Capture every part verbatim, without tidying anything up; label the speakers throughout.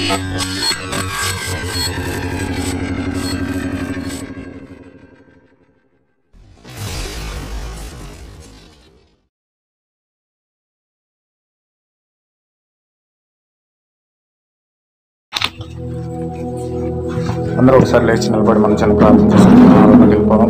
Speaker 1: అందరూ ఒకసారి లేచి నిలబడి మనం చిన్న ప్రార్థన చేసుకుంటున్నాం. వెళ్ళిపోదాం.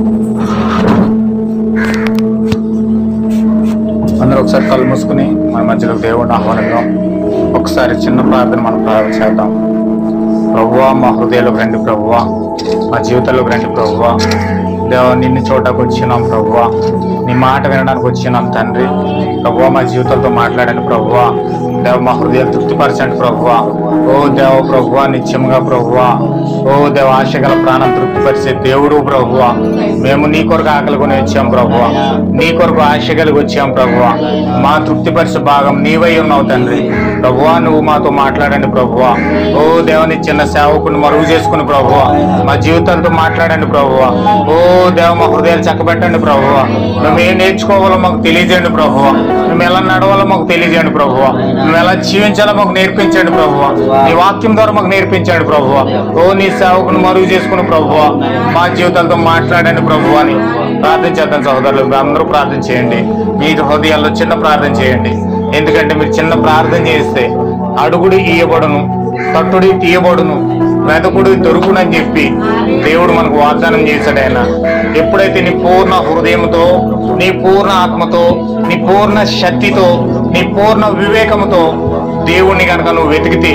Speaker 1: అందరూ ఒకసారి కళ్ళు మూసుకుని మన మధ్యలో దేవుడిని ఆహ్వానిద్దాం. ఒకసారి చిన్న ప్రార్థన మనం ప్రార్థన చేద్దాం. ప్రభువా, మా హృదయాలకు రండి ప్రభువా, మా జీవితాల్లోకి రండి ప్రభువా. దేవా, నిన్ను చూడడానికి వచ్చినాం ప్రభువా, నీ మాట వినడానికి వచ్చినాం తండ్రి. ప్రభువా, మా జీవితాలతో మాట్లాడండి ప్రభువా. దేవ, మా హృదయాలు తృప్తిపరచండి ప్రభువా. ఓ దేవ ప్రభువా, నిత్యముగా ప్రభువా, ఓ దేవ ఆశగల ప్రాణం తృప్తిపరిచే దేవుడు ప్రభువా. మేము నీ కొరకు ఆకలికొని వచ్చాం ప్రభువా, నీ కొరకు ఆశ కలిగి వచ్చాం ప్రభువా. మా తృప్తిపరిచే భాగం నీవై ఉన్నావు తండ్రి. ప్రభువా, నువ్వు మాతో మాట్లాడండి ప్రభువా. ఓ దేవని చిన్న సేవకుని మరుగు చేసుకుని ప్రభువా, మా జీవితాలతో మాట్లాడండి ప్రభువా. ఓ దేవ, మా హృదయాలు చక్కబెట్టండి ప్రభువా. మేము ఏం నేర్చుకోవాలో మాకు తెలియజేయండి ప్రభువా. మేము ఎలా నడవాలో మాకు తెలియజేయండి ప్రభువా. మేము ఎలా జీవించాలో మాకు నేర్పించండి ప్రభువా. నీ వాక్యం ద్వారా మాకు నేర్పించండి ప్రభువా. ఓ నీ సేవకుని మరుగు చేసుకుని ప్రభువా, మా జీవితాలతో మాట్లాడండి ప్రభువా అని ప్రార్థన చేద్దాం. సహోదరులు అందరూ ప్రార్థన చేయండి. మీ హృదయాల్లో చిన్న ప్రార్థన చేయండి. ఎందుకంటే మీరు చిన్న ప్రార్థన చేస్తే అడుగుడి ఇయ్యబడును, తట్టుడి తీయబడును, వెదకుడు దొరుకునని చెప్పి దేవుడు మనకు వాగ్దానం చేశాడు. ఆయన ఎప్పుడైతే నీ పూర్ణ హృదయంతో, నీ పూర్ణ ఆత్మతో, నీ పూర్ణ శక్తితో, నీ పూర్ణ వివేకముతో దేవుణ్ణి కనుక నువ్వు వెతికితే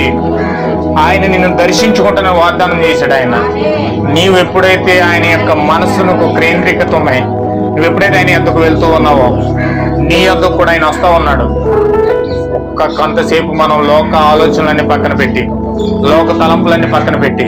Speaker 1: ఆయన నిన్ను దర్శించుకుంటానని వాగ్దానం చేశాడు. ఆయన నీవు ఎప్పుడైతే ఆయన యొక్క మనస్సును కేంద్రీకృతమై నువ్వు ఎప్పుడైతే ఆయన ఎద్దకు వెళ్తూ ఉన్నావో నీ ఎద్దకు కూడా ఆయన వస్తా ఉన్నాడు. ఒక్క కొంతసేపు మనం లోక ఆలోచనలన్నీ పక్కన పెట్టి, లోక తలంపులన్నీ పక్కన పెట్టి,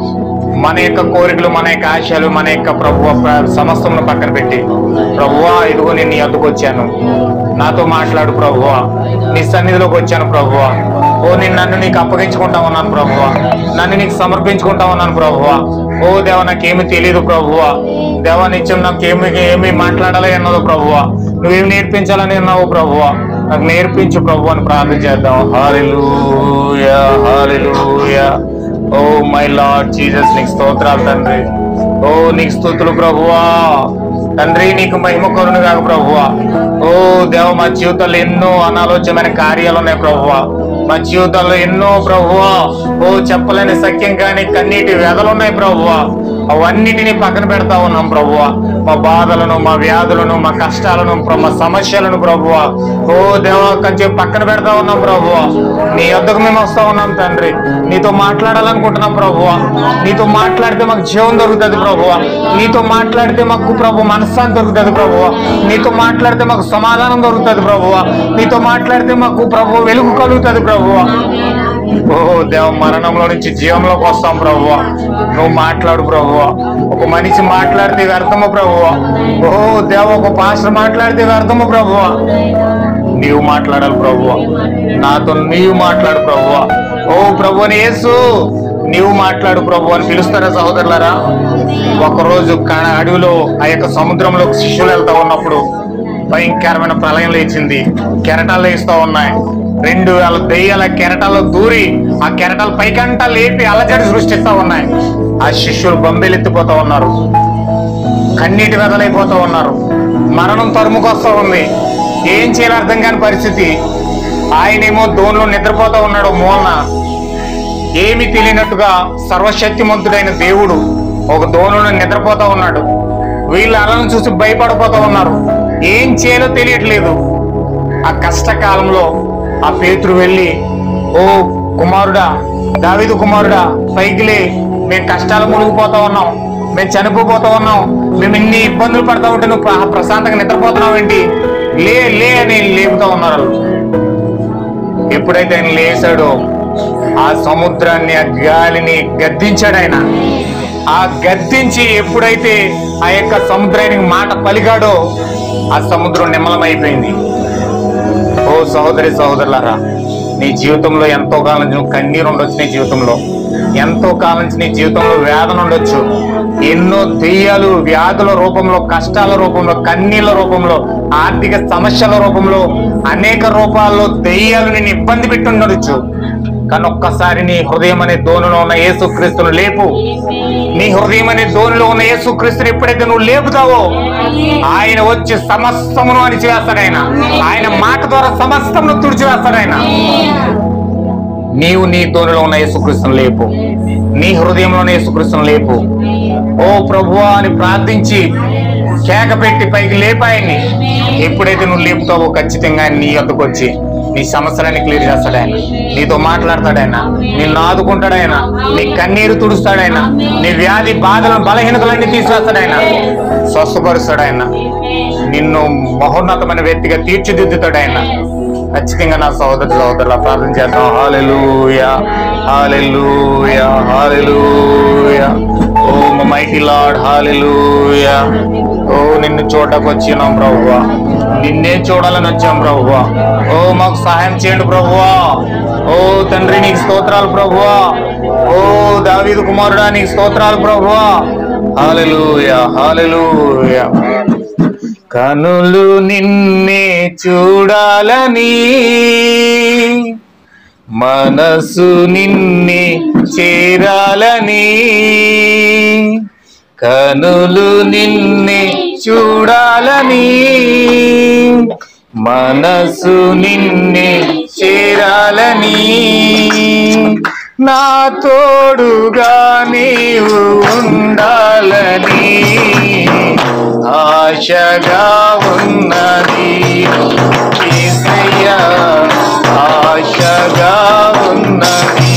Speaker 1: మన యొక్క కోరికలు, మన యొక్క ఆశయాలు, మన యొక్క ప్రభువ సమస్తమును పక్కన పెట్టి, ప్రభువా ఇదిగో నేను నీ వద్దకు వచ్చాను, నాతో మాట్లాడు ప్రభువా, నీ సన్నిధిలోకి వచ్చాను ప్రభువా. ఓ నేను నన్ను నీకు అప్పగించుకుంటా ఉన్నాను ప్రభువా, నన్ను నీకు సమర్పించుకుంటా ఉన్నాను ప్రభువా. ఓ దేవ, నాకేమి తెలియదు ప్రభువా. దేవ, నిత్యం నాకేమి ఏమి మాట్లాడాలి అన్నదో ప్రభువా, నువ్వేమి నేర్పించాలని అన్నావు ప్రభువా, నాకు నేర్పించు ప్రభు అని ప్రార్థన చేద్దాం. Hallelujah, hallelujah. Oh my lord Jesus, నీకు స్తోత్రాలు తండ్రి. ఓ నీకు స్తుతులు ప్రభువా. తండ్రి నీకు మహిమ కరుణ కాక ప్రభువా. ఓ దేవ, మా జీవితాల్లో ఎన్నో అనాలోచనమైన కార్యాలు ఉన్నాయి ప్రభువా. మా జీవితాల్లో ఎన్నో ప్రభువా, ఓ చెప్పలేని సఖ్యం కానీ కన్నీటి వ్యధలు ఉన్నాయి ప్రభువా. అవన్నిటినీ పక్కన పెడతా ఉన్నాం ప్రభువా. మా బాధలను, మా వ్యాధులను, మా కష్టాలను, మా సమస్యలను ప్రభువా, ఓ దేవ కొంచెం పక్కన పెడతా ఉన్నాం ప్రభువా. నీ వద్దకు మేము వస్తా ఉన్నాం తండ్రి. నీతో మాట్లాడాలనుకుంటున్నాం ప్రభువా. నీతో మాట్లాడితే మాకు జీవం దొరుకుతుంది ప్రభువా. నీతో మాట్లాడితే మాకు ప్రభు మనశ్శాంతి దొరుకుతుంది ప్రభువా. నీతో మాట్లాడితే మాకు సమాధానం దొరుకుతుంది ప్రభువా. నీతో మాట్లాడితే మాకు ప్రభు వెలుగు కలుగుతుంది ప్రభువా. ఓ దేవ, మరణంలో నుంచి జీవంలోకి వస్తాం ప్రభువా. నువ్వు మాట్లాడు ప్రభువా. ఒక మనిషి మాట్లాడితే వ్యర్థము ప్రభువా. ఓ దేవ, ఒక పాస్టర్ మాట్లాడితే వ్యర్థము ప్రభువా. నీవు మాట్లాడాలి ప్రభువా. నాతో నీవు మాట్లాడు ప్రభువా. ఓ ప్రభువని యేసు, నీవు మాట్లాడు ప్రభు అని పిలుస్తారా సహోదరులారా? ఒకరోజు అడవిలో ఆ యొక్క సముద్రంలో శిష్యులు వెళ్తా ఉన్నప్పుడు భయంకరమైన ప్రళయం లేచింది. కెరటాలు లేస్తూ ఉన్నాయి. రెండు వేల దెయ్యాల కెరటాల్లో దూరి ఆ కెరటాలు పైకంటా లేపి అలజడి సృష్టిస్తా ఉన్నాయి. ఆ శిష్యులు బొంబేలెత్తిపోతా ఉన్నారు, కన్నీటి వెదలైపోతూ ఉన్నారు. మరణం తరుముకొస్తా ఉంది. ఏం చేయాలి అర్థం కాని పరిస్థితి. ఆయనేమో దోణిలో నిద్రపోతా ఉన్నాడు మూలన. ఏమి తెలియనట్టుగా సర్వశక్తిమంతుడైన దేవుడు ఒక దోణిలో నిద్రపోతా ఉన్నాడు. వీళ్ళు అలను చూసి భయపడిపోతా ఉన్నారు. ఏం చేయాలో తెలియట్లేదు. ఆ కష్టకాలంలో ఆ పేతురు వెళ్ళి, ఓ కుమారుడా, దావీదు కుమారుడా, పైకిలే, మేము కష్టాలు మునిగిపోతా ఉన్నాం, మేము చనిపోతా ఉన్నాం, మేము ఇన్ని ఇబ్బందులు పడతా ఉంటే నువ్వు ప్రశాంతంగా నిద్రపోతున్నావు ఏంటి, లే లే అని లేపుతా ఉన్నారు. ఎప్పుడైతే ఆయన లేచాడో ఆ సముద్రాన్ని, ఆ గాలిని గద్దించాడు ఆయన. ఆ గద్దించి ఎప్పుడైతే ఆ యొక్క సముద్రానికి మాట పలికాడో ఆ సముద్రం నిమ్మలమైపోయింది. ఓ సహోదరి సహోదరులారా, నీ జీవితంలో ఎంతో కాలం నుంచి నువ్వు కన్నీరు ఉండొచ్చు. నీ జీవితంలో ఎంతో కాలం నుంచి నీ జీవితంలో వేదన ఉండొచ్చు. ఎన్నో దెయ్యాలు వ్యాధుల రూపంలో, కష్టాల రూపంలో, కన్నీళ్ల రూపంలో, ఆర్థిక సమస్యల రూపంలో, అనేక రూపాల్లో దెయ్యాలు నేను ఇబ్బంది పెట్టి ఉండొచ్చు. కానీ ఒక్కసారి నీ హృదయం అనే దోణిలో ఉన్న యేసుక్రీస్తును లేపు. నీ హృదయం అనే దోణిలో ఉన్న యేసుక్రీస్తుని ఎప్పుడైతే నువ్వు లేపుతావో ఆయన వచ్చి సమస్తమును అణిచివేస్తాడు. ఆయన ఆయన మాట ద్వారా సమస్తమును తుడిచివేస్తాడు. ఆయన నీవు నీ దోణిలో ఉన్న యేసుక్రీస్తును లేపు. నీ హృదయంలో ఉన్న యేసుక్రీస్తును లేపు. ఓ ప్రభువా అని ప్రార్థించి కేక పెట్టి పైకి లేపాయన్ని. ఎప్పుడైతే నువ్వు లేపుతావో ఖచ్చితంగా ఆయన నీ వద్దకు వచ్చి నీ సమస్యలన్నీ క్లియర్ చేస్తాడు. ఆయన నీతో మాట్లాడతాడు. ఆయన నిన్ను ఆదుకుంటాడు. ఆయన నీ కన్నీరు తుడుస్తాడు. ఆయన నీ వ్యాధి బాధలను బలహీనతలన్నీ తీసివేస్తాడు. ఆయన స్వస్థపరుస్తాడు. ఆయన నిన్ను మహోన్నతమైన వ్యక్తిగా తీర్చిదిద్దుతాడు. ఆయన ఖచ్చితంగా నా సహోదరు సహోదరుల ప్రార్థన చేద్దాం. హల్లెలూయా, హల్లెలూయా, హల్లెలూయా. ఓ మైటీ లార్డ్, హల్లెలూయా. ఓ నిన్ను చూడడానికి వచ్చినాం ప్రభువా, నిన్నే చూడాలని వచ్చాం ప్రభువా. ఓ మాకు సహాయం చేయండి ప్రభువా. ఓ తండ్రి నీకు స్తోత్రాలు ప్రభువా. ఓ దావీదు కుమారుడా నీకు స్తోత్రాలు ప్రభువా. హల్లెలూయా, హల్లెలూయా. కనులు నిన్నే చూడాలని, మనసు నిన్నే చేరాలని. కనులు నిన్నే చూడాలని, మనసు నిన్నే చేరాలని. నా తోడుగా నీవు ఉండాలని ఆశగా ఉన్నది యేసయ్యా, ఆశగా ఉన్నది,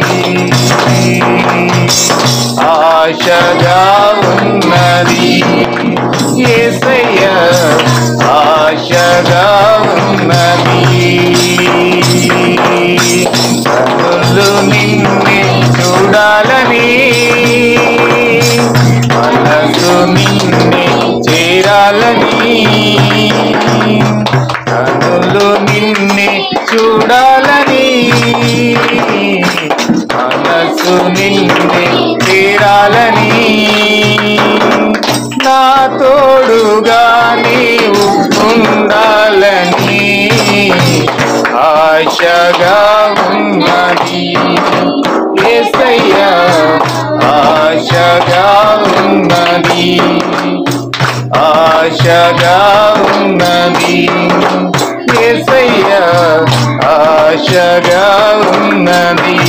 Speaker 1: ఆశగా ఉన్నది యేసయ్యా, ఆశగా ఉన్నది. కనులు నిన్నే చూడాలని, మనసు నిన్నే చేరాలని. కనులు నిన్నే చూడాలని, మనసు నిన్నే చేరాలని. నా తోడుగా నీవు ఉండాలని ఆశగా ఉన్నది యేసయ్యా, ఆశగా ఉన్నది, ఆశగా ఉన్నది యేసయ్యా, ఆశగా ఉన్నది.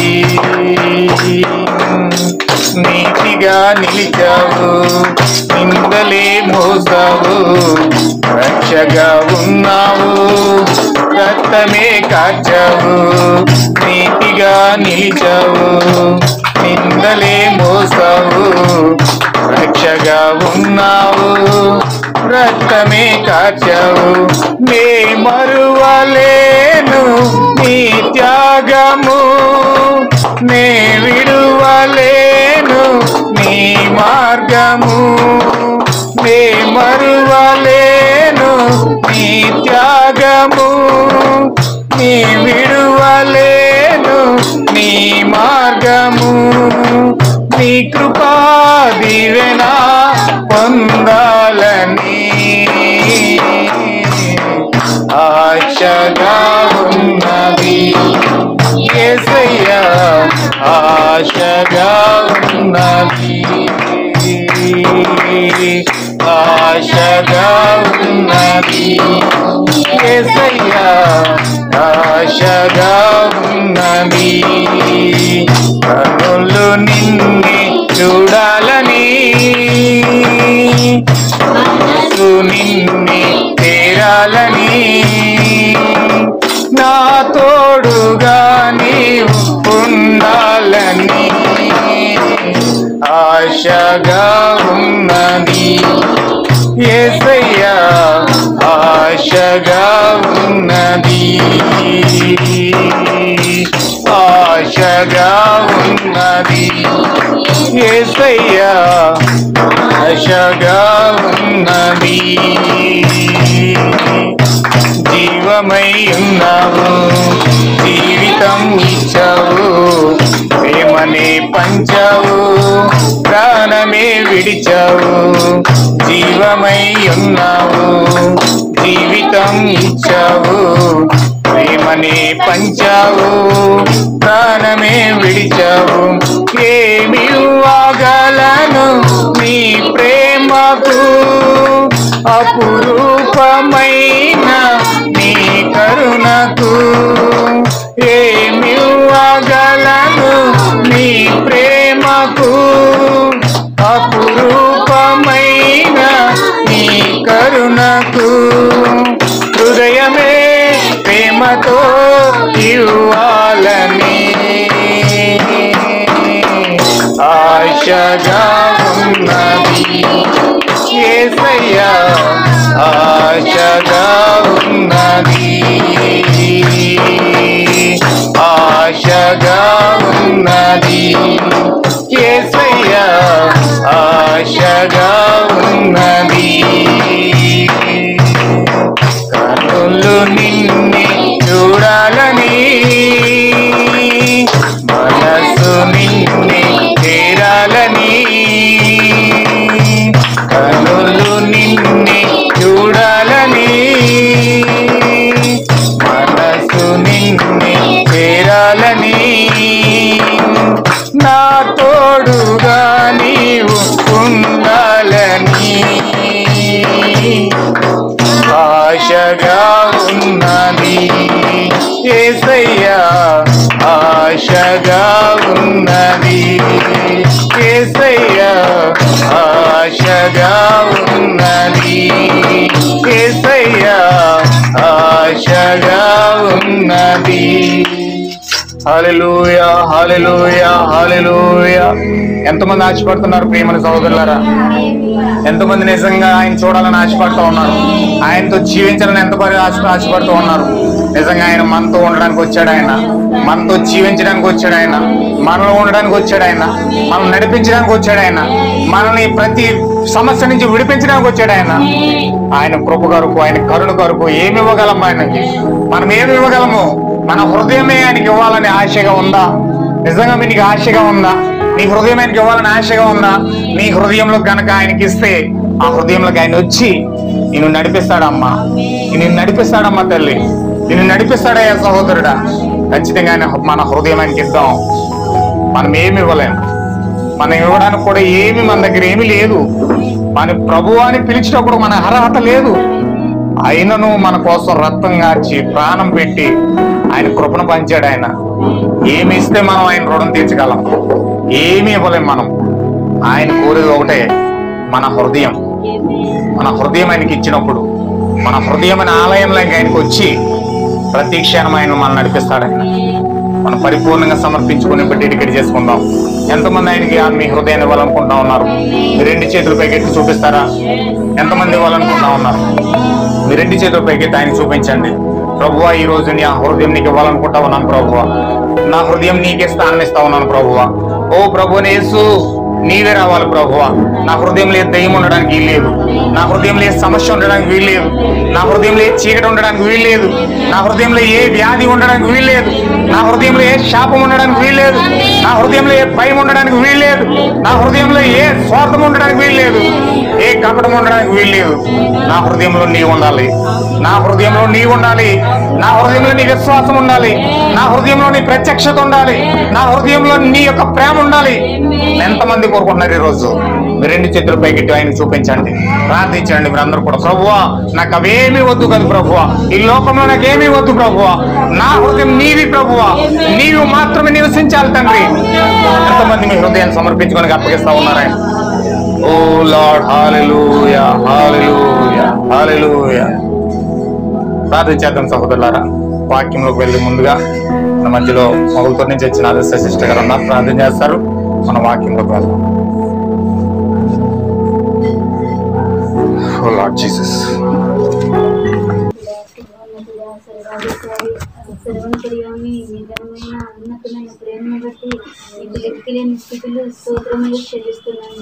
Speaker 1: నీతిగా నిలిచావు, నిందలే మోసావు, రక్షగా ఉన్నావు, రక్తమే కాచావు. నీతిగా నిలిచావు, నిందలే మోసావు, రక్షగా ఉన్నావు, రక్తమే కాచావు. నే మరువలేను నీ త్యాగము, నే విడువలేను నీ మార్గము. నే మరువలేను నీ త్యాగము, నీ విడువలేను నీ మార్గము. నీ కృపా దీవెన పొందాలని ఆశగా ఉన్నది యేసయ్యా, ఆశగా ఉన్నది, ఆశగా ఉన్నది యేసయ్యా, ఆశగా ఉన్నది. కనులు నిన్నే చూడాలని, మనసు నిన్నే చేరాలని. నా తోడుగా నీవు ఉండాలని ఆశగా ఉన్నది యేసయ్యా, ఆశగా ఉన్నది, ఆశగా ఉన్నది యేసయ్యా, ఆశగా ఉన్నది. జీవమై ఉన్నావు, జీవితం ఇచ్చావు, ప్రేమనే పంచావు, ప్రాణమే విడిచావు. జీవమై ఉన్నావు, జీవితం ఇచ్చావు, ప్రేమనే పంచావు, ప్రాణ అపురూపమైన నీ కరుణకు ఏమివ్వగలను నీ ప్రేమకు అపురూపమైన నీ కరుణకు హృదయమే ప్రేమతో ఇవ్వాలని ఆశగా ఉన్నది యేసయ్యా ఆశగా ఉన్నది ఆశగా ఉన్నది యేసయ్యా ఆశగా ఉన్నది కనులు నిన్నే చూడాలని మనసు నిన్నే చేరాలని కనులు నిన్నే చూడాలని మనసు నిన్నే చేరాలని నా తోడుగా నీవు ఉండాలని ఆశగా ఉన్నది యేసయ్యా ఆశగా ఉన్నది యేసయ్యా ఆశగా ఉన్నది యేసయ్యా ఆశగా ఉన్నది. హల్లెలూయా హల్లెలూయా హల్లెలూయా. ఎంతమంది ఆశపడుతున్నారు ప్రియమైన సహోదరులారా? ఎంతమంది నిజంగా ఆయన చూడాలని ఆశపడుతూ ఉన్నారు? ఆయనతో జీవించాలని ఎంతమంది ఆశ ఆశపడుతూ ఉన్నారు? నిజంగా ఆయన మనతో ఉండడానికి వచ్చాడు, ఆయన మనతో జీవించడానికి వచ్చాడు, ఆయన మనలో ఉండడానికి వచ్చాడు, ఆయన మనం నడిపించడానికి వచ్చాడు, ఆయన మనల్ని ప్రతి సమస్య నుంచి విడిపించడానికి వచ్చాడు. ఆయన ఆయన కృప కొరకు, ఆయన కరుణ కొరకు ఏమి ఇవ్వగలము? ఆయనకి మనం ఏమి ఇవ్వగలము? మన హృదయమే ఆయనకి ఇవ్వాలని ఆశగా ఉందా? నిజంగా మీకు ఆశగా ఉందా? నీ హృదయం ఆయనకి ఇవ్వాలని ఆశగా ఉందా? నీ హృదయంలో కనుక ఆయనకి ఇస్తే ఆ హృదయంలోకి ఆయన వచ్చి నిన్ను నడిపిస్తాడమ్మా, నిన్ను నడిపిస్తాడమ్మా తల్లి, నిన్ను నడిపిస్తాడయ్యా సహోదరుడా. ఖచ్చితంగా ఆయన మన హృదయం ఆయనకి ఇద్దాం. మనం ఏమి ఇవ్వలేం, మనం ఇవ్వడానికి కూడా ఏమి మన దగ్గర ఏమీ లేదు. మన ప్రభువు అని పిలిచేటప్పుడు మన అర్హత లేదు. అయినను మన కోసం రక్తం కార్చి ప్రాణం పెట్టి ఆయన కృపను పంచాడు. ఆయన ఏమి ఇస్తే మనం ఆయన రుణం తీర్చగలం? ఏమి ఇవ్వలేం మనం. ఆయన కోరేది ఒకటే, మన హృదయం. మన హృదయం ఆయనకి ఇచ్చినప్పుడు మన హృదయం అనే ఆలయంలో ఆయనకు వచ్చి ప్రతి క్షణం ఆయన మనం నడిపిస్తాడు. ఆయన మనం పరిపూర్ణంగా సమర్పించుకుని డెడికేట్ చేసుకుందాం. ఎంతమంది ఆయనకి మీ హృదయాన్ని ఇవ్వాలనుకుంటా ఉన్నారు? మీ రెండు చేతులు పైకెత్తి చూపిస్తారా? ఎంతమంది ఇవ్వాలనుకుంటా ఉన్నారు? మీ రెండు చేతులు పైకెత్తి ఆయన చూపించండి. ప్రభువా, ఈ రోజు నీ హృదయం నీకు ఇవ్వాలనుకుంటా ఉన్నాను ప్రభువా. నా హృదయం నీకే స్థానం ఇస్తా ఉన్నాను ప్రభువా. ఓ ప్రభు యేసు, నీవే రావాలి ప్రభువా. నా హృదయంలో ఏ దయ్యం ఉండడానికి వీల్లేదు, నా హృదయంలో ఏ సమస్య ఉండడానికి వీల్లేదు, నా హృదయంలో ఏ చీకటి ఉండడానికి వీల్లేదు, నా హృదయంలో ఏ వ్యాధి ఉండడానికి వీల్లేదు, నా హృదయంలో ఏ శాపం ఉండడానికి వీల్లేదు, నా హృదయంలో ఏ భయం ఉండడానికి వీల్లేదు, నా హృదయంలో ఏ స్వార్థం ఉండడానికి వీల్లేదు, ఏ కపటం ఉండడానికి వీల్లేదు. నా హృదయంలో నీ ఉండాలి, నా హృదయంలో నీ ఉండాలి, నా హృదయంలో నీ విశ్వాసం ఉండాలి, నా హృదయంలో నీ ప్రత్యక్షత ఉండాలి, నా హృదయంలో నీ యొక్క ప్రేమ ఉండాలి. ఎంతమంది కోరుకుంటున్నారు ఈరోజు? మీరు రెండు చేతుల పైకి ఆయన చూపించండి, ప్రార్థించండి. మీరు అందరూ కూడా, ప్రభువా నాకు అవేమీ వద్దు కదా ప్రభువా, ఈ లోకంలో నాకేమీ వద్దు ప్రభువా, నా హృదయం నీవి ప్రభువా, నీవు మాత్రమే నివసించాలి తండ్రి. ఎంతమంది మీ హృదయాన్ని సమర్పించుకొని అప్పగిస్తా ఉన్నారు ఆయన? ఓ లార్డ్, హల్లెలూయా హల్లెలూయా హల్లెలూయా. ప్రార్థించేద్దాం సహోదరులారా. వాక్యంలోకి వెళ్ళి ముందుగా మన మధ్యలో మొగలతో నుంచి వచ్చిన ఆదర్శ సిస్టర్ గారు ఉన్నారు, ప్రార్థన చేస్తారు. మన వాక్యంలోకి వెళ్దాం. ఓ లార్డ్ జీసస్.
Speaker 2: సర్వంతర్యామి, నిజమైన ఉన్నతమైన ప్రేమను బట్టి నీకు లెక్కలేని స్థితులు స్తోత్రములు చెల్లిస్తున్నాను.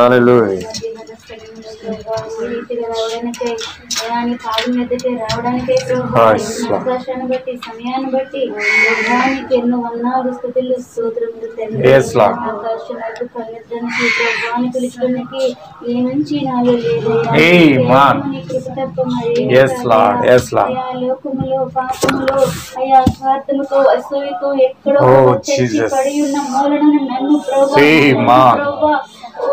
Speaker 2: రావడానికై పాదం ఎద్దటే రావడానికై అవకాశాన్ని బట్టి సమయాన్ని బట్టి ప్రభానికి ఎన్నో వందనాలు స్థితులు స్తోత్రములు తండ్రి. ఆకాశం వైపు కన్నెత్తడానికి ప్రభావాన్ని పిలుచడానికి ఈ నుంచి నాలో లేదు కృప తప్ప మరి లోకములో పాపములో అయా స్వార్థముతో అసూయతో ఎక్కడో పడి ఉన్న మూలను నన్ను ప్రభా ఓ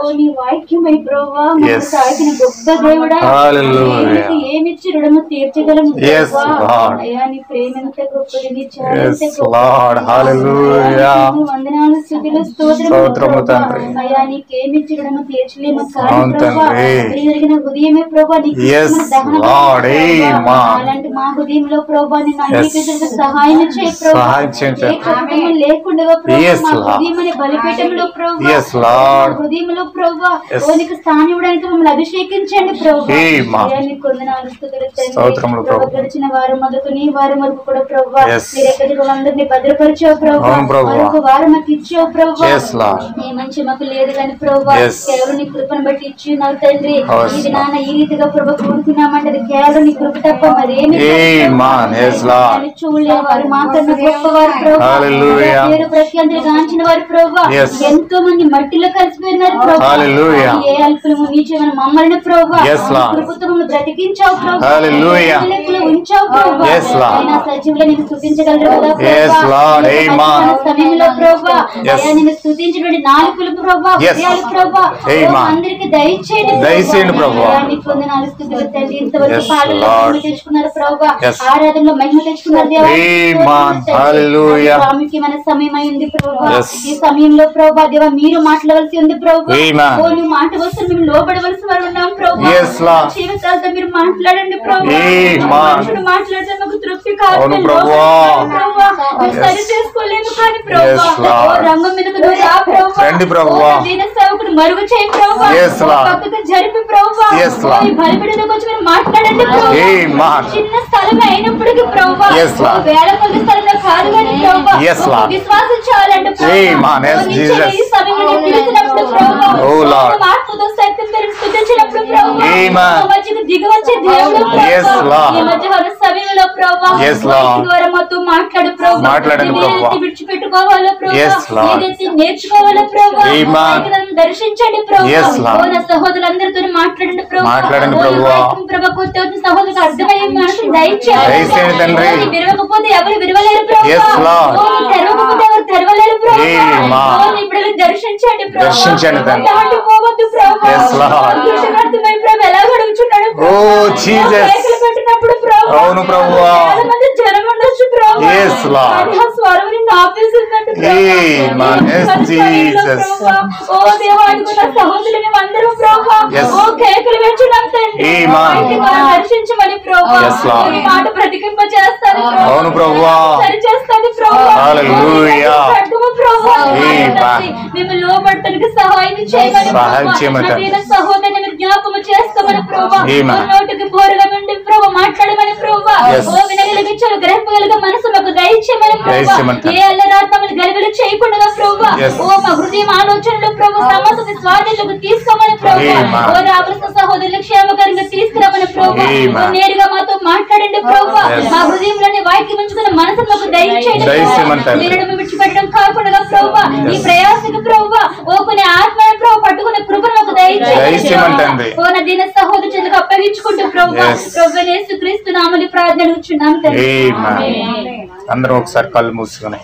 Speaker 2: నీ వాక్యమై ప్రభువా మాకు
Speaker 1: Yes.
Speaker 2: తాకిన గొప్ప దేవుడా
Speaker 1: Hallelujah.
Speaker 2: నీకు ఏమిచ్చి రుణము తీర్చగలము
Speaker 1: Yes,
Speaker 2: ప్రభువా.
Speaker 1: Lord.
Speaker 2: అయ్యా నీ ప్రేమ ఎంత గొప్పది, నీ
Speaker 1: Yes,
Speaker 2: చాలు ఎంత గొప్పది.
Speaker 1: Lord. Hallelujah.
Speaker 2: నీకు వందనాలు స్తుతులు స్తోత్రములు
Speaker 1: స్తోత్రము
Speaker 2: ప్రభువా.
Speaker 1: తండ్రి.
Speaker 2: అయ్యా నీకేమిచ్చి రుణము తీర్చలేము
Speaker 1: అవును తండ్రి.
Speaker 2: జరిగిన హృదయమే ప్రభా నీకు
Speaker 1: Yes,
Speaker 2: దహన
Speaker 1: Lord.
Speaker 2: ప్రభువా.
Speaker 1: Amen.
Speaker 2: అలాంటి మా హృదయంలో ప్రభా నిన్ను
Speaker 1: Yes.
Speaker 2: అంగీకరించడానికి సహాయం చేయి ప్రభా.
Speaker 1: సహాయం చేయండి.
Speaker 2: ఏ కష్టము లేకుండా ప్రభా
Speaker 1: Yes,
Speaker 2: మా
Speaker 1: Lord.
Speaker 2: హృదయమనే బలిపీఠంలో ప్రభా
Speaker 1: Yes, Lord.
Speaker 2: మా హృదయంలో ప్రభా
Speaker 1: Yes.
Speaker 2: ఓ నీకు స్థానం ఇవ్వడానికి మమ్మల్ని అభిషేకించండి ప్రభా.
Speaker 1: Amen.
Speaker 2: అయ్యా నీకు వందనాలు స్తుతులు తండ్రి.
Speaker 1: స్తోత్రములు
Speaker 2: ప్రభా
Speaker 1: ప్రభు.
Speaker 2: గడిచిన వారం మొదలుకొని ఈ వారం వరకు కూడా ప్రభా
Speaker 1: Yes.
Speaker 2: మీరు ఎక్కడికి వాళ్ళందరినీ భద్రపరిచావు ప్రభా.
Speaker 1: అవును ప్రభా.
Speaker 2: మరొక వారం మాకు ఇచ్చావు ప్రభా.
Speaker 1: Yes, Lord.
Speaker 2: నీ మంచి మాకు లేదు కానీ ప్రభా
Speaker 1: Yes.
Speaker 2: కేవలం నీ కృపను బట్టి ఇచ్చి నాకు తండ్రి
Speaker 1: Yes,
Speaker 2: ఇది నాన్న ఈ రీతిగా ప్రభా కూడుకున్నామంటే అది కేవలం నీ కృప తప్ప మరేమి
Speaker 1: Amen. Yes, Lord.
Speaker 2: చూడలేవారు మాకన్నా గొప్పవారు ప్రభా.
Speaker 1: Hallelujah.
Speaker 2: పేరు ప్రఖ్యాతులు గాంచిన వారు ప్రభా
Speaker 1: Yes.
Speaker 2: ఎంతో మంది మట్టిలో కలిసిపోయినారు ప్రభా.
Speaker 1: Hallelujah.
Speaker 2: ఏ అల్పులము నీచమైన మమ్మల్ని ప్రభా
Speaker 1: Yes, Lord.
Speaker 2: కృపతో మమ్మల్ని బ్రతికించావు ప్రభా.
Speaker 1: Hallelujah.
Speaker 2: లెక్కలో ఉంచావు ప్రభా.
Speaker 1: Yes, Lord.
Speaker 2: అయినా సజీవులు నిన్ను స్తుతించగలరు కదా
Speaker 1: Yes,
Speaker 2: ప్రభా.
Speaker 1: Lord.
Speaker 2: ఈ
Speaker 1: Amen.
Speaker 2: మన సమయంలో ప్రభా
Speaker 1: Yes.
Speaker 2: అయ్యా నిన్ను స్తుతించినటువంటి నాలుకలు ప్రభా
Speaker 1: Yes.
Speaker 2: హృదయాలు ప్రభా
Speaker 1: Amen.
Speaker 2: ఓ అందరికి దయచేయండి
Speaker 1: దయచేయండి ప్రభా.
Speaker 2: అయ్యా నీకు వందనాలు స్తుతులు తండ్రి. ఇంతవరకు
Speaker 1: Yes,
Speaker 2: పాటల్లో
Speaker 1: Lord.
Speaker 2: మహిమ తెచ్చుకున్నారు ప్రభా.
Speaker 1: Yes.
Speaker 2: ఆరాధనలో మహిమ తెచ్చుకున్నారు దేవా.
Speaker 1: Amen. Hallelujah.
Speaker 2: స్వామికి మన సమయం అయింది ప్రభా.
Speaker 1: Yes.
Speaker 2: ఈ సమయంలో ప్రభా దేవా మీరు మాట్లాడవలసి ఉంది ప్రభా.
Speaker 1: Amen.
Speaker 2: ఓ నువ్వు మాట వస్తే మేము లోబడవలసి వారు ఉన్నాం ప్రభా.
Speaker 1: Yes, Lord.
Speaker 2: జీవితాలతో మీరు మాట్లాడండి ప్రభా.
Speaker 1: Amen.
Speaker 2: మనుషులు మాట్లాడితే మాకు తృప్తి కాదు.
Speaker 1: అవును
Speaker 2: మేము
Speaker 1: ప్రభా.
Speaker 2: లోబడతాం ప్రభా. మేము
Speaker 1: Yes.
Speaker 2: సరి చేసుకోలేము కానీ ప్రభా.
Speaker 1: Yes, Lord.
Speaker 2: ఓ రంగం మీదకు నువ్వు రా ప్రభా.
Speaker 1: రండి ప్రభా.
Speaker 2: ఓ దీన సేవకుడు మరుగు చేయి ప్రభా.
Speaker 1: Yes,
Speaker 2: ఓ
Speaker 1: Lord.
Speaker 2: పక్కకు జరిపి ప్రభా.
Speaker 1: Yes,
Speaker 2: ఓ
Speaker 1: Lord.
Speaker 2: ఈ బలిపీఠంలోకి వచ్చి మీరు మాట్లాడండి ప్రభా.
Speaker 1: Amen.
Speaker 2: చిన్న స్థలమే అయినప్పటికీ ప్రభా.
Speaker 1: Yes, Lord.
Speaker 2: ఓ వేల కొద్ది స్థలంలో కాదు కానీ ప్రభా.
Speaker 1: Yes, Lord.
Speaker 2: విశ్వాసం చాలండి ప్రభా.
Speaker 1: Amen. Yes,
Speaker 2: ఓ నీ
Speaker 1: Jesus.
Speaker 2: చెయ్యి ఈ సమయంలో నీ పిలిచినప్పుడు ప్రభా.
Speaker 1: Oh, Lord.
Speaker 2: ఓ ఆత్మతో శక్తిని మీరు స్తుతించినప్పుడు ప్రభా.
Speaker 1: Amen.
Speaker 2: ఓ మధ్యకు దిగివచ్చే దేవుడు ప్రభా.
Speaker 1: Yes, Lord.
Speaker 2: ఈ మధ్యాహ్న సమయంలో ప్రభా.
Speaker 1: Yes,
Speaker 2: ఓ
Speaker 1: Lord.
Speaker 2: ఈ ద్వారా మాతో మాట్లాడు ప్రభా.
Speaker 1: మాట్లాడండి
Speaker 2: నేను
Speaker 1: ప్రభా.
Speaker 2: ఏదైతే విడిచిపెట్టుకోవాలో ప్రభా.
Speaker 1: Yes, Lord.
Speaker 2: ఏదైతే నేర్చుకోవాలో ప్రభా.
Speaker 1: Amen.
Speaker 2: ఇక నన్ను దర్శించండి ప్రభా.
Speaker 1: Yes, Lord.
Speaker 2: ఓ నా సహోదరులందరితో మాట్లాడండి ప్రభా.
Speaker 1: మాట్లాడండి
Speaker 2: ఓ ఈ
Speaker 1: ప్రభువా.
Speaker 2: వాక్యం ప్రభా కొత్త వచ్చిన సహోదరులకు అర్థమయ్యే మనసు దయచేయండి
Speaker 1: దయచేయండి తండ్రి.
Speaker 2: ఓ నీ విరవకపోతే ఎవరు విరవలేరు ప్రభా.
Speaker 1: Yes, Lord.
Speaker 2: ఓ నీ తెరవకపోతే ఎవరు తెరవలేరు ప్రభా.
Speaker 1: Amen.
Speaker 2: ఓ నీ బిడ్డలను దర్శించండి ప్రభా.
Speaker 1: దర్శించండి తండ్రి.
Speaker 2: దాటిపోవద్దు ప్రభా.
Speaker 1: Yes, Lord.
Speaker 2: పురుషార్థమై ప్రభా ఎలా అడుగుచున్నాడు ప్రభా.
Speaker 1: Oh, Jesus.
Speaker 2: ఓ కేకలు పెట్టినప్పుడు ప్రభా.
Speaker 1: అవును ప్రభువా.
Speaker 2: వేల మంది జనం ఉండొచ్చు ప్రభా.
Speaker 1: Yes, Lord.
Speaker 2: కానీ ఆ స్వరం నిన్ను ఆపేసిందంట ప్రభా.
Speaker 1: Amen. Yes,
Speaker 2: కానీ శరీరంలో
Speaker 1: Jesus.
Speaker 2: ప్రభా. ఓ దేవా అనుకున్న సహోదరులు మేమందరం ప్రభా.
Speaker 1: Yes.
Speaker 2: ఓ కేకలు పెట్టున్నాం తండ్రి.
Speaker 1: Amen.
Speaker 2: అయితే మనం దర్శించమని ప్రభా.
Speaker 1: Yes, Lord.
Speaker 2: ఈ మాట ప్రతికింప చేస్తాను ప్రభా.
Speaker 1: అవును ప్రభువా.
Speaker 2: సరి చేస్తాను ప్రభా.
Speaker 1: Hallelujah.
Speaker 2: కట్టుము ప్రభా.
Speaker 1: Amen.
Speaker 2: మేము లోబడటానికి సహాయం చేయమని
Speaker 1: సహాయం
Speaker 2: ప్రభా.
Speaker 1: చేయమని
Speaker 2: నా మీద సహోదరుని మీరు జ్ఞాపకం చేసుకోమని ప్రభా.
Speaker 1: Amen.
Speaker 2: ఓ నోటికి బోరుగా ఉండి ప్రభా మాట్లాడమని ప్రభా.
Speaker 1: Yes.
Speaker 2: ఓ వినగలిగించారు గ్రహింపగలిగే మనసు మాకు దయచేయమని ప్రభా.
Speaker 1: దయచేయమని.
Speaker 2: ఏ అల్లరాత్మలు గలిబిలు చేయకుండా ప్రభా.
Speaker 1: Yes.
Speaker 2: ఓ మా హృదయం ఆలోచనలు ప్రభా సమస్త స్వాధీనంలోకి తీసుకోమని ప్రభా.
Speaker 1: Amen.
Speaker 2: ఓ రావలసిన సహోదరులు క్షేమకరంగా తీసుకురామని ప్రభా.
Speaker 1: Amen.
Speaker 2: ఓ నేరుగా మాతో మాట్లాడండి ప్రభా.
Speaker 1: Yes.
Speaker 2: మా హృదయంలోని వాక్యం ఉంచుకున్న మనసు మాకు దయచేయండి
Speaker 1: దయచేయమని
Speaker 2: ప్రభా.
Speaker 1: తండ్రి.
Speaker 2: మీరు విడిచిపెట్టడం కాకుండా ప్రభా. ఈ
Speaker 1: Yes.
Speaker 2: ప్రయాసకు ప్రభా. ఓ కొన్ని ఆత్మల ప్రభా పట్టుకునే కృపను మాకు దయచేయండి
Speaker 1: దయచేయమని
Speaker 2: ప్రభా.
Speaker 1: తండ్రి.
Speaker 2: ఓ నా దీన సహోదరు చెందుకు అప్పగించుకుంటూ ప్రభా.
Speaker 1: Yes.
Speaker 2: ప్రభు యేసుక్రీస్తు నామములో ప్రార్థన అడుగుచున్నాం తండ్రి.
Speaker 1: Amen. అందరూ ఒకసారి కళ్ళు మూసుకుని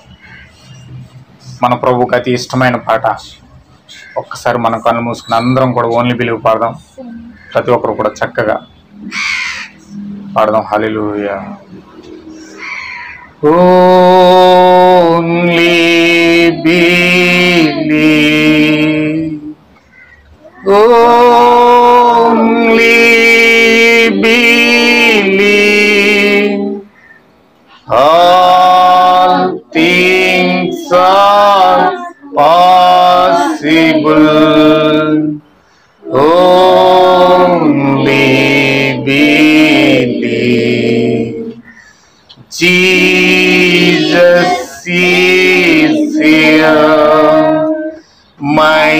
Speaker 1: మన ప్రభువుకి అతి ఇష్టమైన పాట ఒక్కసారి మనం కళ్ళు మూసుకుని అందరం కూడా ఓన్లీ బిలీవ్ పాడదాం. ప్రతి ఒక్కరు కూడా చక్కగా పాడదాం. Hallelujah. Only believe, only believe, all things are possible. Only believe. Jesus is here. My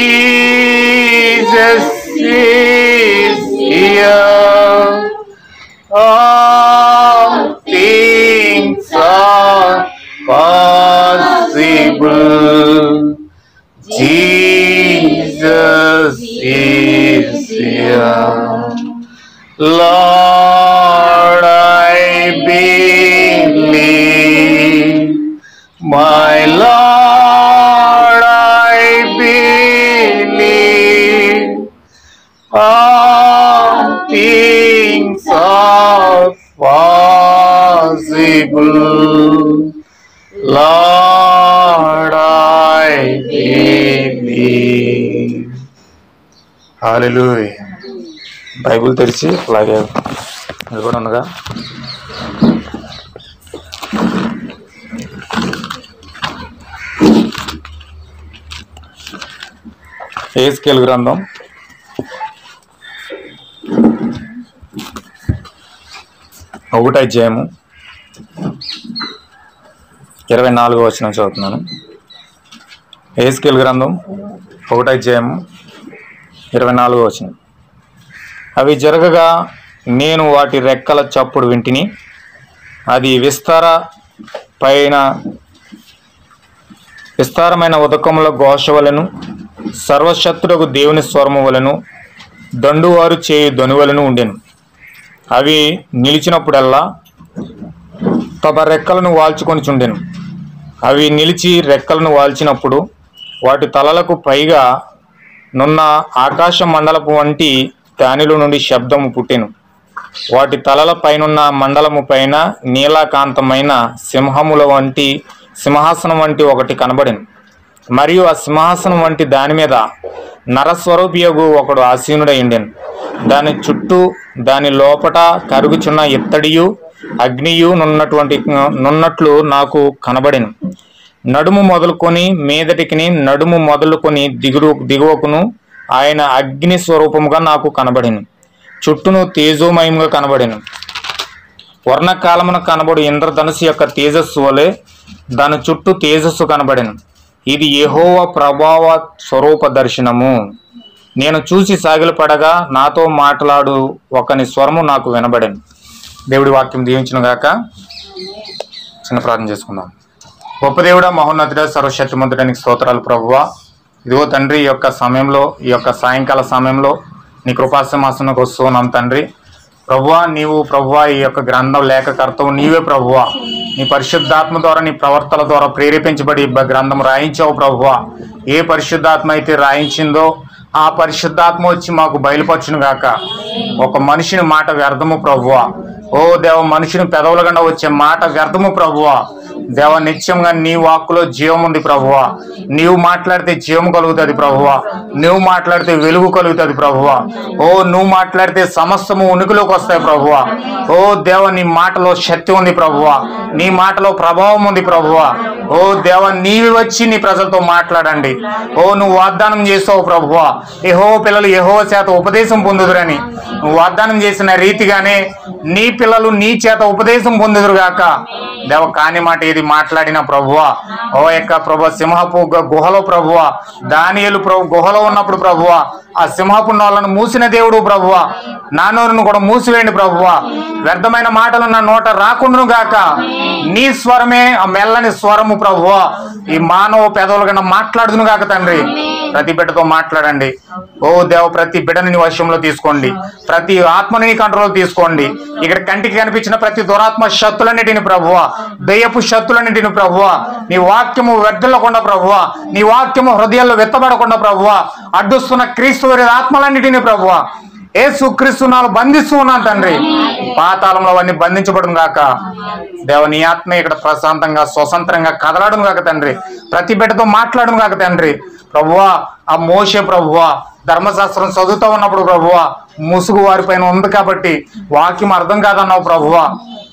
Speaker 1: Jesus is here. All things are possible. Jesus is here. Lord, I believe. My Lord, I believe. Hallelujah. Bible తెరిచి అలాగే అది కూడా ఉండగా యెహెజ్కేలు గ్రంథం ఒకటో అధ్యాయము ఇరవై నాలుగో వచనం చదువుతున్నాను. యెహెజ్కేలు గ్రంథం ఒకటో అధ్యాయము ఇరవై నాలుగో వచనం. అవి జరగగా నేను వాటి రెక్కల చప్పుడు వింటిని, అది విస్తార పైన విస్తారమైన ఉదకముల ఘోష వలెను సర్వశత్రుకు దేవుని స్వరము వలెను దండువారు చేయు ధ్వనివలను ఉండెను. అవి నిలిచినప్పుడల్లా తమ రెక్కలను వాల్చుకొని చుండెను. అవి నిలిచి రెక్కలను వాల్చినప్పుడు వాటి తలలకు పైగా నున్న ఆకాశ మండలపు వంటి దానిలో నుండి శబ్దము పుట్టెను. వాటి తలల పైనున్న మండలము పైన నీలాకాంతమైన సింహముల వంటి సింహాసనం వంటి ఒకటి కనబడెను. మరియు ఆ సింహాసనం వంటి దాని మీద నరస్వరూపియగు ఒకడు ఆసీనుడై ఉండెను. దాని చుట్టూ దాని లోపట కరుగుచున్న ఇత్తడియు అగ్నియు నున్నటువంటి నున్నట్లు నాకు కనబడెను. నడుము మొదలుకొని మీదటికిని నడుము మొదలుకొని దిగుడు దిగువకును ఆయన అగ్ని స్వరూపముగా నాకు కనబడెను. చుట్టూను తేజోమయముగా కనబడెను. వర్ణకాలమున కనబడు ఇంద్రధనుసు యొక్క తేజస్సు వలె దాని చుట్టూ తేజస్సు కనబడెను. ఇది యెహోవా ప్రభావ స్వరూప దర్శనము. నేను చూసి సాగిలపడగా నాతో మాట్లాడు ఒకని స్వరము నాకు వినబడెను. దేవుడి వాక్యం దీవించును గాక. చిన్న ప్రార్థన చేసుకుందాం. గొప్ప దేవుడా, మహోన్నతుడా, సర్వశక్తిమంతుడానికి స్తోత్రాలు ప్రభువా. ఇదిగో తండ్రి, ఈ యొక్క సమయంలో ఈ యొక్క సాయంకాల సమయంలో నీ కృపాసింహాసనకు వస్తూ ఉన్నాం తండ్రి. ప్రభువా, నీవు ప్రభువా ఈ యొక్క గ్రంథం లేఖకర్తవు నీవే ప్రభువా. నీ పరిశుద్ధాత్మ ద్వారా నీ ప్రవర్తన ద్వారా ప్రేరేపించబడి గ్రంథం రాయించావు ప్రభువా. ఏ పరిశుద్ధాత్మ అయితే రాయించిందో ఆ పరిశుద్ధాత్మ వచ్చి మాకు బయలుపరచును గాక. ఒక మనిషిని మాట వ్యర్థము ప్రభువా. ఓ దేవ, మనుషుని పెదవుల గండా వచ్చే మాట వ్యర్థము ప్రభువా. దేవ, నిత్యంగా నీ వాక్కులో జీవం ఉంది ప్రభువా. నీవు మాట్లాడితే జీవం కలుగుతుంది ప్రభువా. నువ్వు మాట్లాడితే వెలుగు కలుగుతుంది ప్రభువా. ఓ నువ్వు మాట్లాడితే సమస్తము ఉనికిలోకి వస్తాయి ప్రభువా. ఓ దేవ, నీ మాటలో శక్తి ఉంది ప్రభువా. నీ మాటలో ప్రభావం ఉంది ప్రభువా. ఓ దేవ, నీవి వచ్చి నీ ప్రజలతో మాట్లాడండి. ఓ నువ్వు వాగ్దానం చేస్తావు ప్రభువా. యెహోవా పిల్లలు యెహోవా చేత ఉపదేశం పొందుదురని నువ్వు వాగ్దానం చేసిన రీతిగానే నీ పిల్లలు నీ చేత ఉపదేశం పొందుదురుగాక. దేవ, కాని మాట ఏది మాట్లాడిన ప్రభువా, ఓ యొక్క ప్రభు సింహపు గుహలో ప్రభువా, దానియేలు ప్రభు గుహలో ఉన్నప్పుడు ప్రభువా ఆ సింహపు నోళ్ళను మూసిన దేవుడు ప్రభువా, నా నోరును కూడా మూసివేయండి ప్రభువా. వ్యర్థమైన మాటలు నా నోట రాకుండాను గాక. నీ స్వరమే ఆ మెల్లని స్వరము ప్రభువా ఈ మానవ పెదవుల కన్నా మాట్లాడుదును గాక తండ్రి. ప్రతి బిడ్డతో మాట్లాడండి. ఓ దేవ, ప్రతి బిడ్డని నీ వశంలో తీసుకోండి. ప్రతి ఆత్మని నీ కంట్రోల్ తీసుకోండి. ఇక్కడ కంటికి కనిపించిన ప్రతి దురాత్మ శక్తులన్నిటిని ప్రభువా, దయ్యపు శక్తులన్నిటిని ప్రభువా, నీ వాక్యము వ్యర్థులకుండా ప్రభువా, నీ వాక్యము హృదయాల్లో వెత్తబడకుండా ప్రభువా, అడ్డుస్తున్న క్రీస్తు వారి ఆత్మలన్నిటిని ప్రభువా యేసు క్రీస్తు నామములో బంధిస్తూ ఉన్నాను తండ్రి. పాతాళంలో అవన్నీ బంధించబడును గాక. దేవ, నీ ఆత్మ ఇక్కడ ప్రశాంతంగా స్వతంత్రంగా కదలాడును గాక తండ్రి. ప్రతి బిడ్డతో మాట్లాడును గాక తండ్రి. ప్రభువా, ఆ మోషే ప్రభువా ధర్మశాస్త్రం చదువుతూ ఉన్నప్పుడు ప్రభువా ముసుగు వారిపైన ఉంది కాబట్టి వాక్యం అర్థం కాదన్నావు ప్రభువా.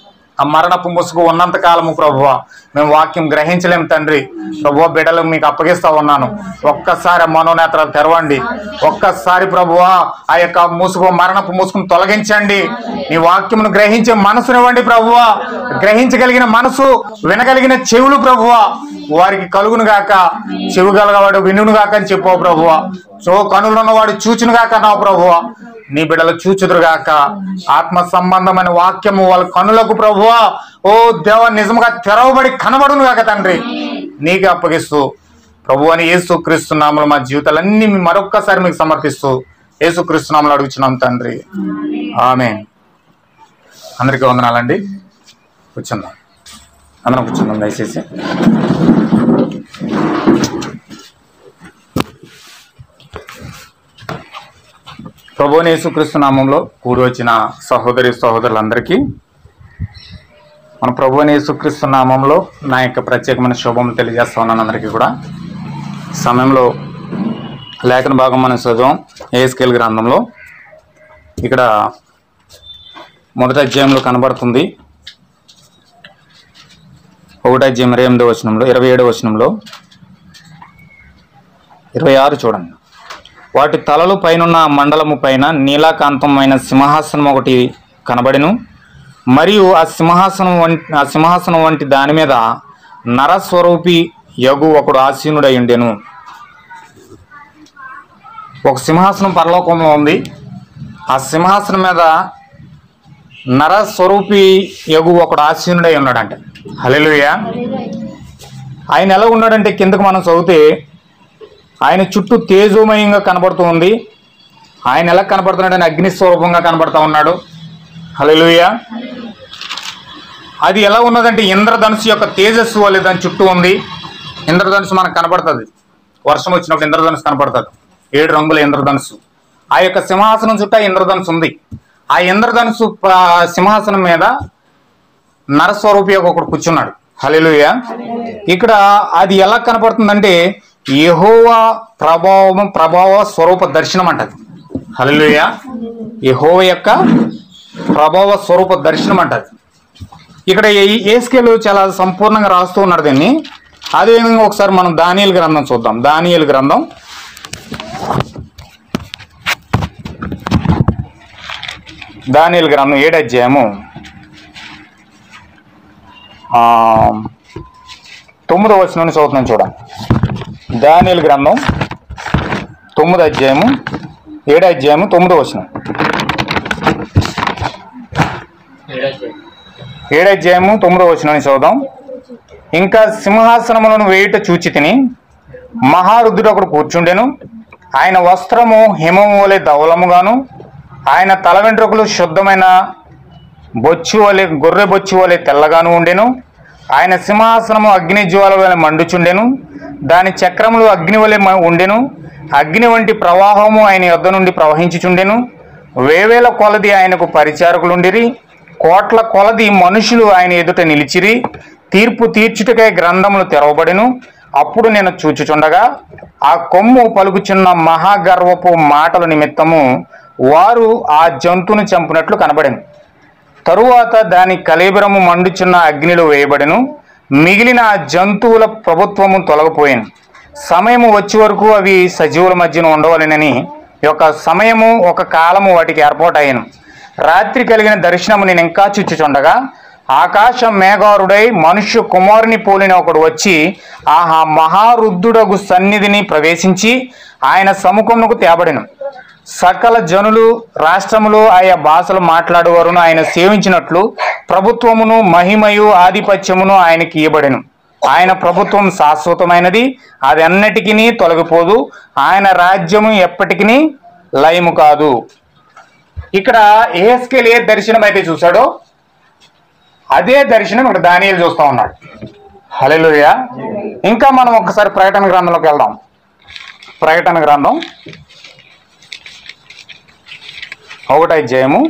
Speaker 1: ఆ మరణపు ముసుగు ఉన్నంత కాలము ప్రభువా మేము వాక్యం గ్రహించలేము తండ్రి. ప్రభువా, బిడ్డలు మీకు అప్పగిస్తా ఉన్నాను. ఒక్కసారి మనోనేత్రాలు తెరవండి. ఒక్కసారి ప్రభువా ఆ యొక్క ముసుగు మరణపు ముసుగును తొలగించండి. నీ వాక్యమును గ్రహించే మనసునివ్వండి ప్రభువా. గ్రహించగలిగిన మనసు, వినగలిగిన చెవులు ప్రభువా వారికి కలుగును గాక. చెవు గలగవాడు వినును గాక అని చెప్పావు ప్రభువా. సో కనులు ఉన్నవాడు చూచును గాక అన్నావు ప్రభువా. నీ బిడ్డలు చూచుదురుగాక. ఆత్మ సంబంధమైన వాక్యము వాళ్ళ కనులకు ప్రభువా ఓ దేవ నిజముగా తెరవబడి కనబడును గాక తండ్రి. నీకే అప్పగిస్తూ ప్రభు అని యేసు క్రీస్తు నామములో మా జీవితాలన్నీ మరొక్కసారి మీకు సమర్పిస్తూ యేసు క్రీస్తు నామములో అడుగుచున్నాం తండ్రి. ఆమేన్. అందరికీ వందనాలండి. కూర్చుందాం, అందరం కూర్చుందాం దయచేసి. ప్రభువుని యేసుక్రీస్తు నామంలో కూడి వచ్చిన సహోదరి సహోదరులందరికీ మన ప్రభువుని యేసుక్రీస్తు నామంలో నా యొక్క ప్రత్యేకమైన శుభములు తెలియజేస్తా ఉన్నాను. అందరికీ కూడా సమయంలో లేఖన భాగం మనం చదువు యెహెజ్కేలు గ్రంథంలో ఇక్కడ మొదటి అధ్యాయంలో కనబడుతుంది. ఒకటి అధ్యాయం ఇరవై ఎనిమిదో వచనంలో ఇరవై ఏడో వచనంలో ఇరవై ఆరు చూడండి. వాటి తలలు పైనున్న మండలము పైన నీలాకాంతమైన సింహాసనం ఒకటి కనబడెను. మరియు ఆ సింహాసనం వంటి ఆ సింహాసనం వంటి దాని మీద నరస్వరూపి యగు ఒకడు ఆసీనుడై ఉండెను. ఒక సింహాసనం పరలోకంలో ఉంది. ఆ సింహాసనం మీద నరస్వరూపి యగు ఒకడు ఆసీనుడై ఉన్నాడంట. హల్లెలూయా. ఆయన ఎలా ఉన్నాడంటే కిందకు మనం చదివితే ఆయన చుట్టూ తేజోమయంగా కనబడుతూ ఉంది. ఆయన ఎలా కనబడుతున్నాడని అగ్ని స్వరూపంగా కనబడుతూ ఉన్నాడు. హల్లెలూయా. అది ఎలా ఉన్నదంటే ఇంద్రధనుసు యొక్క తేజస్సు వల్ల దాని చుట్టూ ఉంది. ఇంద్రధనుసు మనకు కనబడుతుంది. వర్షం వచ్చినప్పుడు ఇంద్రధనుసు కనబడుతుంది. ఏడు రంగుల ఇంద్రధనుసు. ఆ యొక్క సింహాసనం చుట్టూ ఇంద్రధనుసు ఉంది. ఆ ఇంద్రధనుసు సింహాసనం మీద నరస్వరూపి ఒకడు కూర్చున్నాడు. హల్లెలూయా. ఇక్కడ అది ఎలా కనపడుతుందంటే యెహోవా ప్రభావం ప్రభావ స్వరూప దర్శనం అంటది. హల్లెలూయా. యెహోవా యొక్క ప్రభావ స్వరూప దర్శనం అంటది. ఇక్కడ యెహెజ్కేలు చాలా సంపూర్ణంగా రాస్తూ ఉన్నాడు దీన్ని. అదేవిధంగా ఒకసారి మనం దానియేలు గ్రంథం చూద్దాం. దానియేలు గ్రంథం దానియేలు గ్రంథం ఏడు అధ్యాయము తొమ్మిదో వచనం నుండి చదువుతున్నాను చూడండి. దానియేలు గ్రంథం తొమ్మిదో అధ్యాయము ఏడు అధ్యాయము తొమ్మిదో వచనం. ఏడు అధ్యాయము తొమ్మిదో వచనం నుంచి చదువుదాం. ఇంకా సింహాసనములను వేయుట చూచి తిని మహారుద్ధుడు ఒకడు కూర్చుండెను. ఆయన వస్త్రము హిమము వలె ధవలముగాను ఆయన తల వెంట్రుకలు శుద్ధమైన బొచ్చు వలె గొర్రె బొచ్చు వలె తెల్లగాను ఉండెను. ఆయన సింహాసనము అగ్ని జ్వాల వలె మండుచుండెను. దాని చక్రములు అగ్ని వలె ఉండెను. అగ్ని వంటి ప్రవాహము ఆయన యొద్ద నుండి ప్రవహించుచుండెను. వేవేల కొలది ఆయనకు పరిచారకులుండిరి. కోట్ల కొలది మనుషులు ఆయన ఎదుట నిలిచిరి. తీర్పు తీర్చుటకై గ్రంథములు తెరవబడెను. అప్పుడు నేను చూచుచుండగా ఆ కొమ్ము పలుకుచున్న మహాగర్వపు మాటల నిమిత్తము వారు ఆ జంతువును చంపినట్లు కనబడెను. తరువాత దాని కళేబరము మండుచున్న అగ్నిలో వేయబడెను. మిగిలిన ఆ జంతువుల ప్రభుత్వము తొలగిపోయాను. సమయము వచ్చే వరకు అవి సజీవుల మధ్యన ఉండవలెనని ఒక సమయము ఒక కాలము వాటికి ఏర్పాటయ్యాను. రాత్రి కలిగిన దర్శనము నేను ఇంకా చూచుచుండగా ఆకాశం మేఘారుడై మనుష్య కుమారుని పోలిన ఒకడు వచ్చి ఆ మహారుద్ధుడగు సన్నిధిని ప్రవేశించి ఆయన సముఖమునకు తేబడెను. సకల జనులు రాష్ట్రములు ఆయా భాషలు మాట్లాడేవారును ఆయన సేవించినట్లు ప్రభుత్వమును మహిమయు ఆధిపత్యమును ఆయనకి ఇవ్వబడెను. ఆయన ప్రభుత్వం శాశ్వతమైనది, అది అన్నిటికీ తొలగిపోదు. ఆయన రాజ్యము ఎప్పటికీ లయము కాదు. ఇక్కడ యెహెజ్కేలు ఏ దర్శనం అయితే చూశాడో అదే దర్శనం ఇక్కడ దానియేలు చూస్తా ఉన్నాడు. హల్లెలూయా. ఇంకా మనం ఒకసారి ప్రకటన గ్రంథంలోకి వెళ్దాం. ప్రకటన గ్రంథం ఒకటి అధ్యాయము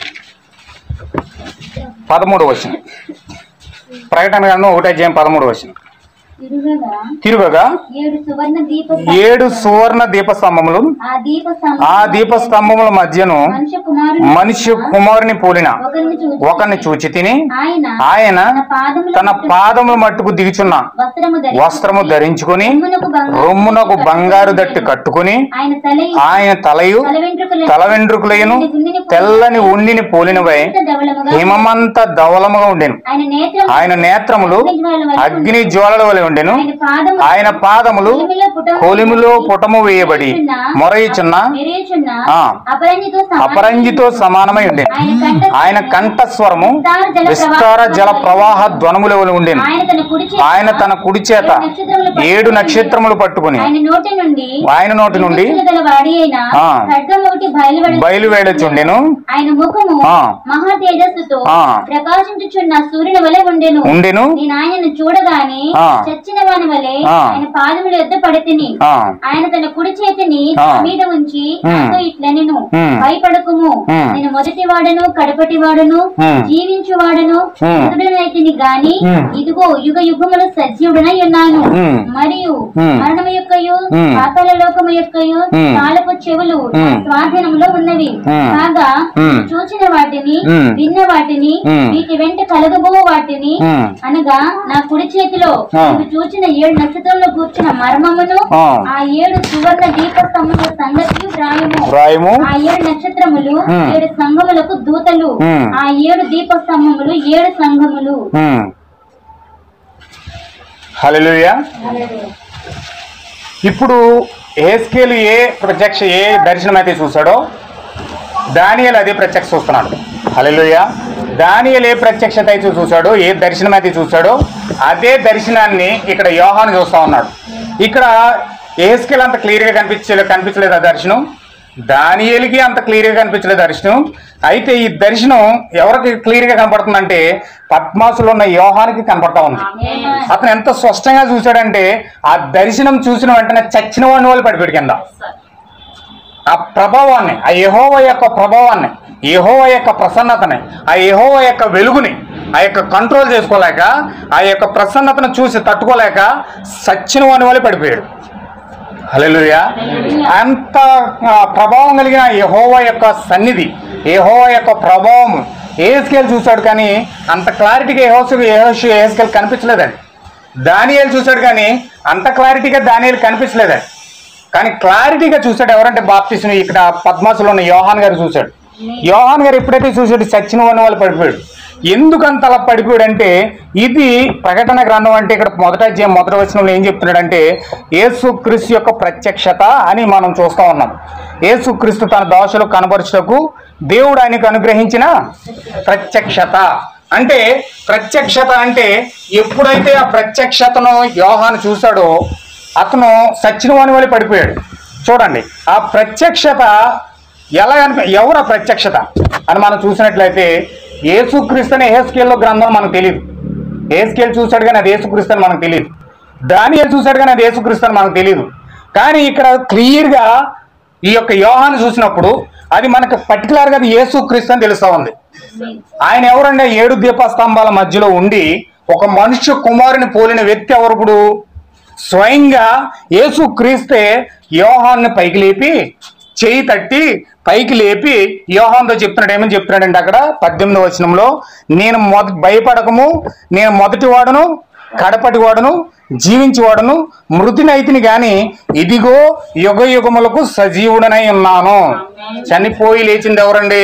Speaker 1: పదమూడు వచనం. ప్రకటన గ్రంథం ఒకటి అధ్యాయం పదమూడు వచనం. తిరుగగా ఏడు సువర్ణ దీపస్తంభములు ఆ దీపస్తంభముల మధ్యను మనిషి కుమారుని పోలిన ఒకరిని చూచి తిని ఆయన తన పాదముల మట్టుకు దిగుచున్న వస్త్రము ధరించుకుని రొమ్మునకు బంగారు దట్టి కట్టుకుని ఆయన తలయు తల వెంట్రుకలయును తెల్లని ఉండిని పోలినవై హిమమంత ధవలముగా ఉండెను. ఆయన నేత్రములు అగ్ని జ్వాలల వలె ఉండెను. ఆయన పాదములు కొలిమిలో పుటము వేయబడి మొరయిచున్న అపరంజితో సమానమై ఉండెను. ఆయన కంఠస్వరము విస్తార జల ప్రవాహ ధ్వనముల వలె ఉండెను. ఆయన తన కుడి చేత ఏడు నక్షత్రములు పట్టుకుని ఆయన నోటి నుండి బయలువేడచుండెను.
Speaker 2: ఆయన ముఖము మహా తేజస్సుతో ప్రకాశించుచున్న సూర్యుని వలె ఉండెను.
Speaker 1: ఉండెను.
Speaker 2: నేను ఆయనను చూడగానే చచ్చిన వాని వలె
Speaker 1: ఆ.
Speaker 2: ఆయన పాదముల యొద్ద పడితిని.
Speaker 1: ఆ,
Speaker 2: ఆయన తన కుడి చేతిని
Speaker 1: ఆ.
Speaker 2: నా మీద ఉంచి నాతో ఇట్లనెను,
Speaker 1: ఉమ్.
Speaker 2: భయపడకుము,
Speaker 1: ఉమ్.
Speaker 2: నేను మొదటి వాడను కడపటి వాడను
Speaker 1: ఉమ్.
Speaker 2: జీవించు వాడను
Speaker 1: ఉమ్.
Speaker 2: మృతుడనైతిని గాని
Speaker 1: ఉమ్.
Speaker 2: ఇదిగో యుగ యుగములు సజీవుడనై ఉన్నాను.
Speaker 1: ఉమ్.
Speaker 2: మరియు
Speaker 1: ఉమ్.
Speaker 2: మరణము యొక్కయు
Speaker 1: ఉమ్.
Speaker 2: పాతాళ లోకము యొక్కయు
Speaker 1: ఉమ్.
Speaker 2: తాళపు చెవులు నా
Speaker 1: ఉమ్.
Speaker 2: స్వాధీనంలో ఉన్నవి.
Speaker 1: ఉమ్.
Speaker 2: కాగా
Speaker 1: ఉమ్.
Speaker 2: చూచిన వాటిని
Speaker 1: ఉమ్.
Speaker 2: విన్న వాటిని
Speaker 1: ఉమ్.
Speaker 2: వీటి వెంట కలగబో వాటిని
Speaker 1: ఉమ్.
Speaker 2: అనగా నా కుడి చేతిలో
Speaker 1: ఆ.
Speaker 2: నీవు చూచిన ఏడు నక్షత్రంలో కూర్చున్న మర్మమును
Speaker 1: ఆ.
Speaker 2: ఆ ఏడు సువర్ణ దీపస్తంభముల సంగతి వ్రాయము.
Speaker 1: వ్రాయము.
Speaker 2: ఆ ఏడు నక్షత్రములు
Speaker 1: ఉమ్.
Speaker 2: ఏడు సంఘములకు దూతలు.
Speaker 1: ఉమ్.
Speaker 2: ఆ ఏడు దీపస్తంభములు ఏడు సంఘములు.
Speaker 1: ఉమ్. హల్లెలూయా. ఇప్పుడు హెస్కేలు ఏ ప్రత్యక్ష ఏ దర్శనం అయితే చూశాడో దానియేలు అదే ప్రత్యక్ష చూస్తున్నాడు. హల్లెలూయా. దానియేలు ఏ ప్రత్యక్షత అయితే చూశాడో ఏ దర్శనం అయితే చూశాడో అదే దర్శనాన్ని ఇక్కడ యోహాను చూస్తా ఉన్నాడు. ఇక్కడ హెస్కేలు అంత క్లియర్గా కనిపించలే కనిపించలేదు ఆ దర్శనం, దానియేలుకి అంత క్లియర్గా కనిపించలేదు దర్శనం. అయితే ఈ దర్శనం ఎవరికి క్లియర్గా కనపడుతుందంటే పద్మాసులో ఉన్న యోహానికి కనపడతా ఉంది. అతను ఎంత స్పష్టంగా చూశాడంటే ఆ దర్శనం చూసిన వెంటనే చచ్చిన వాడిని వాళ్ళు పడిపోయాడు కింద. ఆ ప్రభావాన్ని, ఆ యెహోవా యొక్క ప్రభావాన్ని, యెహోవా యొక్క ప్రసన్నతని, ఆ యెహోవా యొక్క వెలుగుని ఆ యొక్క కంట్రోల్ చేసుకోలేక, ఆ యొక్క ప్రసన్నతను చూసి తట్టుకోలేక చచ్చిన వాడిని వాళ్ళు పడిపోయాడు. హల్లెలూయా. అంత ప్రభావం కలిగిన యెహోవా యొక్క సన్నిధి, యెహోవా యొక్క ప్రభావం యెహెజ్కేలు చూశాడు, కానీ అంత క్లారిటీగా యెహోషు యెహోషు యెహెజ్కేలు కనిపించలేదండి. దానియేలు చూశాడు, కానీ అంత క్లారిటీగా దానియేలు కనిపించలేదండి. కానీ క్లారిటీగా చూశాడు ఎవరంటే బాప్తిస్మ ఇక్కడ పద్మాసులో ఉన్న యోహాన్ గారు చూశాడు. యోహాన్ గారు ఎప్పుడైతే చూశాడు చచ్చిన వాడిని వాళ్ళు పడిపోయాడు. ఎందుకంత అలా పడిపోయాడు అంటే ఇది ప్రకటన గ్రంథం అంటే ఇక్కడ మొదట అధ్యాయం మొదటి వచనంలో ఏం చెప్తున్నాడంటే యేసుక్రీస్తు యొక్క ప్రత్యక్షత అని మనం చూస్తా ఉన్నాం. యేసుక్రీస్తు తన దోషలు కనబరుచుటకు దేవుడు ఆయనకు అనుగ్రహించిన ప్రత్యక్షత. అంటే ప్రత్యక్షత అంటే ఎప్పుడైతే ఆ ప్రత్యక్షతను యోహాను చూశాడో అతను సచ్చిన వాని వల్ల పడిపోయాడు. చూడండి ఆ ప్రత్యక్షత ఎలా అనిపి ఎవరు ఆ ప్రత్యక్షత అని మనం చూసినట్లయితే యేసుక్రీస్తు అనే యెహెజ్కేలు గ్రంథం మనకు తెలియదు. యెహెజ్కేలు చూశాడు కానీ అది యేసుక్రీస్తు అని మనకు తెలియదు. దానియేలు చూశాడు కానీ అది యేసుక్రీస్తు అని మనకు తెలియదు. కానీ ఇక్కడ క్లియర్గా ఈ యొక్క యోహాను చూసినప్పుడు అది మనకు పర్టికులర్గా అది యేసుక్రీస్తు అని తెలుస్తూ ఉంది. ఆయన ఎవరంటే ఏడు దీపస్తంభాల మధ్యలో ఉండి ఒక మనుష్య కుమారుని పోలిన వ్యక్తి ఎవరుప్పుడు స్వయంగా యేసుక్రీస్తే యోహాన్ని పైకి లేపి చేయి తట్టి పైకి లేపి యోహాన్తో చెప్తున్నాడు. ఏమని చెప్తున్నాడంటే అక్కడ పద్దెనిమిది వచనంలో నేను మొద భయపడకము, నేను మొదటి వాడును కడపటి వాడును జీవించి వాడును మృతినైతిని గాని ఇదిగో యుగ యుగములకు సజీవుడనై ఉన్నాను. చనిపోయి లేచింది ఎవరండి?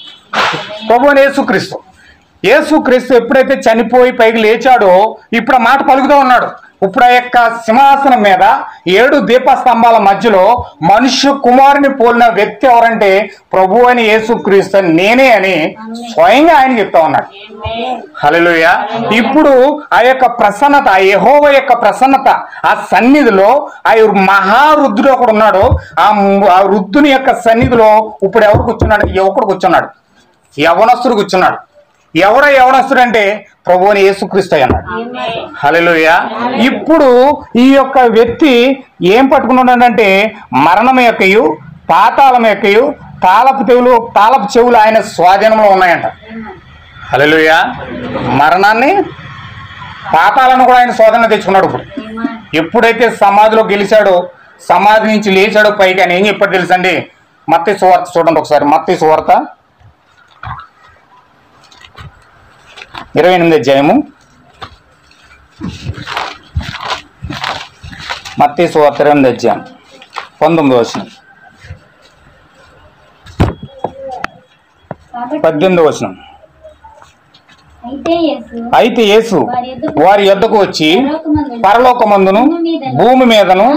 Speaker 1: ప్రభువైన యేసుక్రీస్తు. యేసుక్రీస్తు ఎప్పుడైతే చనిపోయి పైకి లేచాడో ఇప్పుడు ఆ మాట పలుకుతూ ఉన్నాడు. ఇప్పుడు ఆ యొక్క సింహాసనం మీద ఏడు దీపస్తంభాల మధ్యలో మనుష్య కుమారుని పోలిన వ్యక్తి ఎవరంటే ప్రభు అని యేసుక్రీస్తు నేనే అని స్వయంగా ఆయన చెప్తా ఉన్నాడు. హల్లెలూయా. ఇప్పుడు ఆ యొక్క ప్రసన్నత, ఆ యెహోవా యొక్క ప్రసన్నత, ఆ సన్నిధిలో ఆ మహారుద్రుడు ఒకడు ఉన్నాడు. ఆ రుద్దుని యొక్క సన్నిధిలో ఇప్పుడు ఎవరు కూర్చున్నాడు? యువకుడు కూర్చున్నాడు, యవనస్తుడు కూర్చున్నాడు. ఎవడ యవనస్తుడు అంటే ప్రభు అని యేసుక్రీస్తు అన్నాడు. హల్లెలూయా. ఇప్పుడు ఈ యొక్క వ్యక్తి ఏం పట్టుకున్నాడంటే మరణం యొక్కయు పాతాళం యొక్కయు తాళపు చెవులు తాళపు చెవులు ఆయన స్వాధీనంలో ఉన్నాయంట. హల్లెలూయా. మరణాన్ని పాతాలను కూడా ఆయన స్వాధీనం తెచ్చుకున్నాడు. ఇప్పుడు ఎప్పుడైతే సమాధిలో గెలిచాడో సమాధి నుంచి లేచాడో పైకి ఆయన ఏం చెప్పాడు తెలుసండి? మత్తయి సువార్త చూడండి ఒకసారి. మత్తయి సువార్త ఇరవై ఎనిమిది అధ్యాయము, మత్తయి సువార్త ఇరవై ఎనిమిది అధ్యాయం పంతొమ్మిది వచనం పద్దెనిమిది వచనం. అయితే యేసు వారి యొద్దకు వచ్చి పరలోకమందును భూమి మీదను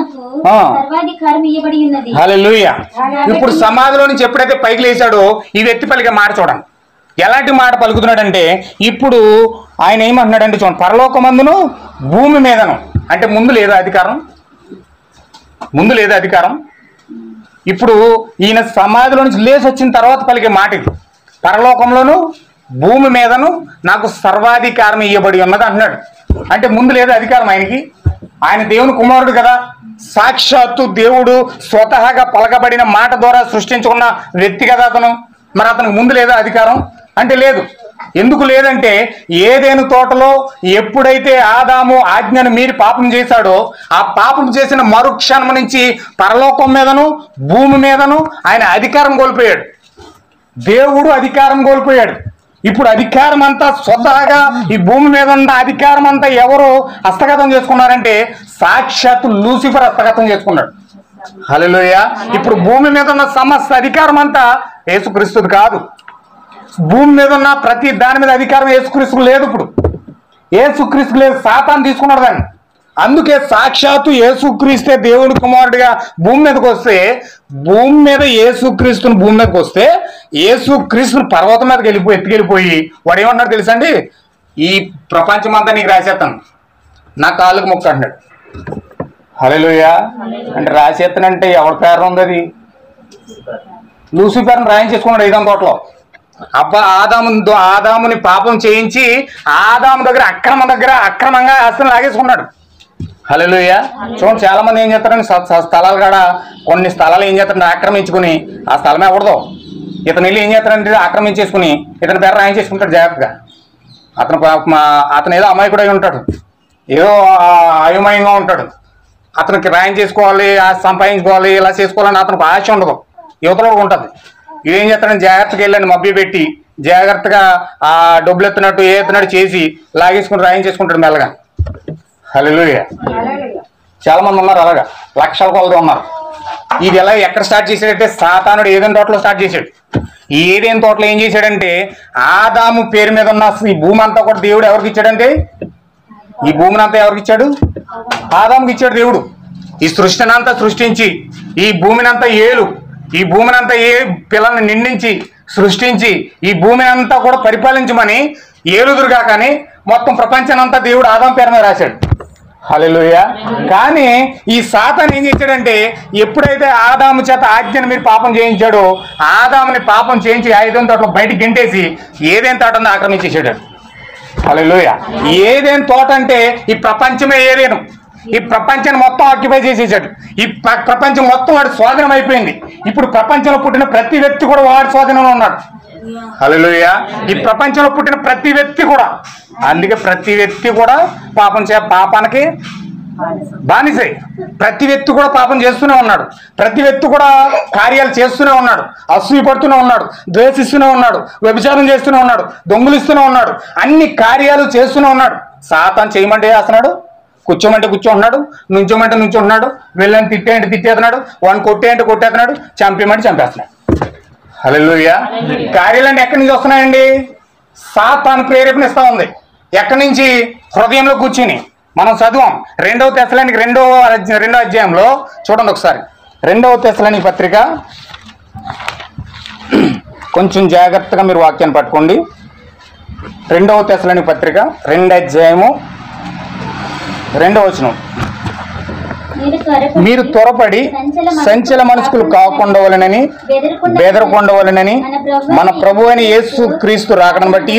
Speaker 1: హల్లెలూయా. ఇప్పుడు సమాధిలో నుంచి ఎప్పుడైతే పైకి లేచాడో ఈ వ్యక్తి పలికే మాట చూడండి. ఎలాంటి మాట పలుకుతున్నాడంటే ఇప్పుడు ఆయన ఏమంటున్నాడంటే చూడండి, పరలోకమందును భూమి మీదను. అంటే ముందు లేదా అధికారం? ముందు లేదా అధికారం? ఇప్పుడు ఈయన సమాధిలో నుంచి లేచి వచ్చిన తర్వాత పలికే మాట ఇది. పరలోకంలోను భూమి మీదను నాకు సర్వాధికారం ఇవ్వబడి ఉన్నది అంటున్నాడు. అంటే ముందు లేదా అధికారం ఆయనకి? ఆయన దేవుని కుమారుడు కదా, సాక్షాత్తు దేవుడు స్వతహాగా పలకబడిన మాట ద్వారా సృష్టించుకున్న వ్యక్తి కదా అతను. మరి అతనికి ముందు లేదా అధికారం అంటే? లేదు. ఎందుకు లేదంటే ఏదేను తోటలో ఎప్పుడైతే ఆదాము ఆజ్ఞను మీరి పాపం చేశాడో ఆ పాపం చేసిన మరుక్షణం నుంచి పరలోకం మీదను భూమి మీదను ఆయన అధికారం కోల్పోయాడు. దేవుడు అధికారం కోల్పోయాడు. ఇప్పుడు అధికారం అంతా స్వతహాగా ఈ భూమి మీద ఉన్న అధికారం అంతా ఎవరు హస్తగతం చేసుకున్నారంటే సాక్షాత్తు లూసిఫర్ హస్తగతం చేసుకున్నాడు. హల్లెలూయా. ఇప్పుడు భూమి మీద ఉన్న సమస్త అధికారం అంతా యేసుక్రీస్తుది కాదు. భూమి మీద ఉన్న ప్రతి దాని మీద అధికారం యేసుక్రీస్తుకు లేదు. ఇప్పుడు యేసుక్రీస్తుకు లేదు, సాతాను తీసుకున్నాడు దాన్ని. అందుకే సాక్షాత్తు యేసుక్రీస్తే దేవుడి కుమారుడిగా భూమి మీదకి వస్తే, భూమి మీద యేసుక్రీస్తుని భూమి మీదకి వస్తే యేసుక్రీస్తుని పర్వతం మీదకి వెళ్ళిపోయి ఎత్తుకెళ్ళిపోయి వాడు ఏమన్నాడు తెలుసా అండి? ఈ ప్రపంచం అంతా నీకు రాసేస్తాను, నా కాళ్ళకు మొక్క అంటున్నాడు. హల్లెలూయా. అంటే రాసేస్తానంటే ఎవరి పేరు ఉంది? అది లూసిఫర్ని రాయించేసుకున్నాడు ఐదాం తోటలో. అబ్బా ఆదాము ఆదాముని పాపం చేయించి ఆదాము దగ్గర అక్రమ దగ్గర అక్రమంగా ఆస్తిని లాగేసుకున్నాడు. హల్లెలూయా. చూడండి, చాలా మంది ఏం చేస్తారని స్థలాలు కాడ కొన్ని స్థలాలు ఏం చేస్తారంటే ఆక్రమించుకుని ఆ స్థలమే ఎవడదో ఇతను వెళ్ళి ఏం చేస్తారంటే ఆక్రమించేసుకుని ఇతని పేరు రాయించేసుకుంటాడు జాగ్రత్తగా. అతను అతను ఏదో అమాయకుడై ఉంటాడు, ఏదో అయోమయంగా ఉంటాడు. అతనికి రాయం చేసుకోవాలి, సంపాదించుకోవాలి, ఇలా చేసుకోవాలని అతనికి ఆశ ఉండదు, యువతలో ఉంటుంది. ఇదేం చేస్తాడని జాగ్రత్తగా వెళ్ళండి మబ్బి పెట్టి జాగ్రత్తగా ఆ డబ్బులు ఎత్తున్నట్టు ఏ ఎత్తున్నట్టు చేసి లాగేసుకుని రాయం చేసుకుంటాడు మెల్లగా. హల్లెలూయా. చాలా మంది ఉన్నారు అలాగా, లక్షల కొలది ఉన్నారు. ఇది ఎలా ఎక్కడ స్టార్ట్ చేశాడంటే సాతానుడు ఏదైనా తోటలో స్టార్ట్ చేశాడు. ఏదైనా తోటలో ఏం చేశాడంటే ఆదాము పేరు మీద ఉన్న ఈ భూమి అంతా కూడా దేవుడు ఎవరికి ఇచ్చాడంటే, ఈ భూమిని అంతా ఎవరికి ఇచ్చాడు? ఆదాముకి ఇచ్చాడు దేవుడు. ఈ సృష్టిని అంతా సృష్టించి ఈ భూమిని అంతా ఏలు ఈ భూమిని అంతా ఏ పిల్లల్ని నిండించి సృష్టించి ఈ భూమిని అంతా కూడా పరిపాలించమని ఏలుదురుగా కానీ మొత్తం ప్రపంచాన్ని అంతా దేవుడు ఆదాము పేరు మీద రాశాడు. హల్లెలూయా. కానీ ఈ సాతాను ఏం చేశాడంటే ఎప్పుడైతే ఆదాము చేత ఆజ్ఞను మీరు పాపం చేయించాడో ఆదాముని పాపం చేయించి ఐదో తోటలో బయటికి గెంటేసి ఏదేం తోట ఆక్రమించేసాడు. హల్లెలూయా. ఏదేం తోట అంటే ఈ ప్రపంచమే ఏదేను, ఈ ప్రపంచాన్ని మొత్తం ఆక్యుపై చేసేసాడు. ఈ ప్రపంచం మొత్తం వాడి స్వాధీనం అయిపోయింది. ఇప్పుడు ప్రపంచంలో పుట్టిన ప్రతి వ్యక్తి కూడా వాడి స్వాధీనంలో ఉన్నాడు. హల్లెలూయా. ఈ ప్రపంచంలో పుట్టిన ప్రతి వ్యక్తి కూడా, అందుకే ప్రతి వ్యక్తి కూడా పాపం చే పాపానికి బానిసై ప్రతి వ్యక్తి కూడా పాపం చేస్తూనే ఉన్నాడు. ప్రతి వ్యక్తి కూడా కార్యాలు చేస్తూనే ఉన్నాడు, అసూయ పడుతూనే ఉన్నాడు, ద్వేషిస్తూనే ఉన్నాడు, వ్యభిచారం చేస్తూనే ఉన్నాడు, దొంగులిస్తూనే ఉన్నాడు, అన్ని కార్యాలు చేస్తూనే ఉన్నాడు. సాతాను చేయమంటే చేస్తున్నాడు, కూర్చోమంటే కూర్చోంటున్నాడు, నుంచోమంటే నుంచుంటున్నాడు, వెళ్ళని తిట్టేంటి తిట్టేస్తున్నాడు, వాడిని కొట్టేంటి కొట్టేస్తున్నాడు, చంపేమంటే చంపేస్తున్నాడు. హల్లెలూయా. కార్యాలన్నీ ఎక్కడి నుంచి వస్తున్నాయండి? సాతాను ప్రేరేపణిస్తూ ఉంది. ఎక్కడి నుంచి? హృదయంలో కూర్చుని. మనం చదువాం రెండవ తెస్సలోనికి రెండవ రెండో అధ్యాయంలో చూడండి ఒకసారి. రెండవ తెస్సలోనికి పత్రిక కొంచెం జాగ్రత్తగా మీరు వాక్యాన్ని పట్టుకోండి. రెండవ తెస్సలోనికి పత్రిక రెండో అధ్యాయము రెండవ వచనం. మీరు త్వరపడి సంచల మనసుకులు కాకుండా వలనని బెదరకొండవలనని మన ప్రభు అయిన యేసు క్రీస్తు రాకడను బట్టి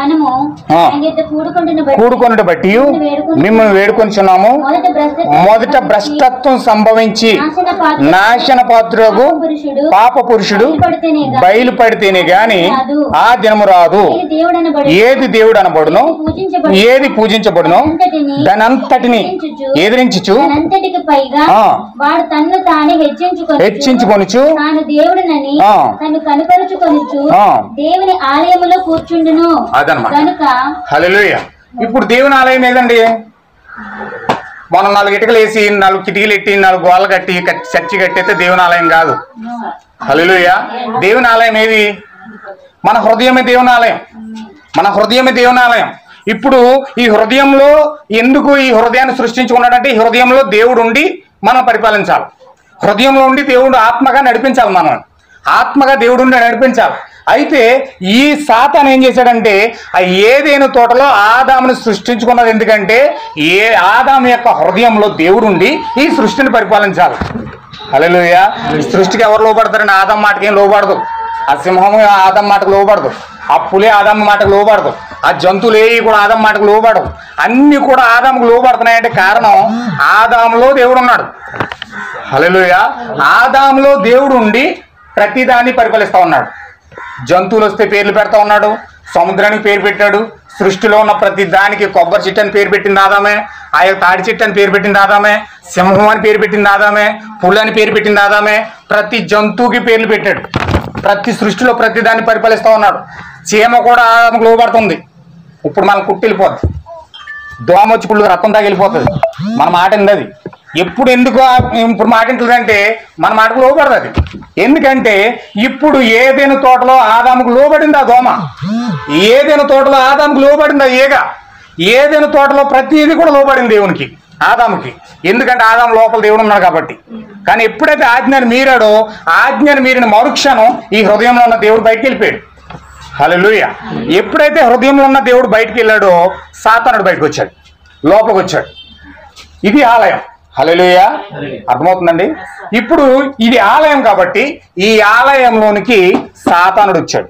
Speaker 1: కూడుకొనుట బట్టి మిమ్మల్ని వేడుకొనిచున్నాము. మొదట భ్రష్టత్వం సంభవించి నాశన పాత్రులకు పాప పురుషుడు బయలుపడితేనే గాని ఆ దినము రాదు. ఏది దేవుడు అనబడును, ఏది పూజించబడును దానంతటిని ఎదిరించుచు
Speaker 2: వాడు తన్ను తానే హెచ్చించుకొనుచు తాను దేవుడినని తను కనపరుచుకొనుచు దేవుని ఆలయములో కూర్చుండును.
Speaker 1: కనుక హల్లెలూయా. ఇప్పుడు దేవుని ఆలయం ఏదండి? మనం నాలుగు ఇటుకలు వేసి నాలుగు కిటికీలు ఎట్టి నాలుగు గోడలు కట్టి చర్చి కట్టయితే దేవుని ఆలయం కాదు. హల్లెలూయా. దేవుని ఆలయం ఏది? మన హృదయమే దేవుని ఆలయం. మన హృదయమే దేవుని ఆలయం. ఇప్పుడు ఈ హృదయంలో ఎందుకు ఈ హృదయాన్ని సృష్టించుకున్నాడంటే ఈ హృదయంలో దేవుడు ఉండి మనం పరిపాలించాలి. హృదయంలో ఉండి దేవుడు ఆత్మగా నడిపించాలి, మనం ఆత్మగా దేవుడు ఉండి నడిపించాలి. అయితే ఈ సాతాను ఏం చేశాడంటే ఆ ఏదేను తోటలో ఆదాముని సృష్టించుకున్నది ఎందుకంటే ఏ ఆదాము యొక్క హృదయంలో దేవుడు ఉండి ఈ సృష్టిని పరిపాలించాలి. హల్లెలూయా. ఈ సృష్టికి ఎవరు లోబడతారండి? ఆదాము మాటకి ఏం లోబడదు. ఆ సింహము ఆదాము మాటకు లోబడదు, ఆ పులి ఆదాము మాటకు లోబడదు. ఆ జంతువులు ఏవి కూడా ఆదాం మాటకు లోబడవు. అన్ని కూడా ఆదాముకు లోబడుతున్నాయంటే కారణం ఆదాములో దేవుడు ఉన్నాడు. హల్లెలూయా. ఆదాములో దేవుడు ఉండి ప్రతిదాన్ని పరిపాలిస్తా ఉన్నాడు. జంతువులు వస్తే పేర్లు పెడతా ఉన్నాడు, సముద్రానికి పేరు పెట్టాడు, సృష్టిలో ఉన్న ప్రతి దానికి కొబ్బరి చెట్టు అని పేరు పెట్టింది ఆదామే, ఆ యొక్క తాడి చెట్టు అని పేరు పెట్టింది ఆదామే, సింహం అని పేరు పెట్టింది ఆదామే, పులి అని పేరు పెట్టింది ఆదామే. ప్రతి జంతువుకి పేర్లు పెట్టాడు. ప్రతి సృష్టిలో ప్రతి దాన్ని పరిపాలిస్తూ ఉన్నాడు. చీమ కూడా ఆదాముకు లోబడుతుంది. ఇప్పుడు మనం కుట్టి వెళ్ళిపోద్ది, దోమ వచ్చి పుళ్ళు రక్తం దాకా వెళ్ళిపోతుంది. మన మాట ఏంది అది ఎప్పుడు ఎందుకు ఇప్పుడు మాట ఏంటంటే మన మాటకు లోబడదు అది. ఎందుకంటే ఇప్పుడు ఏదైనా తోటలో ఆదాముకు లోబడింది ఆ దోమ, ఏదైనా తోటలో ఆదాముకు లోబడింది ఆ ఈగ, ఏదైనా తోటలో ప్రతిదీ కూడా లోబడింది దేవునికి ఆదాముకి. ఎందుకంటే ఆదాము లోపల దేవుడు ఉన్నాడు కాబట్టి. కానీ ఎప్పుడైతే ఆజ్ఞను మీరాడో ఆజ్ఞను మీరిన మరుక్షణం ఈ హృదయంలో ఉన్న దేవుడు బయటికి వెళ్ళిపోయాడు. హల్లెలూయా. ఎప్పుడైతే హృదయంలో ఉన్న దేవుడు బయటికి వెళ్ళాడో సాతానుడు బయటకు వచ్చాడు, లోపలికి వచ్చాడు. ఇది ఆలయం. హల్లెలూయా. అర్థమవుతుందండి. ఇప్పుడు ఇది ఆలయం కాబట్టి ఈ ఆలయంలోనికి సాతానుడు వచ్చాడు.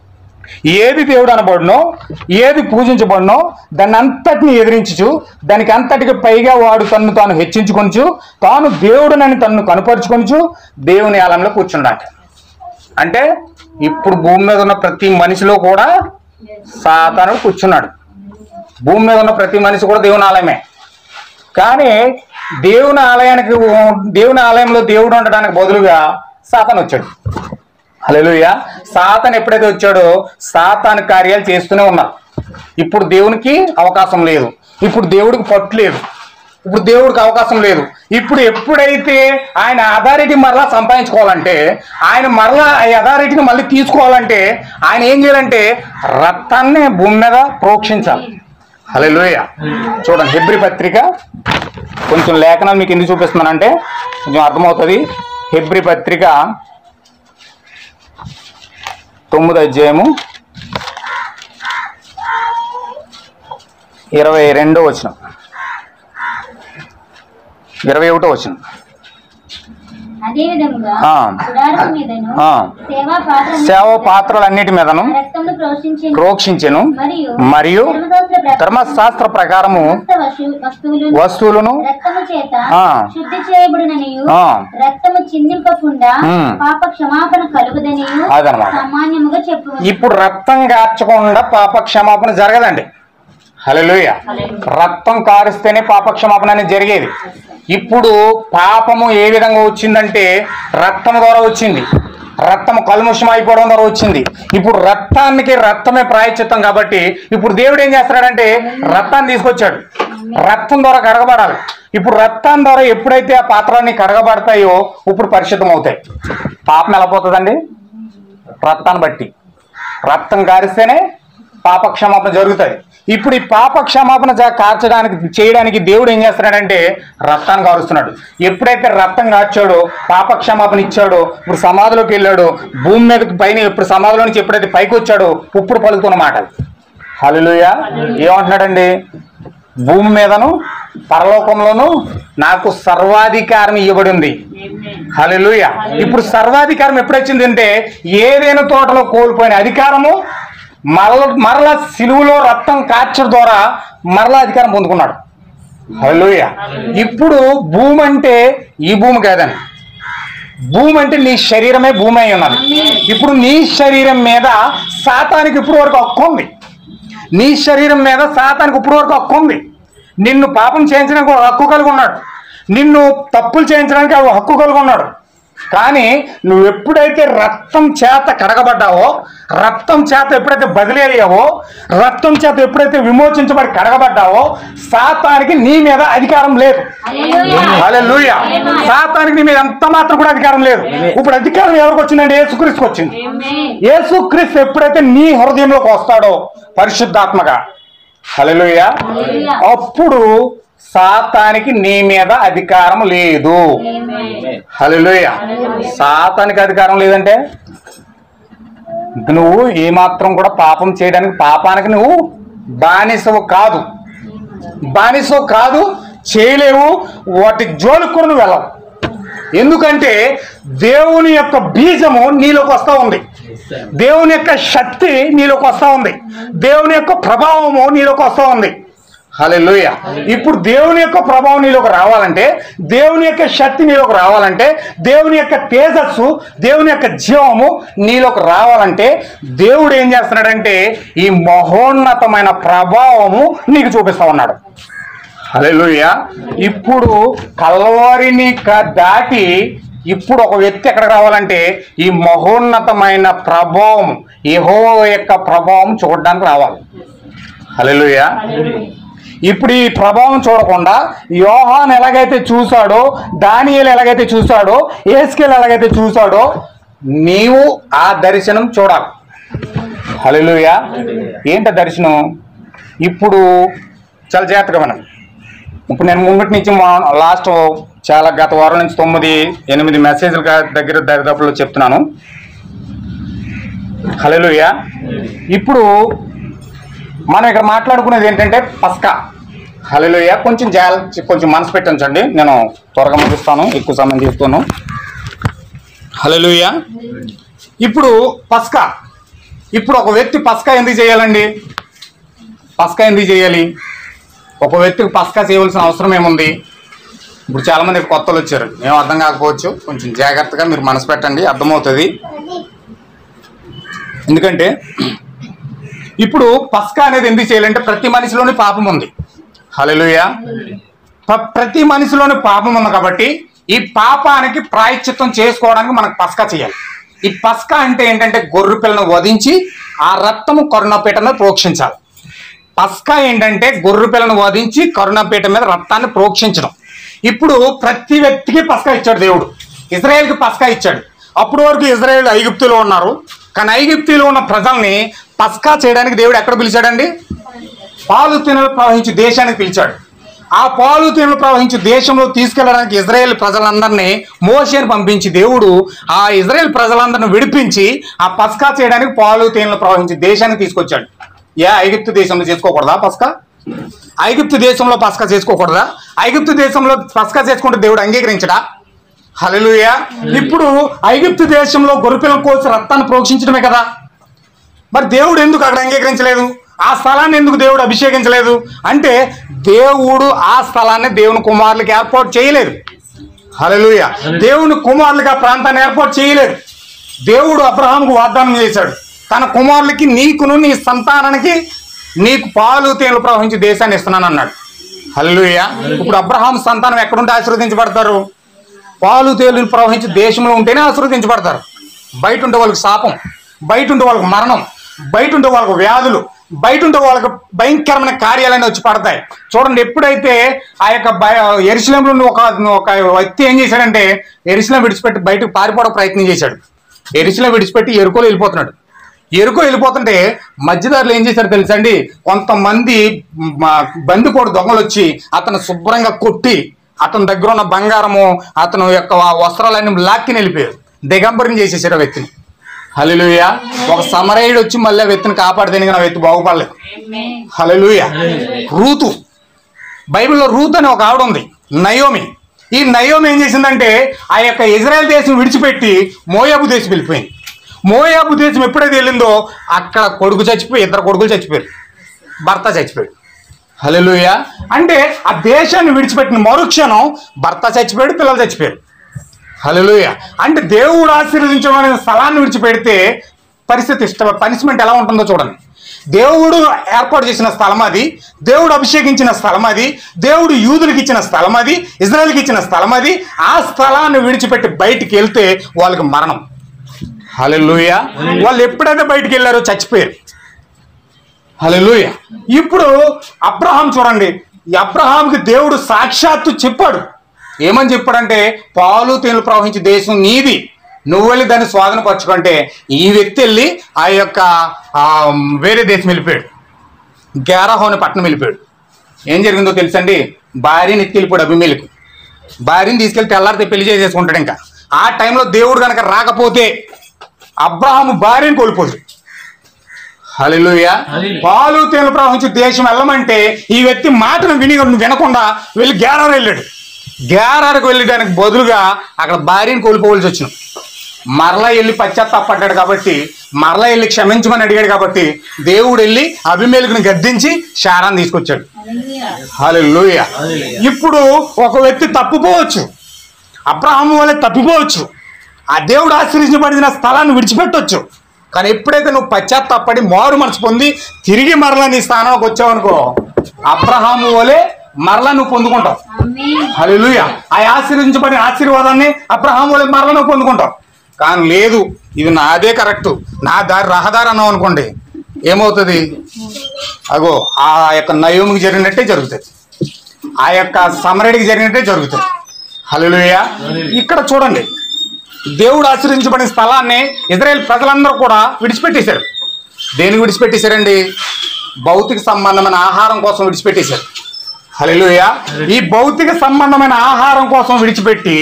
Speaker 1: ఏది దేవుడు అనబడినో ఏది పూజించబడినో దాన్ని అంతటిని ఎదిరించు, దానికి అంతటికి పైగా వాడు తన్ను తాను హెచ్చించుకొనిచు తాను దేవుడునని తన్ను కనుపరుచుకొనిచు దేవుని ఆలయంలో కూర్చున్నాట. అంటే ఇప్పుడు భూమి మీద ఉన్న ప్రతి మనిషిలో కూడా సాతానుడు కూర్చున్నాడు. భూమి మీద ఉన్న ప్రతి మనిషి కూడా దేవుని ఆలయమే. కానీ దేవుని ఆలయానికి దేవుని ఆలయంలో దేవుడు ఉండడానికి బదులుగా సాతాను వచ్చాడు. హల్లెలూయా. సాతాను ఎప్పుడైతే వచ్చాడో సాతాను కార్యాలు చేస్తూనే ఉన్నారు. ఇప్పుడు దేవునికి అవకాశం లేదు, ఇప్పుడు దేవుడికి పట్టు లేదు, ఇప్పుడు దేవుడికి అవకాశం లేదు. ఇప్పుడు ఎప్పుడైతే ఆయన అథారిటీ మరలా సంపాదించుకోవాలంటే, ఆయన మరలా ఆ అథారిటీని మళ్ళీ తీసుకోవాలంటే ఆయన ఏం చేయాలంటే రక్తాన్ని భూమి మీద ప్రోక్షించాలి. హల్లెలూయా. చూడండి హెబ్రీ పత్రిక కొంచెం లేఖనాలు మీకు ఎందుకు చూపిస్తున్నానంటే కొంచెం అర్థమవుతుంది. హెబ్రీ పత్రిక తొమ్మిది అధ్యాయము ఇరవై రెండో వచనం, ఇరవై ఒకటో వచనం.
Speaker 2: అదే విధముగా
Speaker 1: ఆ.
Speaker 2: గుడారము మీదను
Speaker 1: ఆ.
Speaker 2: సేవా పాత్ర
Speaker 1: సేవ పాత్రలన్నిటి మీదను
Speaker 2: రక్తమును ప్రోక్షించెను.
Speaker 1: ప్రోక్షించెను
Speaker 2: మరియు
Speaker 1: మరియు
Speaker 2: ధర్మశాస్త్ర ప్రకారం
Speaker 1: ధర్మశాస్త్ర ప్రకారము
Speaker 2: సమస్త వస్తు- వస్తువులను
Speaker 1: వస్తువులను
Speaker 2: రక్తము చేత
Speaker 1: ఆ.
Speaker 2: శుద్ధి చేయబడిననియు
Speaker 1: ఆ.
Speaker 2: రక్తము చిందింపకుండా
Speaker 1: ఉమ్.
Speaker 2: పాప క్షమాపణ కలుగుదనియు
Speaker 1: అదనమాట.
Speaker 2: సామాన్యముగా చెప్పు.
Speaker 1: ఇప్పుడు రక్తం కార్చకుండా పాప క్షమాపణ జరగదండి. హల్లెలూయా. రక్తం కారిస్తేనే పాప క్షమాపణ అనేది జరిగేది. ఇప్పుడు పాపము ఏ విధంగా వచ్చిందంటే రక్తం ద్వారా వచ్చింది. రక్తం కల్ముషం అయిపోవడం ద్వారా వచ్చింది. ఇప్పుడు రక్తానికి రక్తమే ప్రాయశ్చిత్తం కాబట్టి ఇప్పుడు దేవుడు ఏం చేస్తున్నాడంటే రక్తాన్ని తీసుకొచ్చాడు. రక్తం ద్వారా కడగబడాలి. ఇప్పుడు రక్తం ద్వారా ఎప్పుడైతే ఆ పాత్రలన్నీ కడగబడతాయో ఇప్పుడు పరిశుద్ధం అవుతాయి. పాపం ఎలా పోతుందండి? రక్తాన్ని బట్టి. రక్తం కారిస్తేనే పాప క్షమాపణ జరుగుతుంది. ఇప్పుడు ఈ పాప క్షమాపణ కార్చడానికి చేయడానికి దేవుడు ఏం చేస్తున్నాడంటే రక్తాన్ని కారుస్తున్నాడు. ఎప్పుడైతే రక్తం కార్చాడో పాప క్షమాపణ ఇచ్చాడో ఇప్పుడు సమాధిలోకి వెళ్ళాడు. భూమి మీదకి పైన ఇప్పుడు సమాధిలో నుంచి ఎప్పుడైతే పైకి వచ్చాడో ఇప్పుడు పలుకుతున్న మాటలు. హల్లెలూయా. ఏమంటున్నాడండి? భూమి మీదను పరలోకంలోను నాకు సర్వాధికారం ఇవ్వబడి ఉంది. హల్లెలూయా. ఇప్పుడు సర్వాధికారం ఎప్పుడొచ్చింది అంటే ఏదైనా తోటలో కోల్పోయిన అధికారము మరల మరల సిలువలో రక్తం కార్చడం ద్వారా మరలా అధికారం పొందుకున్నాడు. హల్లెలూయా. ఇప్పుడు భూమి అంటే ఈ భూమి కాదని, భూమి అంటే నీ శరీరమే భూమి అయి ఉన్నది. ఇప్పుడు నీ శరీరం మీద సాతానికి ఇప్పుడు వరకు హక్కు ఉంది. నీ శరీరం మీద సాతానికి ఇప్పుడు వరకు హక్కు ఉంది. నిన్ను పాపం చేయించడానికి ఒక హక్కు కలిగి ఉన్నాడు. నిన్ను తప్పులు చేయించడానికి ఒక హక్కు కలిగి ఉన్నాడు. కానీ నువ్వు ఎప్పుడైతే రక్తం చేత కడగబడ్డావో, రక్తం చేత ఎప్పుడైతే బదిలీ అయ్యావో, రక్తం చేత ఎప్పుడైతే విమోచించబడి కడగబడ్డావో సాతానికి నీ మీద అధికారం లేదు. హల్లెలూయా. సాతానికి నీ మీద ఎంత మాత్రం కూడా అధికారం లేదు. ఇప్పుడు అధికారం ఎవరికి వచ్చిందంటే యేసుక్రీస్తుకు వచ్చింది. యేసుక్రీస్తు ఎప్పుడైతే నీ హృదయంలోకి వస్తాడో పరిశుద్ధాత్మగా, హల్లెలూయా, అప్పుడు సాతానికి నీ మీద అధికారం లేదు. హల్లెలూయా. సాతానికి అధికారం లేదంటే నువ్వు ఏమాత్రం కూడా పాపం చేయడానికి, పాపానికి నువ్వు బానిసవు కాదు, బానిసవు కాదు, చేయలేవు. వాటి జోలికి కూడా నువ్వు వెళ్ళవు. ఎందుకంటే దేవుని యొక్క బీజము నీలోకి వస్తూ ఉంది, దేవుని యొక్క శక్తి నీలోకి వస్తూ ఉంది, దేవుని యొక్క ప్రభావము నీలోకి వస్తూ ఉంది. హల్లెలూయా. ఇప్పుడు దేవుని యొక్క ప్రభావం నీలోకి రావాలంటే, దేవుని యొక్క శక్తి నీలోకి రావాలంటే, దేవుని యొక్క తేజస్సు, దేవుని యొక్క జీవము నీలోకి రావాలంటే దేవుడు ఏం చేస్తున్నాడంటే ఈ మహోన్నతమైన ప్రభావము నీకు చూపిస్తా ఉన్నాడు. హల్లెలూయా. ఇప్పుడు కల్వరిని దాటి ఇప్పుడు ఒక వ్యక్తి ఎక్కడికి రావాలంటే ఈ మహోన్నతమైన ప్రభావం, యెహోవా యొక్క ప్రభావం చూడడానికి రావాలి. హల్లెలూయా. ఇప్పుడు ఈ ప్రభావం చూడకుండా యోహాన్ ఎలాగైతే చూశాడో, దానియేలు ఎలాగైతే చూశాడో, యేస్కేలు ఎలాగైతే చూశాడో నీవు ఆ దర్శనం చూడాలి. హల్లెలూయా. ఏంట దర్శనం? ఇప్పుడు చాలా జాగ్రత్తగా మనం ఇప్పుడు నేను ముంగటి నుంచి మా లాస్ట్ చాలా గత వారం నుంచి తొమ్మిది ఎనిమిది మెసేజ్లు దగ్గర దరిదాపులో చెప్తున్నాను. హల్లెలూయా. ఇప్పుడు మనం ఇక్కడ మాట్లాడుకునేది ఏంటంటే పస్కా. హల్లెలూయా. కొంచెం జాల కొంచెం మనసు పెట్టించండి, నేను త్వరగా ముగిస్తాను, ఎక్కువ సమయం తీస్తాను. హల్లెలూయా. ఇప్పుడు పస్కా, ఇప్పుడు ఒక వ్యక్తి పస్కా ఎందుకు చేయాలండి? పస్కా ఎందుకు చేయాలి? ఒక వ్యక్తికి పస్కా చేయవలసిన అవసరం ఏముంది? ఇప్పుడు చాలామంది కొత్తలు వచ్చారు, ఏం అర్థం కాకపోవచ్చు, కొంచెం జాగ్రత్తగా మీరు మనసు పెట్టండి, అర్థమవుతుంది. ఎందుకంటే ఇప్పుడు పస్కా అనేది ఎందుకు చేయాలంటే ప్రతి మనిషిలోని పాపం ఉంది. హల్లెలూయా. ప్రతి మనిషిలోని పాపం ఉంది కాబట్టి ఈ పాపానికి ప్రాయశ్చిత్తం చేసుకోవడానికి మనకు పస్కా చేయాలి. ఈ పస్కా అంటే ఏంటంటే గొర్రె పిల్లను వధించి ఆ రక్తము కరుణపీఠ మీద ప్రోక్షించాలి. పస్కా ఏంటంటే గొర్రె పిల్లను వధించి కరుణపీఠ మీద రక్తాన్ని ప్రోక్షించడం. ఇప్పుడు ప్రతి వ్యక్తికి పస్కా ఇచ్చాడు దేవుడు. ఇజ్రాయేల్కి పస్కా ఇచ్చాడు. అప్పటి వరకు ఇజ్రాయేల్ ఐగుప్తులో ఉన్నారు, కానీ ఐగుప్తులో ఉన్న ప్రజల్ని పస్కా చేయడానికి దేవుడు ఎక్కడ పిలిచాడండి? పాలు తేనెలు ప్రవహించే దేశానికి పిలిచాడు. ఆ పాలు తేనెలు ప్రవహించే దేశంలో తీసుకెళ్ళడానికి ఇజ్రాయేల్ ప్రజలందరినీ మోషేని పంపించి దేవుడు ఆ ఇజ్రాయేల్ ప్రజలందరిని విడిపించి ఆ పస్కా చేయడానికి పాలు తేనెలు ప్రవహించే దేశానికి తీసుకొచ్చాడు. ఏ ఐగుప్తు దేశంలో చేసుకోకూడదా పస్కా? ఐగుప్తు దేశంలో పస్కా చేసుకోకూడదా? ఐగుప్తు దేశంలో పస్కా చేసుకుంటే దేవుడు అంగీకరించడా? హల్లెలూయా. ఇప్పుడు ఐగుప్తు దేశంలో గొర్రెపిల్లను కోసి రక్తాన్ని ప్రోక్షించడమే కదా, మరి దేవుడు ఎందుకు అక్కడ అంగీకరించలేదు? ఆ స్థలాన్ని ఎందుకు దేవుడు అభిషేకించలేదు? అంటే దేవుడు ఆ స్థలాన్ని దేవుని కుమారులకి ఏర్పాటు చేయలేదు. హల్లెలూయా. దేవుని కుమారులకి ఆ ప్రాంతాన్ని ఏర్పాటు చేయలేదు. దేవుడు అబ్రహాముకు వాగ్దానం చేశాడు, తన కుమారులకి నీకును నీ సంతానానికి నీకు పాలు తేనెలు ప్రవహించే దేశాన్ని ఇస్తున్నాను అన్నాడు. హల్లెలూయా. ఇప్పుడు అబ్రహాం సంతానం ఎక్కడుంటే ఆశీర్వదించబడతారు? పాలు తేనెలు ప్రవహించే దేశంలో ఉంటేనే ఆశీర్వదించబడతారు. బయట ఉంటే వాళ్ళకి శాపం, బయట ఉంటే వాళ్ళకి మరణం, బయట ఉంటే వాళ్ళకు వ్యాధులు, బయట ఉంటే వాళ్ళకి భయంకరమైన కార్యాలన్నీ వచ్చి పడతాయి. చూడండి, ఎప్పుడైతే ఆ యొక్క యెరూషలేములో ఒక ఒక వ్యక్తి ఏం చేశాడంటే యెరూషలేం విడిచిపెట్టి బయటకు పారిపోవడం ప్రయత్నం చేశాడు. యెరూషలేం విడిచిపెట్టి యెరికోలో వెళ్ళిపోతున్నాడు. యెరికో వెళ్ళిపోతుంటే మధ్యదారులు ఏం చేశారు తెలుసండి? కొంతమంది బందిపోటు దొంగలు వచ్చి అతను శుభ్రంగా కొట్టి అతని దగ్గర ఉన్న బంగారము, అతను యొక్క వస్త్రాలన్నీ లాక్కి వెళ్ళిపోయారు, దిగంబరం చేసేసారు ఆ వ్యక్తిని. హల్లెలూయా. ఒక సమరయుడు వచ్చి మళ్ళీ ఆ వ్యక్తిని కాపాడితేనే కానీ ఆ వ్యక్తి బాగుపడలేదు. హల్లెలూయా. రూతు, బైబిల్లో రూతు అని ఒక ఆవిడ ఉంది, నయోమి. ఈ నయోమి ఏం చేసిందంటే ఆ యొక్క ఇజ్రాయెల్ దేశం విడిచిపెట్టి మోయాబు దేశం వెళ్ళిపోయింది. మోయాబు దేశం ఎప్పుడైతే వెళ్ళిందో అక్కడ కొడుకు చచ్చిపోయి, ఇద్దరు కొడుకులు చచ్చిపోయారు, భర్త చచ్చిపోయాడు. హల్లెలూయా. అంటే ఆ దేశాన్ని విడిచిపెట్టిన మరుక్షణం భర్త చచ్చిపోయాడు, పిల్లలు చచ్చిపోయారు. హల్లెలూయా. అంటే దేవుడు ఆశీర్వదించమనే స్థలాన్ని విడిచిపెడితే పరిస్థితి ఇష్ట పనిష్మెంట్ ఎలా ఉంటుందో చూడండి. దేవుడు ఏర్పాటు చేసిన స్థలం అది, దేవుడు అభిషేకించిన స్థలం అది, దేవుడు యూదులకు ఇచ్చిన స్థలం అది, ఇజ్రాయెల్కి ఇచ్చిన స్థలం అది. ఆ స్థలాన్ని విడిచిపెట్టి బయటికి వెళ్తే వాళ్ళకి మరణం. హల్లెలూయా. వాళ్ళు ఎప్పుడైతే బయటికి వెళ్ళారో చచ్చిపోయారు. హల్లెలూయా. ఇప్పుడు అబ్రహాం చూడండి, ఈ అబ్రహాంకి దేవుడు సాక్షాత్తు చెప్పాడు. ఏమని చెప్పాడంటే పాలు తేనెలు ప్రవహించే దేశం నీది, నువ్వు వెళ్ళి దాన్ని స్వాధీనపరచుకుంటే ఈ వ్యక్తి వెళ్ళి ఆ యొక్క వేరే దేశం వెళ్ళిపోయాడు, గేరాహోని పట్టణం వెళ్ళిపోయాడు. ఏం జరిగిందో తెలుసండి? భార్యని ఎత్తికెళ్ళిపోయాడు అబీమెలెకు. భార్యని తీసుకెళ్లి తెల్లారితే పెళ్లి చేసేసుకుంటాడు. ఇంకా ఆ టైంలో దేవుడు కనుక రాకపోతే అబ్రహాము భార్యని కోల్పోదు. హల్లెలూయా. పాలు తేనెలు ప్రవహించే దేశం వెళ్ళమంటే ఈ వ్యక్తి మాటను విని వినకుండా వెళ్ళి గేరారు వెళ్ళాడు. గేరానికి వెళ్ళి దానికి బదులుగా అక్కడ భార్యని కోల్పోవలసి వచ్చింది. మరలా వెళ్ళి పశ్చాత్తాపడ్డాడు కాబట్టి, మరలా వెళ్ళి క్షమించమని అడిగాడు కాబట్టి దేవుడు వెళ్ళి అబీమెలెకుని గద్దించి శారాన్ని తీసుకొచ్చాడు. హల్లెలూయా. ఇప్పుడు ఒక వ్యక్తి తప్పిపోవచ్చు, అబ్రహాము వలె తప్పిపోవచ్చు, ఆ దేవుడు ఆశీర్వదించబడిన స్థలాన్ని విడిచిపెట్టవచ్చు. కానీ ఎప్పుడైతే నువ్వు పశ్చాత్తాపడి మారు మనసు పొంది తిరిగి మరలా నీ స్థానానికి వచ్చావనుకో, అబ్రహాము వలె మరలా నువ్వు పొందుకుంటావు. హల్లెలూయా. ఆ ఆశీర్వదించబడిన ఆశీర్వాదాన్ని అబ్రహాము వలె మరలా నువ్వు పొందుకుంటావు. కానీ లేదు, ఇది నాదే కరెక్టు, నా దారి రహదారి అన్నావు అనుకోండి, ఏమవుతుంది? అగో ఆ యొక్క నయోమికి జరిగినట్టే జరుగుతుంది, ఆ యొక్క సమరడికి జరిగినట్టే జరుగుతుంది. హల్లెలూయా. ఇక్కడ చూడండి, దేవుడు ఆశీర్వదించబడిన స్థలాన్ని ఇశ్రాయేలు ప్రజలందరూ కూడా విడిచిపెట్టేశారు. దేనికి విడిచిపెట్టేశారండి? భౌతిక సంబంధమైన ఆహారం కోసం విడిచిపెట్టేశారు. హల్లెలూయా. ఈ భౌతిక సంబంధమైన ఆహారం కోసం విడిచిపెట్టి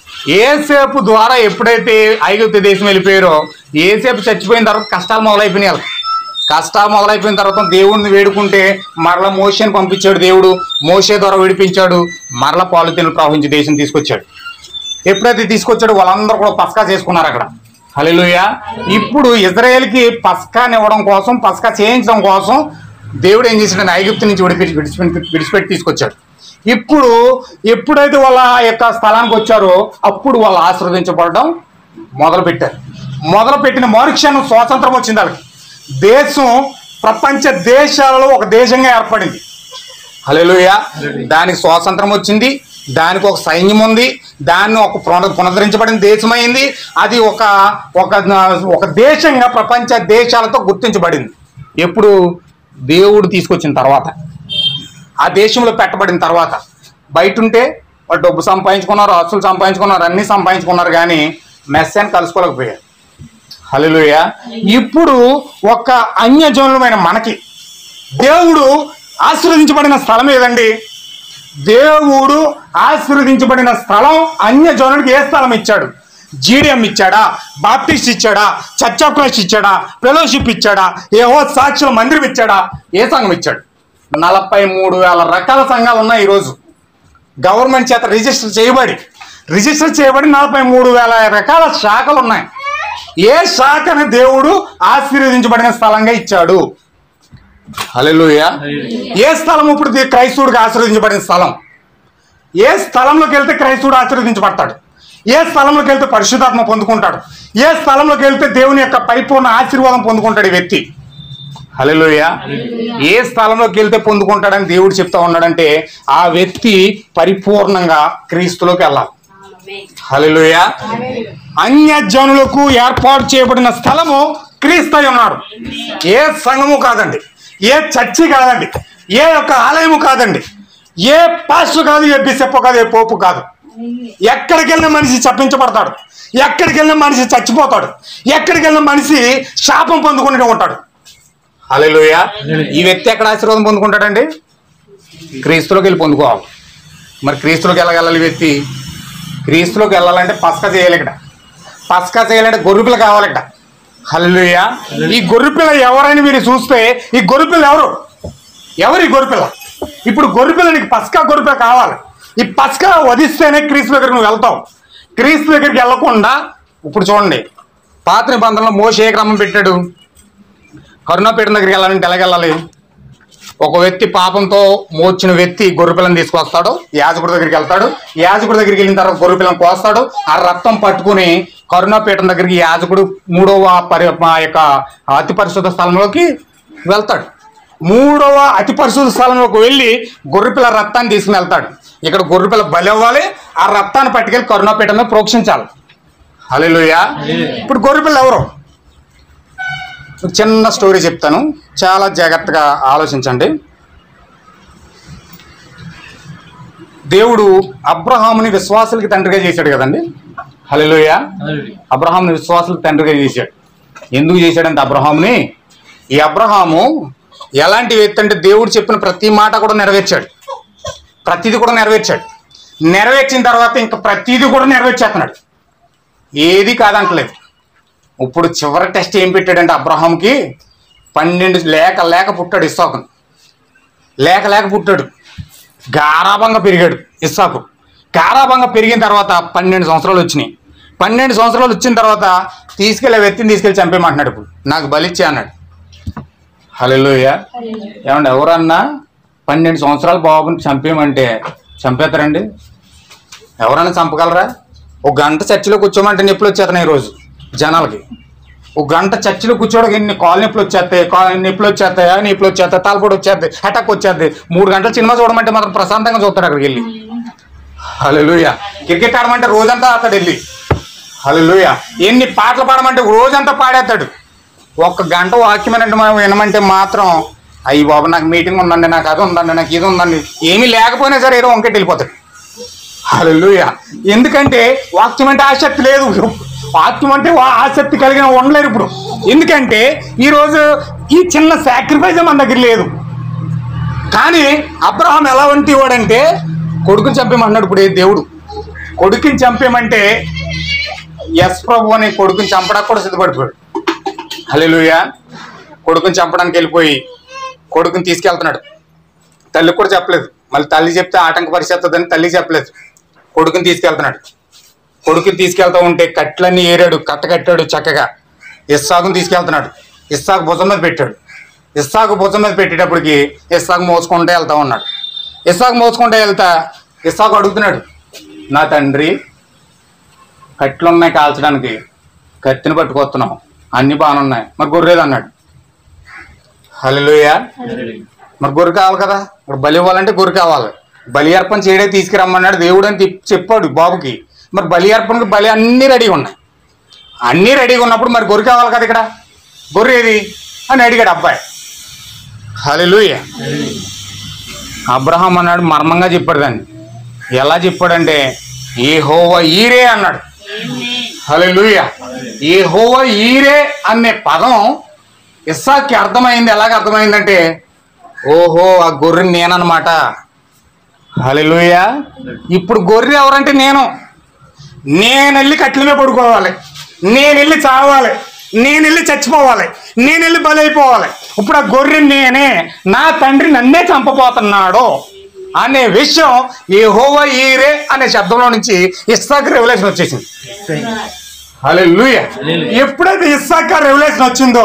Speaker 1: ఏసేపు ద్వారా ఎప్పుడైతే ఐగుప్తు దేశం వెళ్ళిపోయారో, ఏసేపు చచ్చిపోయిన తర్వాత కష్టాలు మొదలైపోయినాయి. వాళ్ళకి కష్టాలు మొదలైపోయిన తర్వాత దేవుడిని వేడుకుంటే మరలా మోషేని పంపించాడు దేవుడు, మోషే ద్వారా విడిపించాడు, మరలా పాలుతీనులు ప్రవహించి దేశం తీసుకొచ్చాడు. ఎప్పుడైతే తీసుకొచ్చాడో వాళ్ళందరూ కూడా పస్కా చేసుకున్నారు అక్కడ. హల్లెలూయా. ఇప్పుడు ఇశ్రాయేలుకి పస్కాని ఇవ్వడం కోసం, పస్కా చేయించడం కోసం దేవుడు ఏం చేశాడు? ఐగుప్తు నుంచి విడిపెట్టి విడిచిపెట్టి విడిచిపెట్టి తీసుకొచ్చాడు. ఇప్పుడు ఎప్పుడైతే వాళ్ళ యొక్క స్థలానికి వచ్చారో అప్పుడు వాళ్ళు ఆశీర్వదించబడడం మొదలు పెట్టారు. మొదలు పెట్టిన మరుక్షణం స్వాతంత్రం వచ్చింది వాళ్ళకి. దేశం ప్రపంచ దేశాలలో ఒక దేశంగా ఏర్పడింది. హల్లెలూయా. దానికి స్వాతంత్రం వచ్చింది, దానికి ఒక సైన్యం ఉంది, దాన్ని ఒక పునరుద్ధరించబడిన దేశం అయింది. అది ఒక ఒక ఒక దేశంగా ప్రపంచ దేశాలతో గుర్తించబడింది. ఎప్పుడు? దేవుడు తీసుకొచ్చిన తర్వాత, ఆ దేశంలో పెట్టబడిన తర్వాత. బయట ఉంటే వాళ్ళు డబ్బు సంపాదించుకున్నారు, ఆస్తులు సంపాదించుకున్నారు, అన్నీ సంపాదించుకున్నారు, కానీ మెస్సాన్ని కలుసుకోలేకపోయారు. హల్లెలూయా. ఇప్పుడు ఒక అన్యజనులమైన మనకి దేవుడు ఆశీర్వదించబడిన స్థలం ఏదండి? దేవుడు ఆశీర్వదించబడిన స్థలం అన్యజనుడికి ఏ స్థలం ఇచ్చాడు? జీడిఎం ఇచ్చాడా? బాప్టిస్ట్ ఇచ్చాడా? చర్చ్ ఆఫ్ క్రైస్ట్ ఇచ్చాడా? ఫెలోషిప్ ఇచ్చాడా? యెహోవా సాక్షుల మందిరం ఇచ్చాడా? ఏ సంఘం ఇచ్చాడు? నలభై మూడు వేల రకాల సంఘాలు ఉన్నాయి ఈరోజు, గవర్నమెంట్ చేత రిజిస్టర్ చేయబడి రిజిస్టర్ చేయబడి నలభై మూడు వేల రకాల శాఖలు ఉన్నాయి. ఏ శాఖని దేవుడు ఆశీర్వదించబడిన స్థలంగా ఇచ్చాడు? హల్లెలూయా. ఏ స్థలం ఇప్పుడు క్రైస్తవుడికి ఆశీర్వదించబడిన స్థలం? ఏ స్థలంలోకి వెళ్తే క్రైస్తవుడు ఆశీర్వదించబడతాడు? ఏ స్థలంలోకి వెళ్తే పరిశుద్ధాత్మ పొందుకుంటాడు? ఏ స్థలంలోకి వెళ్తే దేవుని యొక్క పరిపూర్ణ ఆశీర్వాదం పొందుకుంటాడు ఈ వ్యక్తి? హల్లెలూయా. ఏ స్థలంలోకి వెళ్తే పొందుకుంటాడని దేవుడు చెప్తా ఉన్నాడంటే ఆ వ్యక్తి పరిపూర్ణంగా క్రీస్తులోకి వెళ్ళాలి. హల్లెలూయా. అన్యజనులకు ఏర్పాటు చేయబడిన స్థలము క్రీస్తు అయి ఉన్నాడు. ఏ సంఘము కాదండి, ఏ చర్చి కాదండి, ఏ యొక్క ఆలయము కాదండి, ఏ పాస్టర్ కాదు, ఏ బిషప్ కాదు, ఏ పోపు కాదు. ఎక్కడికి వెళ్ళిన మనిషి చప్పించబడతాడు, ఎక్కడికి వెళ్ళిన మనిషి చచ్చిపోతాడు, ఎక్కడికి వెళ్ళిన మనిషి శాపం పొందుకుంటూ ఉంటాడు. హల్లెలూయా. ఈ వ్యక్తి ఎక్కడ ఆశీర్వాదం పొందుకుంటాడండి? క్రీస్తులోకి వెళ్ళి పొందుకోవాలి. మరి క్రీస్తులోకి వెళ్ళగలాలి వ్యక్తి? క్రీస్తులోకి వెళ్ళాలంటే పస్కా చేయాలి. ఇక్కడ పస్కా చేయాలంటే గొర్రెపిల్ల కావాలి ఇక్కడ. హల్లెలూయా. ఈ గొర్రెపిల్ల ఎవరైనా మీరు చూస్తే, ఈ గొర్రెపిల్ల ఎవరు? ఎవరు ఈ గొర్రెపిల్ల? ఇప్పుడు గొర్రెపిల్ల నీకు పస్కా గొర్రెపిల్ల కావాలి. ఈ పస్కా వధిస్తేనే క్రీస్తు దగ్గరికి నువ్వు వెళ్తావు. క్రీస్తు దగ్గరికి వెళ్ళకుండా ఇప్పుడు చూడండి, పాత నిబంధనలో మోషే ఏ క్రమం పెట్టాడు? కరుణాపీఠం దగ్గరికి వెళ్ళాలంటే ఎలాగెళ్ళాలి? ఒక వ్యక్తి పాపంతో మోచిన వ్యక్తి గొర్రెపిల్లని తీసుకొస్తాడు, యాజకుడి దగ్గరికి వెళ్తాడు. యాజకుడి దగ్గరికి వెళ్ళిన తర్వాత గొర్రెపిల్లని కోస్తాడు. ఆ రక్తం పట్టుకుని కరుణాపీఠం దగ్గరికి యాజకుడు మూడవ పరి మా యొక్క అతి పరిశుద్ధ స్థలంలోకి వెళ్తాడు. మూడవ అతి పరిశుద్ధ స్థలంలోకి వెళ్ళి గొర్రెపిల్ల రక్తాన్ని తీసుకుని వెళ్తాడు. ఇక్కడ గొర్రెపిల్ల బలి అవ్వాలి, ఆ రక్తాన్ని పట్టుకెళ్ళి కరుణాపీఠంలో ప్రోక్షించాలి. హల్లెలూయా. ఇప్పుడు గొర్రెపిల్ల ఎవరు? చిన్న స్టోరీ చెప్తాను, చాలా జాగ్రత్తగా ఆలోచించండి. దేవుడు అబ్రహాముని విశ్వాసులకి తండ్రిగా చేశాడు కదండి. హల్లెలూయా. అబ్రహాముని విశ్వాసులకు తండ్రిగా చేశాడు. ఎందుకు చేశాడంటే అబ్రహాముని, ఈ అబ్రహాము ఎలాంటి వ్యక్తి అంటే దేవుడు చెప్పిన ప్రతి మాట కూడా నెరవేర్చాడు, ప్రతిదీ కూడా నెరవేర్చాడు. నెరవేర్చిన తర్వాత ఇంకా ప్రతిదీ కూడా నెరవేర్చేస్తున్నాడు, ఏది కాదంటలేదు. ఇప్పుడు చివరి టెస్ట్ ఏం పెట్టాడంటే అబ్రహాంకి పన్నెండు లేక లేక పుట్టాడు ఇస్సాకు. లేక లేక పుట్టాడు, గారాభంగా పెరిగాడు ఇస్సాకు. గారాబంగా పెరిగిన తర్వాత పన్నెండు సంవత్సరాలు వచ్చినాయి. పన్నెండు సంవత్సరాలు వచ్చిన తర్వాత తీసుకెళ్ళి వ్యక్తిని తీసుకెళ్ళి చంపేయమంటున్నాడు. ఇప్పుడు నాకు బలిచ్చే అన్నాడు. హల్లెలూయా. ఏమండి, ఎవరన్నా పన్నెండు సంవత్సరాలు బాబుని చంపేయమంటే చంపేస్తారండి? ఎవరన్నా చంపగలరా? ఒక గంట చర్చిలో కూర్చోమంటే నొప్పులు వచ్చేస్తున్నాయి ఈరోజు జనాలకి. ఒక గంట చర్చిలో కూర్చోడానికి ఎన్ని కాలు నొప్పులు వచ్చేస్తాయి, కాలు నొప్పులు వచ్చేస్తాయా, నొప్పులు వచ్చేస్తాయి, తలపొడి వచ్చేస్తాయి, అటాక్ వచ్చేస్తాయి. మూడు గంటలు సినిమా చూడమంటే మాత్రం ప్రశాంతంగా చూస్తాడు అక్కడికి వెళ్ళి. హల్లెలూయా. క్రికెట్ ఆడమంటే రోజంతా ఆడతాడు వెళ్ళి. హల్లెలూయా. ఎన్ని పాటలు పాడమంటే రోజంతా పాడేస్తాడు. ఒక్క గంట వాక్యం వినమంటే మాత్రం అయ్యి బాబు నాకు మీటింగ్ ఉందండి, నాకు అది ఉందండి, నాకు ఇది ఉందండి, ఏమీ లేకపోయినా సరే ఏదో వంకెట్టి వెళ్ళిపోతాడు. హల్లెలూయా. ఎందుకంటే వాక్యం అంటే ఆసక్తి లేదు. వాక్యం అంటే ఆసక్తి కలిగిన ఉండలేరు ఇప్పుడు. ఎందుకంటే ఈరోజు ఈ చిన్న సాక్రిఫైస్ మన దగ్గర లేదు. కానీ అబ్రహాం ఎలా వంటి వాడంటే కొడుకుని చంపేమన్నాడు. ఇప్పుడు దేవుడు కొడుకుని చంపేమంటే ఎస్ ప్రభు అని కొడుకుని చంపడానికి కూడా సిద్ధపడిపోయాడు. హల్లెలూయా. కొడుకుని చంపడానికి వెళ్ళిపోయి కొడుకుని తీసుకెళ్తున్నాడు. తల్లికి కూడా చెప్పలేదు. మళ్ళీ తల్లి చెప్తే ఆటంక పరిస్థితుందని తల్లి చెప్పలేదు. కొడుకుని తీసుకెళ్తున్నాడు. కొడుకుని తీసుకెళ్తా ఉంటే కట్లన్నీ ఏరాడు, కట్ట కట్టాడు చక్కగా. ఇస్సాకుని తీసుకెళ్తున్నాడు. ఇస్సాకు భుజం మీద పెట్టాడు. ఇస్సాకు భుజం మీద పెట్టేటప్పటికి ఇస్సాకు మోసుకుంటే వెళ్తా ఉన్నాడు. ఇస్సాకు మోసుకుంటే వెళ్తా ఇస్సాకు అడుగుతున్నాడు, నా తండ్రి కట్లున్నాయి కాల్చడానికి, కత్తిని పట్టుకొస్తున్నాం, అన్ని బాగానే ఉన్నాయి, మరి గొర్రెలు అన్నాడు. హల్లెలూయా. మరి గొర్రె కావాలి కదా, ఇప్పుడు బలి ఇవ్వాలంటే గొర్రె కావాలి. బలి అర్పణ చేయడే తీసుకురమ్మన్నాడు దేవుడు అని చెప్పాడు బాబుకి. మరి బలి అర్పణకి బలి అన్నీ రెడీగా ఉన్నాయి. అన్నీ రెడీగా ఉన్నప్పుడు మరి గొర్రె కావాలి కదా, ఇక్కడ గొర్రె ఏది అని అడిగాడు అబ్బాయి. హల్లెలూయా. అబ్రహాం అన్నాడు, మర్మంగా చెప్పాడు దాన్ని. ఎలా చెప్పాడంటే యెహోవా ఈరే అన్నాడు. హల్లెలూయా. యెహోవా ఈరే అనే పదం ఇస్సాక్కి అర్థమైంది. ఎలాగ అర్థమైందంటే ఓహో ఆ గొర్రె నేనన్నమాట. హల్లెలూయా. ఇప్పుడు గొర్రె ఎవరంటే నేను. నేను వెళ్ళి కట్ల మీద పడుకోవాలి, నేను వెళ్ళి చావాలి, నేను వెళ్ళి చచ్చిపోవాలి, నేను వెళ్ళి బలైపోవాలి. ఇప్పుడు ఆ గొర్రె నేనే, నా తండ్రి నన్నే చంపబోతున్నాడు అనే విషయం యెహోవా ఈరే అనే శబ్దంలో నుంచి ఇస్సాకు రెవల్యూషన్ వచ్చేసింది. హల్లెలూయా. ఎప్పుడైతే ఇస్సాకు రెవల్యూషన్ వచ్చిందో,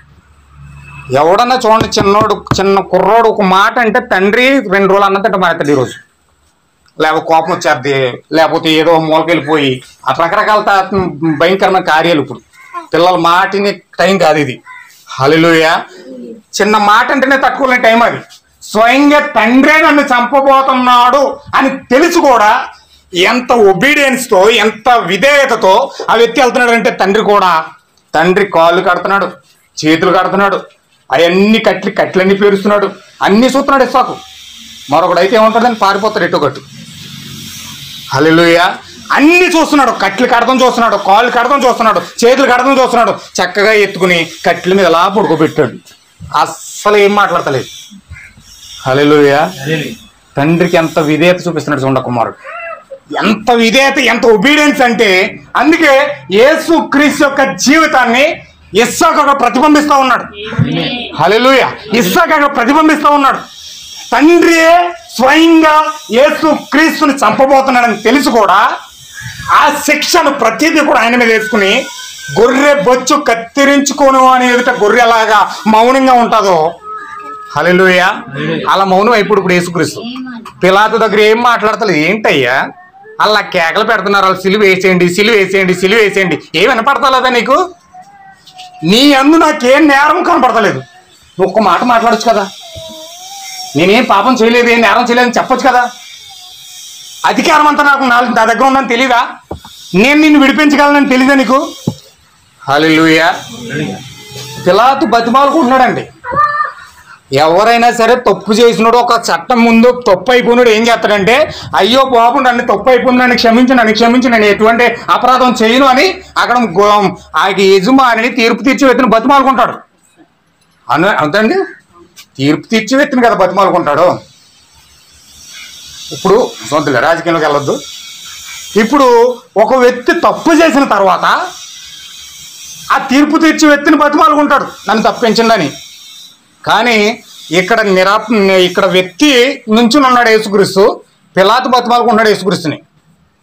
Speaker 1: ఎవడన్నా చూడండి, చిన్నోడు చిన్న కుర్రోడు ఒక మాట అంటే తండ్రి రెండు రోజులు అన్నదంటే మాట్లాడు ఈరోజు. లేకపోతే కోపం వచ్చేద్ది, లేకపోతే ఏదో మూలకెళ్ళిపోయి అట్లా రకరకాల భయంకరమైన కార్యాలు. ఇప్పుడు పిల్లల మాటిని టైం కాదు ఇది. హల్లెలూయా. చిన్న మాట అంటేనే తట్టుకోలేని టైం అది. స్వయంగా తండ్రే నన్ను చంపబోతున్నాడు అని తెలిసి కూడా ఎంత ఒబీడియన్స్తో, ఎంత విధేయతతో ఆ వ్యక్తి వెళ్తున్నాడు అంటే తండ్రి కూడా తండ్రి కాళ్ళు కడుతున్నాడు, చేతులు కడుతున్నాడు, అవన్నీ కట్లు కట్లన్నీ పేరుస్తున్నాడు, అన్నీ చూస్తున్నాడు ఇస్సాకు. మరొకడైతే ఏమంటాడని పారిపోతాడు ఎటో కట్టు. హల్లెలూయా. అన్ని చూస్తున్నాడు, కట్లు కడతం చూస్తున్నాడు, కాళ్ళు కడతం చూస్తున్నాడు, చేతులు కడతం చూస్తున్నాడు. చక్కగా ఎత్తుకుని కట్ల మీద ఎలా పడుకోబెట్టాడు. అస్సలు ఏం మాట్లాడతలేదు. హల్లెలూయా. తండ్రికి ఎంత విధేయత చూపిస్తున్నాడు చూడండి కుమారుడు. ఎంత విధేయత, ఎంత ఒబీడియన్స్ అంటే అందుకే యేసు క్రీస్తు యొక్క జీవితాన్ని ఇస్సాకు అక్కడ ప్రతిబింబిస్తూ ఉన్నాడు. హల్లెలూయా. ఇస్సాకు అక్కడ ప్రతిబింబిస్తూ ఉన్నాడు. తండ్రియే స్వయంగా యేసు క్రీస్తుని చంపబోతున్నాడని తెలిసి కూడా ఆ శిక్షను ప్రతిదీ కూడా ఆయన మీద వేసుకుని గొర్రె బొచ్చు కత్తిరించుకోను అని ఎదుట గొర్రె ఎలాగా మౌనంగా ఉంటుందో, హల్లెలూయా, అలా మౌనం అయిపోడు ఇప్పుడు యేసుక్రీస్తు. పిలాతు దగ్గర ఏం మాట్లాడతలేదు. ఏంటయ్యా అలా కేకలు పెడుతున్నారు, వాళ్ళు సిలువ వేసేయండి, సిలువ వేసేయండి, సిలువ వేసేయండి. ఏం వినపడతలేదా నీకు? నీ అందు నాకేం నేరం కనపడతలేదు. ఒక్క మాట మాట్లాడచ్చు కదా, నేనేం పాపం చేయలేదు, ఏం నేరం చేయలేదని చెప్పొచ్చు కదా. అధికారం అంతా నాకు నా దగ్గర ఉందని తెలీదా? నేను నిన్ను విడిపించగలనని తెలీదా నీకు? హల్లెలూయా. పిలాతు బతిమాలుకుంటున్నాడండి. ఎవరైనా సరే తప్పు చేసినాడు, ఒక చట్టం ముందు తప్పు అయిపోయినాడు ఏం చేస్తాడంటే, అయ్యో బాబు నన్ను తప్పు అయిపోయింది, నన్ను క్షమించి నన్ను క్షమించి నేను ఎటువంటి అపరాధం చేయను అని అక్కడ ఆ యజమానిని తీర్పు తీర్చి వ్యక్తిని బతిమాలుకుంటాడు. అను అంతండి తీర్పు తీర్చి వ్యక్తిని కదా బతిమాలుకుంటాడు. ఇప్పుడు సొంతలే రాజకీయంలోకి వెళ్ళొద్దు. ఇప్పుడు ఒక వ్యక్తి తప్పు చేసిన తర్వాత ఆ తీర్పు తీర్చి వ్యక్తిని బతిమాలుకుంటాడు నన్ను తప్పించండి అని. కానీ ఇక్కడ నిరా ఇక్కడ వ్యక్తి నుంచుని ఉన్నాడు యేసుక్రీస్తు, పిలాతు బతిమాలుకుంటాడు యేసుక్రీస్తుని.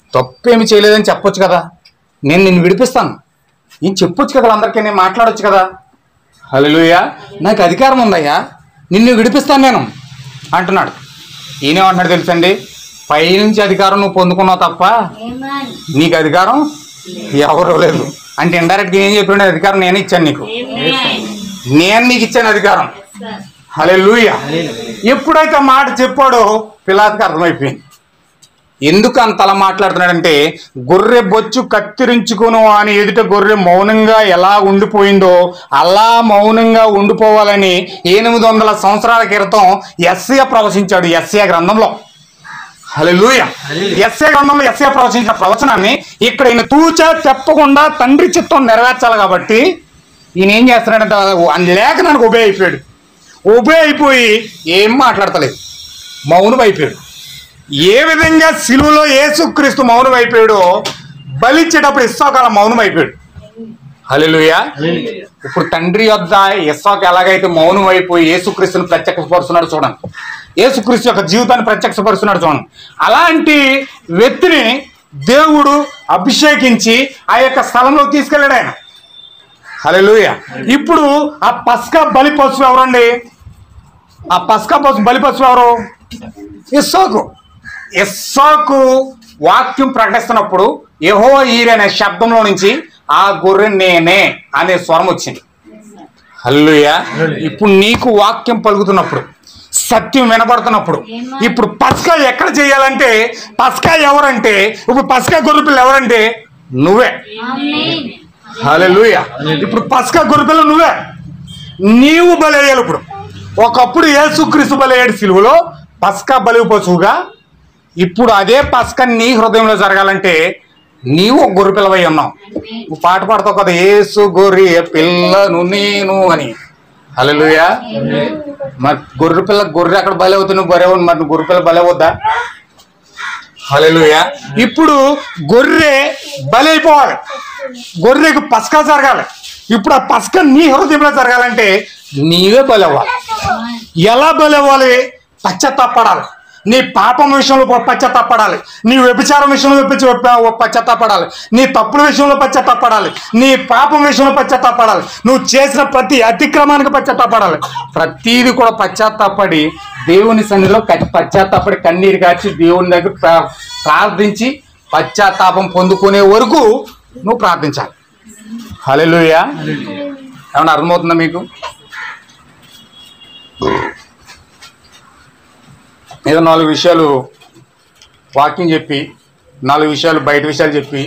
Speaker 1: తప్పేమి చేయలేదని చెప్పొచ్చు కదా, నేను నిన్ను విడిపిస్తాను నేను చెప్పొచ్చు కదా, అందరికీ నేను మాట్లాడొచ్చు కదా. హల్లెలూయా, నాకు అధికారం ఉందయ్యా, నిన్ను విడిపిస్తాను నేను అంటున్నాడు. ఈయనేమంటున్నాడు తెలుసండి, పైనుంచి అధికారం నువ్వు పొందుకున్నావు తప్ప నీకు అధికారం ఎవరూ లేదు అంటే ఇండైరెక్ట్గా ఏం చెప్పాడు, అధికారం నేను ఇచ్చాను నీకు, నేను నీకు ఇచ్చాను అధికారం. హల్లెలూయా. ఎప్పుడైతే మాట చెప్పాడో పిలాతుకి అర్థమైపోయింది. ఎందుకు అంతలా మాట్లాడుతున్నాడంటే, గొర్రె బొచ్చు కత్తిరించుకును అని ఎదుట గొర్రె మౌనంగా ఎలా ఉండిపోయిందో అలా మౌనంగా ఉండిపోవాలని ఎనిమిది వందల సంవత్సరాల క్రితం యెషయా ప్రవచించాడు యెషయా గ్రంథంలో. హల్లెలూయా. యెషయా గ్రంథంలో యెషయా ప్రవచించిన ప్రవచనాన్ని ఇక్కడ ఈయన తూచా చెప్పకుండా తండ్రి చిత్తం నెరవేర్చాలి కాబట్టి ఈయన ఏం చేస్తున్నాడంటే లేఖనానికి ఉభయ అయిపోయాడు. ఉభయ అయిపోయి ఏం మాట్లాడతలేదు, మౌనం అయిపోయాడు. ఏ విధంగా సిలువలో యేసుక్రీస్తు మౌనం అయిపోయాడో బలిచ్చేటప్పుడు ఇస్సాకు మౌనం అయిపోయాడు. హల్లెలూయా. ఇప్పుడు తండ్రి యొద్ద ఇస్సాకు ఎలాగైతే మౌనం అయిపోయి యేసుక్రీస్తుని ప్రత్యక్షపరుస్తున్నాడు చూడండి, యేసుక్రీస్తు యొక్క జీవితాన్ని ప్రత్యక్షపరుస్తున్నాడు చూడండి. అలాంటి వ్యక్తిని దేవుడు అభిషేకించి ఆ యొక్క స్థలంలో తీసుకెళ్ళాడు ఆయన. హల్లెలూయా. ఇప్పుడు ఆ పస్కా బలి పశువు ఎవరండి? ఆ పస్కా పశువు బలి పశువు ఎవరు? ఇస్సాకు. ఇస్సాకు వాక్యం ప్రకటిస్తున్నప్పుడు యెహోవా ఈరే అనే శబ్దంలో నుంచి ఆ గొర్రె నేనే అనే స్వరం వచ్చింది. హల్లెలూయా. ఇప్పుడు నీకు వాక్యం పలుకుతున్నప్పుడు, సత్యం వినబడుతున్నప్పుడు, ఇప్పుడు పస్కా ఎక్కడ చేయాలంటే, పస్కా ఎవరంటే, ఇప్పుడు పస్కా గొర్రె పిల్ల ఎవరంటే నువ్వే. హల్లెలూయా. ఇప్పుడు పస్కా గొర్రె పిల్ల నువ్వే, నీవు బలి అయ్యాలి. ఇప్పుడు ఒకప్పుడు యేసుక్రీస్తు బలి అయ్యాడు సిలువలో పస్కా బలి పశువుగా. ఇప్పుడు అదే పస్కా నీ హృదయంలో జరగాలంటే నీవు గొర్రె పిల్లవై ఉన్నావు. నువ్వు పాట పాడతావు కదా, యేసు గొర్రె పిల్లను నేను అని. హల్లెలూయా. మరి గొర్రె పిల్ల గొర్రె అక్కడ బలి అవుతుంది, బరే మరి గొర్రె పిల్ల బలి అవుద్దా? హల్లెలూయా. ఇప్పుడు గొర్రె బలి అయిపోవాలి, గొర్రెకు పస్కా జరగాలి. ఇప్పుడు ఆ పస్కా నీ హృదయంలో జరగాలంటే నీవే బలి అవ్వాలి. ఎలా బలి అవ్వాలి? పశ్చాత్తాపడాలి. నీ పాపం విషయంలో పశ్చాత్తాపడాలి, నీ వ్యభిచారం విషయంలో పశ్చాత్తాపడాలి, నీ తప్పుల విషయంలో పశ్చాత్తాపడాలి, నీ పాపం విషయంలో పశ్చాత్తాపడాలి, నువ్వు చేసిన ప్రతి అతిక్రమానికి పశ్చాత్తాపడాలి. ప్రతీది కూడా పశ్చాత్తాపడి దేవుని సన్నిధిలో పశ్చాత్తాపడి కన్నీరు కాచి దేవుని దగ్గర ప్రార్థించి పశ్చాత్తాపం పొందుకునే వరకు నువ్వు ప్రార్థించాలి. హల్లెలూయా. ఏమన్నా అర్థమవుతుందా మీకు? ఏదో నాలుగు విషయాలు వాక్యం చెప్పి, నాలుగు విషయాలు బయట విషయాలు చెప్పి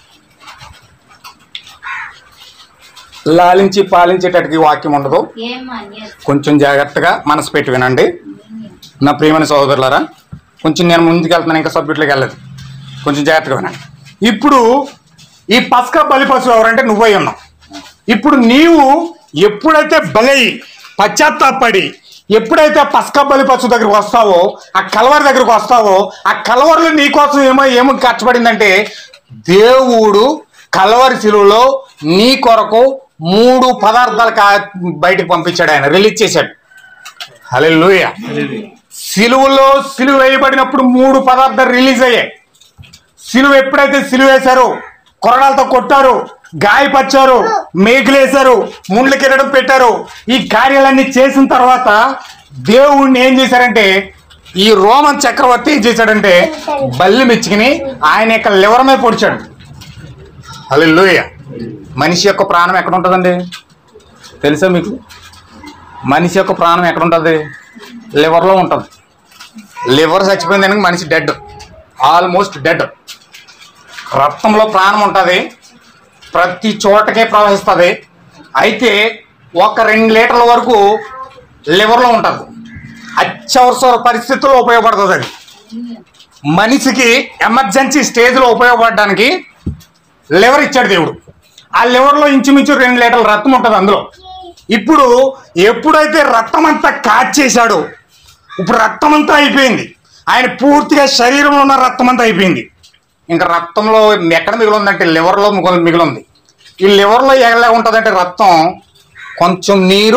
Speaker 1: లాలించి పాలించేటట్టుకి వాక్యం ఉండదు. కొంచెం జాగ్రత్తగా మనసు పెట్టి వినండి నా ప్రియమైన సహోదరులారా. కొంచెం నేను ముందుకు వెళ్తున్నాను, ఇంకా సబ్జెక్టులోకి వెళ్ళదు, కొంచెం జాగ్రత్తగా వినండి. ఇప్పుడు ఈ పస్కా బలి పశువు ఎవరంటే నువ్వై ఉన్నావు. ఇప్పుడు నీవు ఎప్పుడైతే బలి పశ్చాత్తాపడి ఎప్పుడైతే పస్కా బలి పశువు దగ్గరికి వస్తావో, ఆ కలవరి దగ్గరకు వస్తావో, ఆ కలవరిలో నీకోసం ఏమో ఏమో ఖర్చుపడిందంటే దేవుడు కలవరి శిలువలో నీ కొరకు మూడు పదార్థాలు కా బయటకు పంపించాడు, ఆయన రిలీజ్ చేశాడు. హల్లెలూయా. సిలువలో సిలువ వేయబడినప్పుడు మూడు పదార్థాలు రిలీజ్ అయ్యాయి. సిలువ ఎప్పుడైతే సిలువ వేశారో, కొరడాలతో కొట్టారు, గాయపరిచారు, మేకులేశారు, ముండ్ల కిరడం పెట్టారు, ఈ కార్యాలన్నీ చేసిన తర్వాత దేవుణ్ణి ఏం చేశారంటే, ఈ రోమన్ చక్రవర్తి ఏం చేశాడంటే బల్లి మెచ్చుకుని ఆయన యొక్క లివర్ మీద పొడిచాడు. హల్లెలూయా. మనిషి యొక్క ప్రాణం ఎక్కడ ఉంటుందండి తెలుసా మీకు? మనిషి యొక్క ప్రాణం ఎక్కడ ఉంటుంది? లివర్లో ఉంటుంది. లివర్ చచ్చిపోయింది కనుక మనిషి డెడ్, ఆల్మోస్ట్ డెడ్. రక్తంలో ప్రాణం ఉంటుంది, ప్రతి చోటకే ప్రవహిస్తుంది. అయితే ఒక రెండు లీటర్ల వరకు లివర్లో ఉంటుంది. అత్యవసర పరిస్థితుల్లో ఉపయోగపడుతుంది అది. మనిషికి ఎమర్జెన్సీ స్టేజ్లో ఉపయోగపడడానికి లివర్ ఇచ్చాడు దేవుడు. ఆ లివర్లో ఇంచుమించు రెండు లీటర్ల రక్తం ఉంటుంది అందులో. ఇప్పుడు ఎప్పుడైతే రక్తం అంతా కాచేశాడో, ఇప్పుడు రక్తం అంతా అయిపోయింది, ఆయన పూర్తిగా శరీరంలో ఉన్న రక్తం అంతా అయిపోయింది. ఇంకా రక్తంలో ఎక్కడ మిగిలి ఉందంటే లివర్లో మిగిలి ఉంది. ఈ లివర్లో ఎలా ఉంటుందంటే రక్తం, కొంచెం నీరు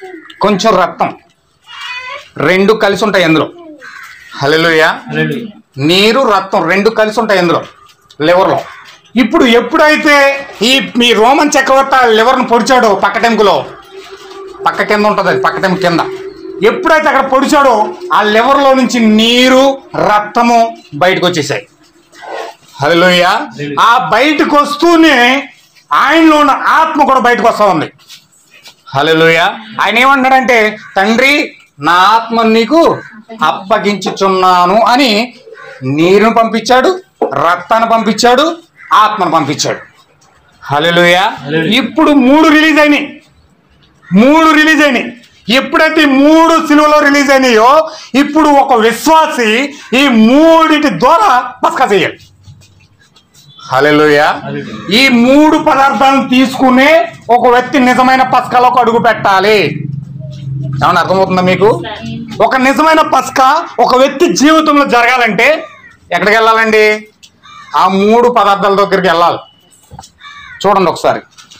Speaker 1: కొంచెం రక్తం రెండు కలిసి ఉంటాయి అందులో. హల్లెలూయా. నీరు రక్తం రెండు కలిసి ఉంటాయి ఇందులో లివర్లో. ఇప్పుడు ఎప్పుడైతే ఈ మీ రోమన్ చక్రవర్తి లివర్ను పొడిచాడో పక్కటెంకులో, పక్క కింద ఉంటుంది అది, పక్కటెంకు కింద ఎప్పుడైతే అక్కడ పొడిచాడో ఆ లివర్లో నుంచి నీరు రక్తము బయటకు వచ్చేసాయి. హల్లెలూయా. ఆ బయటకు వస్తూనే ఆయనలో ఉన్న ఆత్మ కూడా బయటకు వస్తూ ఉంది. హల్లెలూయా. ఆయన ఏమంటాడంటే, తండ్రి నా ఆత్మ నీకు అప్పగించుచున్నాను అని నీరును పంపించాడు, రక్తాన్ని పంపించాడు, ఆత్మను పంపించాడు. హల్లెలూయా. ఇప్పుడు మూడు రిలీజ్ అయినాయి, మూడు రిలీజ్ అయినాయి. ఎప్పుడైతే మూడు సిలువలో రిలీజ్ అయినాయో ఇప్పుడు ఒక విశ్వాసి ఈ మూడిటి ద్వారా పస్కా చేయాలి. హల్లెలూయా. ఈ మూడు పదార్థాలను తీసుకునే ఒక వ్యక్తి నిజమైన పస్కాలోకి అడుగు పెట్టాలి. ఏమన్నా అర్థమవుతుందా మీకు? ఒక నిజమైన పస్కా ఒక వ్యక్తి జీవితంలో జరగాలంటే ఎక్కడికి వెళ్ళాలండి? ఆ మూడు పదార్థాల దగ్గరికి వెళ్ళాలి. చూడండి ఒకసారి,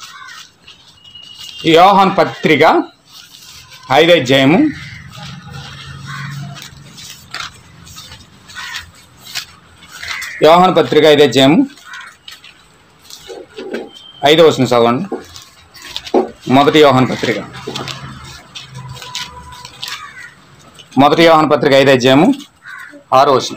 Speaker 1: యోహాను పత్రిక ఐదో అధ్యాయము యోహాను పత్రిక ఐదో అధ్యాయము ఐదో వచనం చదవండి. మొదటి యోహాను పత్రిక మొదటి యోహాను పత్రిక ఐదో అధ్యాయము ఆరో వచనం.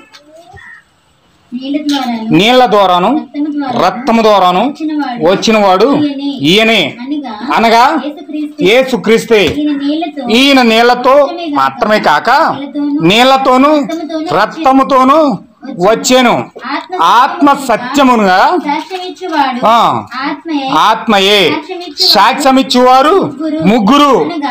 Speaker 1: నీళ్ల ద్వారాను రక్తము ద్వారాను వచ్చిన వాడు ఈయనే, అనగా యేసుక్రీస్తే. ఈయన నీళ్లతో మాత్రమే కాక నీళ్లతోను రక్తముతోను వచ్చేను. ఆత్మ సత్యముగా ఆత్మయే సాక్ష్యమిచ్చువారు ముగ్గురు.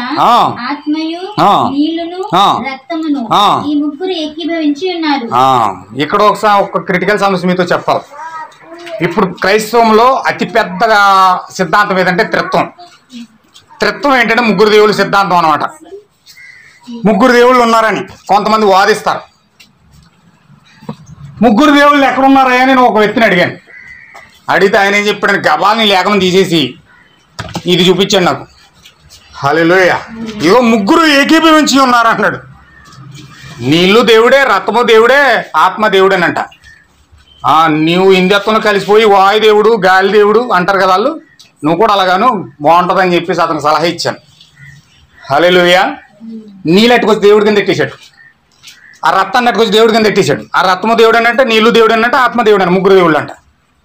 Speaker 1: ఇక్కడ ఒకసారి ఒక క్రిటికల్ సమస్య మీతో చెప్పాలి. ఇప్పుడు క్రైస్తవంలో అతిపెద్ద సిద్ధాంతం ఏదంటే త్రిత్వం. త్రిత్వం ఏంటంటే ముగ్గురు దేవుళ్ళ సిద్ధాంతం అన్నమాట. ముగ్గురు దేవుళ్ళు ఉన్నారని కొంతమంది వాదిస్తారు. ముగ్గురు దేవుళ్ళు ఎక్కడున్నారా అని నేను ఒక వ్యక్తిని అడిగాను. అడిగితే ఆయన ఏం చెప్పాడని గబాల్ని లేఖనం తీసేసి ఇది చూపించాడు నాకు. హల్లెలూయా. ఇగో ముగ్గురు ఏకీభవించి ఉన్నారు అన్నాడు. నీళ్ళు దేవుడే, రక్తము దేవుడే, ఆత్మ దేవుడేనంట. నీవు ఇందెత్తున కలిసిపోయి వాయుదేవుడు గాలి దేవుడు అంటారు కదా వాళ్ళు, నువ్వు కూడా అలాగాను బాగుంటుందని చెప్పేసి అతనికి సలహా ఇచ్చాను. హల్లెలూయా. నీళ్ళెట్టుకొచ్చి దేవుడి కింద ఎట్టేశాడు, ఆ రక్తాన్ని అట్టుకొచ్చి దేవుడి కింద ఎట్టేశాడు. ఆ రక్తము దేవుడు అనంటే, నీళ్ళు దేవుడు అనంటే, ఆత్మ దేవుడు అని ముగ్గురు దేవుళ్ళు అంట.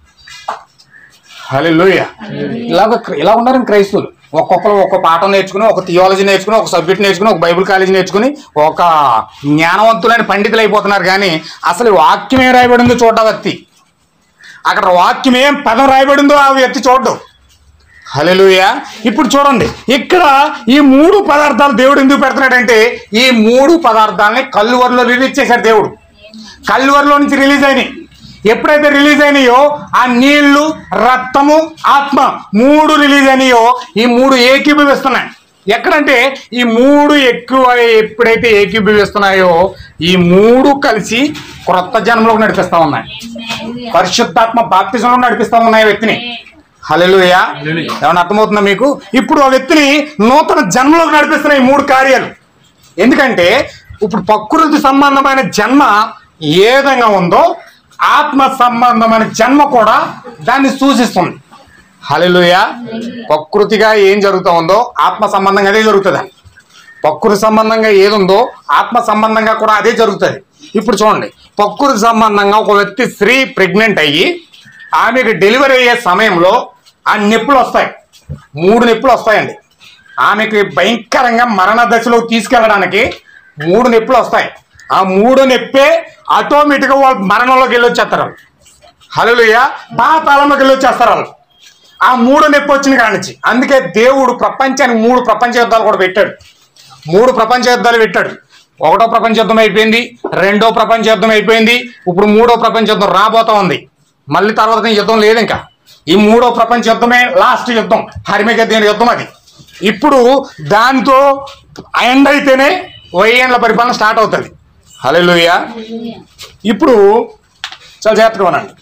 Speaker 1: హల్లెలూయా. ఇలాగ ఇలా ఉన్నారు క్రైస్తవులు. ఒక్కొక్కరు ఒక్కొక్క పాఠం నేర్చుకుని, ఒక థియాలజీ నేర్చుకుని, ఒక సబ్జెక్ట్ నేర్చుకుని, ఒక బైబిల్ కాలేజీ నేర్చుకుని ఒక జ్ఞానవంతులైన పండితులు అయిపోతున్నారు. కానీ అసలు వాక్యం ఏం రాయబడిందో చూడ్డా వ్యక్తి, అక్కడ వాక్యం ఏం పదం రాయబడిందో ఆ వ్యక్తి చూడ్డు. హల్లెలూయా. ఇప్పుడు చూడండి, ఇక్కడ ఈ మూడు పదార్థాలు దేవుడు ఎందుకు పెడుతున్నాడంటే, ఈ మూడు పదార్థాలని కల్లువరిలో రిలీజ్ చేశాడు దేవుడు. కల్లువరిలో నుంచి రిలీజ్ అయినాయి. ఎప్పుడైతే రిలీజ్ అయినాయో ఆ నీళ్లు, రక్తము, ఆత్మ మూడు రిలీజ్ అయినాయో ఈ మూడు ఏకీభవిస్తున్నాయి. ఎక్కడంటే ఈ మూడు ఎక్కువ ఎప్పుడైతే ఏకీభవిస్తున్నాయో ఈ మూడు కలిసి క్రొత్త జన్మలోకి నడిపిస్తా ఉన్నాయి. పరిశుద్ధాత్మ బాప్తిజంలో నడిపిస్తా ఉన్నాయి వ్యక్తిని. హల్లెలూయా. ఏమన్నా అర్థమవుతుందా మీకు? ఇప్పుడు ఆ వ్యక్తిని నూతన జన్మలోకి నడిపిస్తున్నాయి ఈ మూడు కార్యాలు. ఎందుకంటే ఇప్పుడు ప్రకృతి సంబంధమైన జన్మ ఏ విధంగా ఉందో ఆత్మ సంబంధమైన జన్మ కూడా దాన్ని సూచిస్తుంది. హల్లెలూయా. ప్రకృతిగా ఏం జరుగుతూ ఉందో ఆత్మ సంబంధంగా అదే జరుగుతుంది. ప్రకృతి సంబంధంగా ఏది ఉందో ఆత్మ సంబంధంగా కూడా అదే జరుగుతుంది. ఇప్పుడు చూడండి, ప్రకృతి సంబంధంగా ఒక వ్యక్తి స్త్రీ ప్రెగ్నెంట్ అయ్యి ఆమెకు డెలివరీ అయ్యే సమయంలో ఆ నొప్పులు వస్తాయి. మూడు నొప్పులు వస్తాయండి. ఆమెకి భయంకరంగా మరణ దశలోకి తీసుకెళ్ళడానికి మూడు నొప్పులు వస్తాయి. ఆ మూడో నొప్పే ఆటోమేటిక్గా వాళ్ళు మరణంలోకి వెళ్ళి వచ్చేస్తారు. హల్లెలూయా. పాతాళంలోకి వెళ్ళి వచ్చేస్తారు వాళ్ళు ఆ మూడో నొప్పి వచ్చిన కాడి నుంచి. అందుకే దేవుడు ప్రపంచానికి మూడు ప్రపంచ యుద్ధాలు కూడా పెట్టాడు. మూడు ప్రపంచ యుద్ధాలు పెట్టాడు. ఒకటో ప్రపంచ యుద్ధం అయిపోయింది, రెండో ప్రపంచ యుద్ధం అయిపోయింది, ఇప్పుడు మూడో ప్రపంచ యుద్ధం రాబోతా ఉంది. మళ్ళీ తర్వాత యుద్ధం లేదు ఇంకా. ఈ మూడో ప్రపంచ యుద్ధమే లాస్ట్ యుద్ధం, హర్మగెద్దోను యుద్ధం. అది ఇప్పుడు దాంతో ఎండ్ అయితేనే వెయ్యేండ్ల పరిపాలన స్టార్ట్ అవుతుంది. హల్లెలూయా. ఇప్పుడు చాలా జాగ్రత్తగా ఉన్నాండి.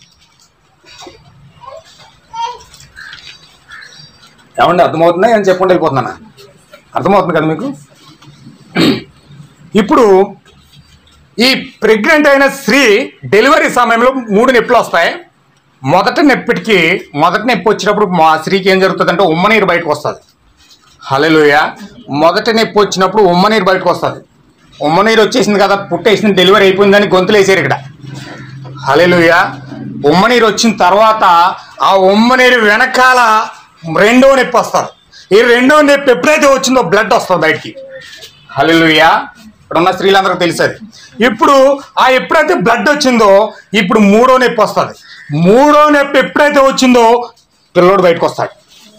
Speaker 1: ఏమండి అర్థమవుతుందా? ఏం చెప్పకుండా వెళ్ళిపోతున్నానా? అర్థమవుతుంది కదా మీకు? ఇప్పుడు ఈ ప్రెగ్నెంట్ అయిన స్త్రీ డెలివరీ సమయంలో మూడు నొప్పులు వస్తాయి. మొదటి నొప్పికి మొదటి నొప్పి వచ్చినప్పుడు మా స్త్రీకి ఏం జరుగుతుందంటే ఉమ్మనీరు బయటకు వస్తుంది. హల్లెలూయా. మొదటి నొప్పి వచ్చినప్పుడు ఉమ్మనీరు బయటకు వస్తుంది. ఉమ్మనీరు వచ్చేసింది కదా, పుట్టేసింది, డెలివరీ అయిపోయిందని గొంతులు వేసారు ఇక్కడ. హల్లెలూయా. ఉమ్మనీరు వచ్చిన తర్వాత ఆ ఉమ్మనీరు వెనకాల రెండో నొప్పి వస్తుంది. ఈ రెండో నొప్పి ఎప్పుడైతే వచ్చిందో బ్లడ్ వస్తుంది బయటికి. హల్లెలూయా. ఇక్కడ ఉన్న స్త్రీలందరికీ తెలుసది. ఇప్పుడు ఆ ఎప్పుడైతే బ్లడ్ వచ్చిందో ఇప్పుడు మూడో నొప్పి వస్తుంది. మూడో నొప్పి ఎప్పుడైతే వచ్చిందో పిల్లోడు బయటకు వస్తాడు.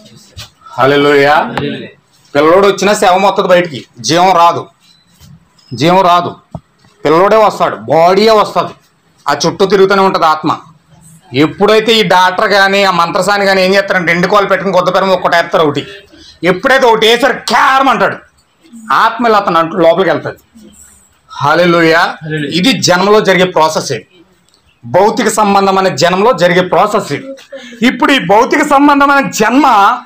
Speaker 1: హల్లెలూయా. పిల్లోడు వచ్చినా శవం వస్తుంది బయటికి, జీవం రాదు. జీవం రాదు, పిల్లోడే వస్తాడు, బాడీయే వస్తుంది. ఆ చుట్టూ తిరుగుతూనే ఉంటుంది ఆత్మ. ఎప్పుడైతే ఈ డాక్టర్ కానీ ఆ మంత్రసాని కానీ ఏం చేస్తారంటే రెండు కాలు పెట్టుకుని కొత్త పెరం ఒక్కటి వేస్తారు. ఒకటి ఎప్పుడైతే ఒకటి వేసారు క్యారం అంటాడు, ఆత్మ ఇలా అతను అంటూ లోపలికి వెళ్తుంది. హల్లెలూయా. ఇది జన్మలో జరిగే ప్రాసెస్. ఇది భౌతిక సంబంధమైన జన్మలో జరిగే ప్రాసెస్. ఇది ఇప్పుడు ఈ భౌతిక సంబంధమైన జన్మ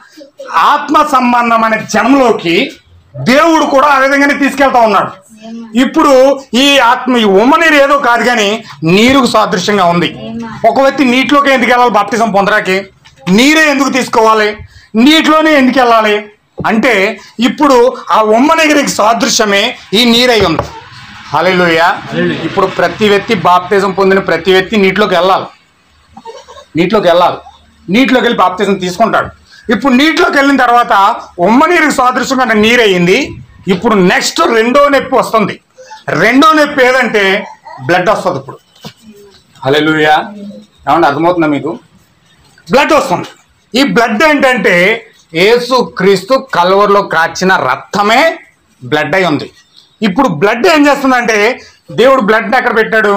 Speaker 1: ఆత్మ సంబంధమైన జన్మలోకి దేవుడు కూడా ఆ విధంగానే తీసుకెళ్తా ఉన్నాడు. ఇప్పుడు ఈ ఆత్మ ఈ ఉమ్మనీరు ఏదో కాదు కానీ నీరుకు సాదృశ్యంగా ఉంది. ఒక వ్యక్తి నీటిలోకి ఎందుకు వెళ్ళాలి? బాప్తిజం పొందడానికి నీరే ఎందుకు తీసుకోవాలి? నీటిలోనే ఎందుకు వెళ్ళాలి అంటే ఇప్పుడు ఆ ఉమ్మనీరుకి సాదృశ్యమే ఈ నీరై ఉంది. హల్లెలూయా. ఇప్పుడు ప్రతి వ్యక్తి బాప్తిజం పొందిన ప్రతి వ్యక్తి నీటిలోకి వెళ్ళాలి. నీటిలోకి వెళ్ళాలి నీటిలోకి వెళ్ళి బాప్తిజం తీసుకుంటాడు. ఇప్పుడు నీటిలోకి వెళ్ళిన తర్వాత ఉమ్మనీరుకి సాదృశ్యంగా నీరయ్యింది. ఇప్పుడు నెక్స్ట్ రెండో నొప్పి వస్తుంది. రెండో నొప్పి ఏదంటే బ్లడ్ వస్తుంది. ఇప్పుడు హల్లెలూయా. ఏమన్నా అర్థమవుతుందా మీకు? బ్లడ్ వస్తుంది. ఈ బ్లడ్ ఏంటంటే యేసు క్రీస్తు కల్వరిలో కాచిన రక్తమే బ్లడ్ అయి ఉంది. ఇప్పుడు బ్లడ్ ఏం చేస్తుందంటే దేవుడు బ్లడ్ని ఎక్కడ పెట్టాడు?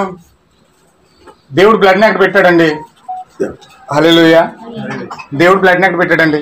Speaker 1: దేవుడు బ్లడ్ని ఎక్కడ పెట్టాడండి? హల్లెలూయా. దేవుడు బ్లడ్ని ఎక్కడ పెట్టాడండి?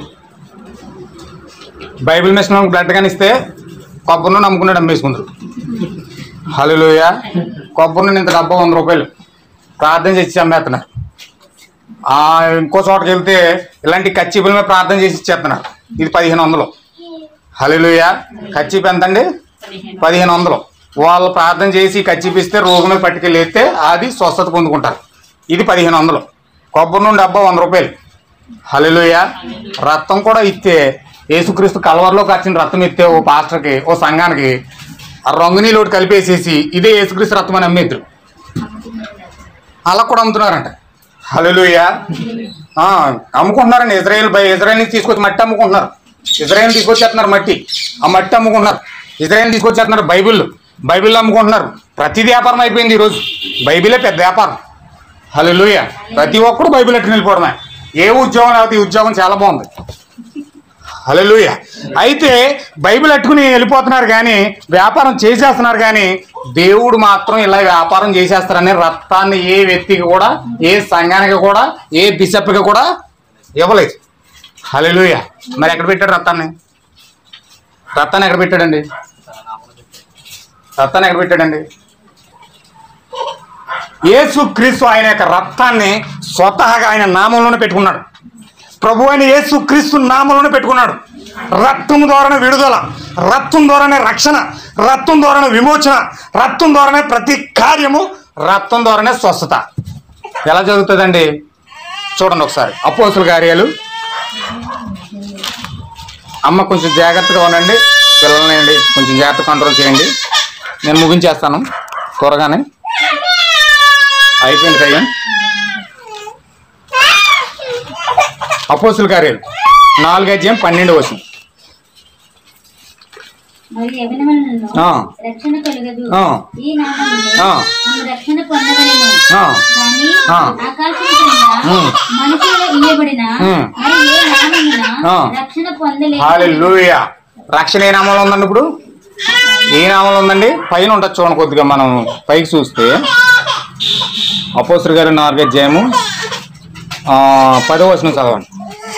Speaker 1: బైబిల్ మిషన్ బ్లడ్ కానీ ఇస్తే కొబ్బరి నూనె అమ్ముకున్నాడు, అమ్మేసుకుందరు. హల్లెలూయా. కొబ్బరి నూనె ఇంత డబ్బా వంద రూపాయలు ప్రార్థన చేసి అమ్మేస్తున్నారు. ఇంకో చోటకి వెళ్తే ఇలాంటి కచ్చిపుల మీద ప్రార్థన చేసి ఇచ్చేస్తున్నారు. ఇది పదిహేను వందలు. హల్లెలూయా. కచ్చిపు ఎంత అండి? పదిహేను వందలు. వాళ్ళు ప్రార్థన చేసి కచ్చిపిస్తే రోగం మీద పట్టుకెళ్ళి వేస్తే అది స్వస్థత పొందుకుంటారు. ఇది పదిహేను వందలు. కొబ్బరి నూనె డబ్బా వంద రూపాయలు. హల్లెలూయా. రక్తం కూడా ఇస్తే యేసుక్రీస్తు కల్వరిలో కాచిన రక్తం ఇస్తే ఓ పాస్టర్కి ఓ సంఘానికి ఆ రంగు నీళ్ళు కలిపేసేసి ఇదే యేసుక్రీస్తు రక్తం అని అమ్మేద్దరు. అలా కూడా అమ్ముతున్నారంట. హల్లెలూయా. అమ్ముకుంటున్నారండి. ఇజ్రాయేల్ బై ఇజ్రాయేల్ నుంచి తీసుకొచ్చి మట్టి అమ్ముకుంటున్నారు. ఇజ్రాయేల్ తీసుకొచ్చేస్తున్నారు మట్టి, ఆ మట్టి అమ్ముకుంటున్నారు. ఇజ్రాయేల్ తీసుకొచ్చేస్తున్నారు బైబిల్, బైబిల్ అమ్ముకుంటున్నారు. ప్రతి వ్యాపారం అయిపోయింది ఈరోజు. బైబిలే పెద్ద వ్యాపారం. హల్లెలూయా. ప్రతి ఒక్కరు బైబిల్ ఎట్టు నిలిపోవడమే. ఏ ఉద్యోగం లేకపోతే ఈ ఉద్యోగం చాలా బాగుంది. హల్లెలూయా. అయితే బైబిల్ అట్టుకుని వెళ్ళిపోతున్నారు కానీ వ్యాపారం చేసేస్తున్నారు కానీ దేవుడు మాత్రం ఇలా వ్యాపారం చేసేస్తారని రక్తాన్ని ఏ వ్యక్తికి కూడా, ఏ సంఘానికి కూడా, ఏ బిషప్కి కూడా ఇవ్వలేదు. హల్లెలూయా. మరి ఎక్కడ పెట్టాడు రక్తాన్ని? రక్తాన్ని ఎక్కడ పెట్టాడండి? రక్తాన్ని ఎక్కడ పెట్టాడండి? యేసు క్రీస్తు ఆయన యొక్క రక్తాన్ని స్వతహాగా ఆయన నామంలోనే పెట్టుకున్నాడు. ప్రభు అయిన యేసు క్రీస్తు నామంలోనే పెట్టుకున్నాడు. రక్తం ద్వారానే విడుదల, రక్తం ద్వారానే రక్షణ, రక్తం ద్వారానే విమోచన, రక్తం ద్వారానే ప్రతి కార్యము, రక్తం ద్వారానే స్వస్థత. ఎలా జరుగుతుందండి? చూడండి ఒకసారి. అపోస్తుల కార్యాలు. అమ్మ కొంచెం జాగ్రత్తగా ఉండండి, పిల్లల్ని కొంచెం జాగ్రత్త కంట్రోల్ చేయండి. నేను ముగించేస్తాను త్వరగానే. అయిపోయింది టైం. అపోస్తుల కార్యాలు నాలుగు అధ్యాయం పన్నెండు వచనం.
Speaker 2: రక్షణ కలుగదు. ఈ నామములో రక్షణ పొందవలెను. కానీ ఆకాశము క్రింద మనుషులలో ఇయ్యబడిన మరి ఏ నామమున రక్షణ పొందలేదు.
Speaker 1: హల్లెలూయా. రక్షణ ఏ నామంలో ఉందండి? ఇప్పుడు ఏ నామంలో ఉందండి? పైన ఉంటుంది చూడండి. కొద్దిగా మనం పైకి చూస్తే అపోస్తుల కార్యాలు నాలుగు అధ్యాయము పదో వచనం చదవండి.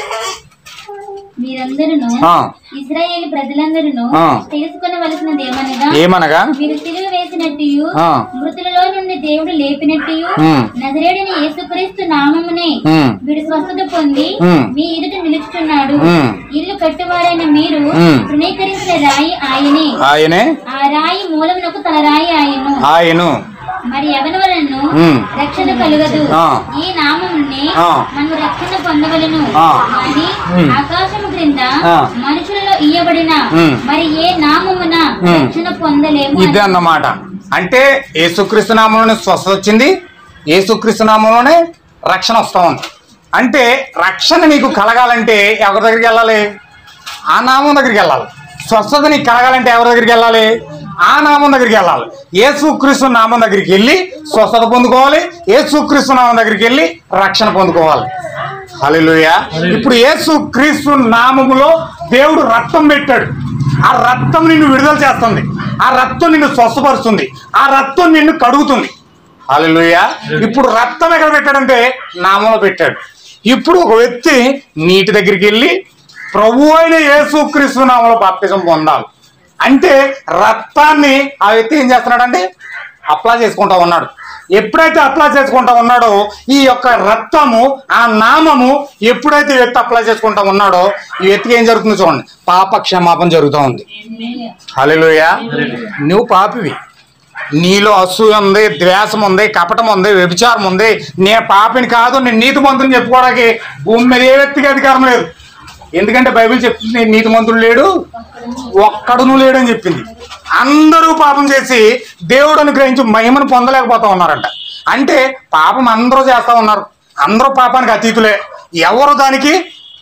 Speaker 2: మీరందరూ ఇశ్రాయేలు ప్రజలందరూ తెలుసుకొనవలసినది ఏమనగా
Speaker 1: ఏమనగా
Speaker 2: మీరు సిలువ వేసినట్టు మృతులలో నుండి దేవుడు లేపినట్టు నజరేయుడైన యేసుక్రీస్తు నామమునే వీడు స్వస్థత పొంది మీ ఎదుట నిలుచుచున్నాడు. ఇల్లు కట్టువారైన మీరు తృణీకరించిన రాయి ఆయనే.
Speaker 1: ఆయనే
Speaker 2: ఆ రాయి మూలమునకు తల రాయి ఆయను.
Speaker 1: ఆయను
Speaker 2: మరి ఎవరి వలన రక్షణ కలుగదు. ఈ నామమునే మనం రక్షణ పొందవలను అని ఆకాశము క్రింద మనుషులలో ఇయ్యబడిన మరి ఏ నామమున రక్షణ పొందలేము.
Speaker 1: ఇదే అన్నమాట. అంటే యేసుక్రీస్తు నామంలోనే స్వస్థత వచ్చింది, యేసుక్రీస్తు నామంలోనే రక్షణ వస్తా ఉంది. అంటే రక్షణ నీకు కలగాలంటే ఎవరి దగ్గరికి వెళ్ళాలి? ఆ నామం దగ్గరికి వెళ్ళాలి. స్వస్థత నీకు కలగాలంటే ఎవరి దగ్గరికి వెళ్ళాలి? ఆ నామం దగ్గరికి వెళ్ళాలి. యేసుక్రీస్తు నామం దగ్గరికి వెళ్ళి స్వస్థత పొందుకోవాలి, యేసుక్రీస్తు నామం దగ్గరికి వెళ్ళి రక్షణ పొందుకోవాలి. హల్లెలూయా. ఇప్పుడు యేసుక్రీస్తు నామములో దేవుడు రక్తం పెట్టాడు. ఆ రక్తం నిన్ను విడుదల చేస్తుంది, ఆ రక్తం నిన్ను స్వస్థపరుస్తుంది, ఆ రక్తం నిన్ను కడుగుతుంది. హల్లెలూయా. ఇప్పుడు రక్తం ఎక్కడ పెట్టాడంటే నామంలో పెట్టాడు. ఇప్పుడు ఒక వ్యక్తి నీటి దగ్గరికి వెళ్ళి ప్రభు అయిన యేసుక్రీస్తు నామంలో బాప్తిజం పొందాలి అంటే రక్తాన్ని ఆ వ్యక్తి ఏం చేస్తున్నాడంటే అప్లై చేసుకుంటా ఉన్నాడు. ఎప్పుడైతే అప్లై చేసుకుంటా ఉన్నాడో ఈ యొక్క రక్తము ఆ నామము ఎప్పుడైతే వ్యక్తి అప్లై చేసుకుంటా ఉన్నాడో ఈ వ్యక్తికి ఏం జరుగుతుందో చూడండి, పాప క్షమాపణ జరుగుతూ ఉంది. హల్లెలూయా. నువ్వు పాపివి, నీలో అసూయ ఉంది, ద్వేషం ఉంది, కపటం ఉంది, వ్యభిచారం ఉంది. నే పాపిని కాదు, నేను నీతిమంతుని చెప్పుకోవడానికి భూమి మీద ఏ వ్యక్తికి అధికారం లేదు. ఎందుకంటే బైబిల్ చెప్తుంది నీతిమంతుడు లేడు, ఒక్కడును లేడు అని చెప్పింది. అందరూ పాపం చేసి దేవుడు అనుగ్రహించి మహిమను పొందలేకపోతా ఉన్నారంట. అంటే పాపం అందరూ చేస్తూ ఉన్నారు, అందరూ పాపానికి అతీతులే. ఎవరు దానికి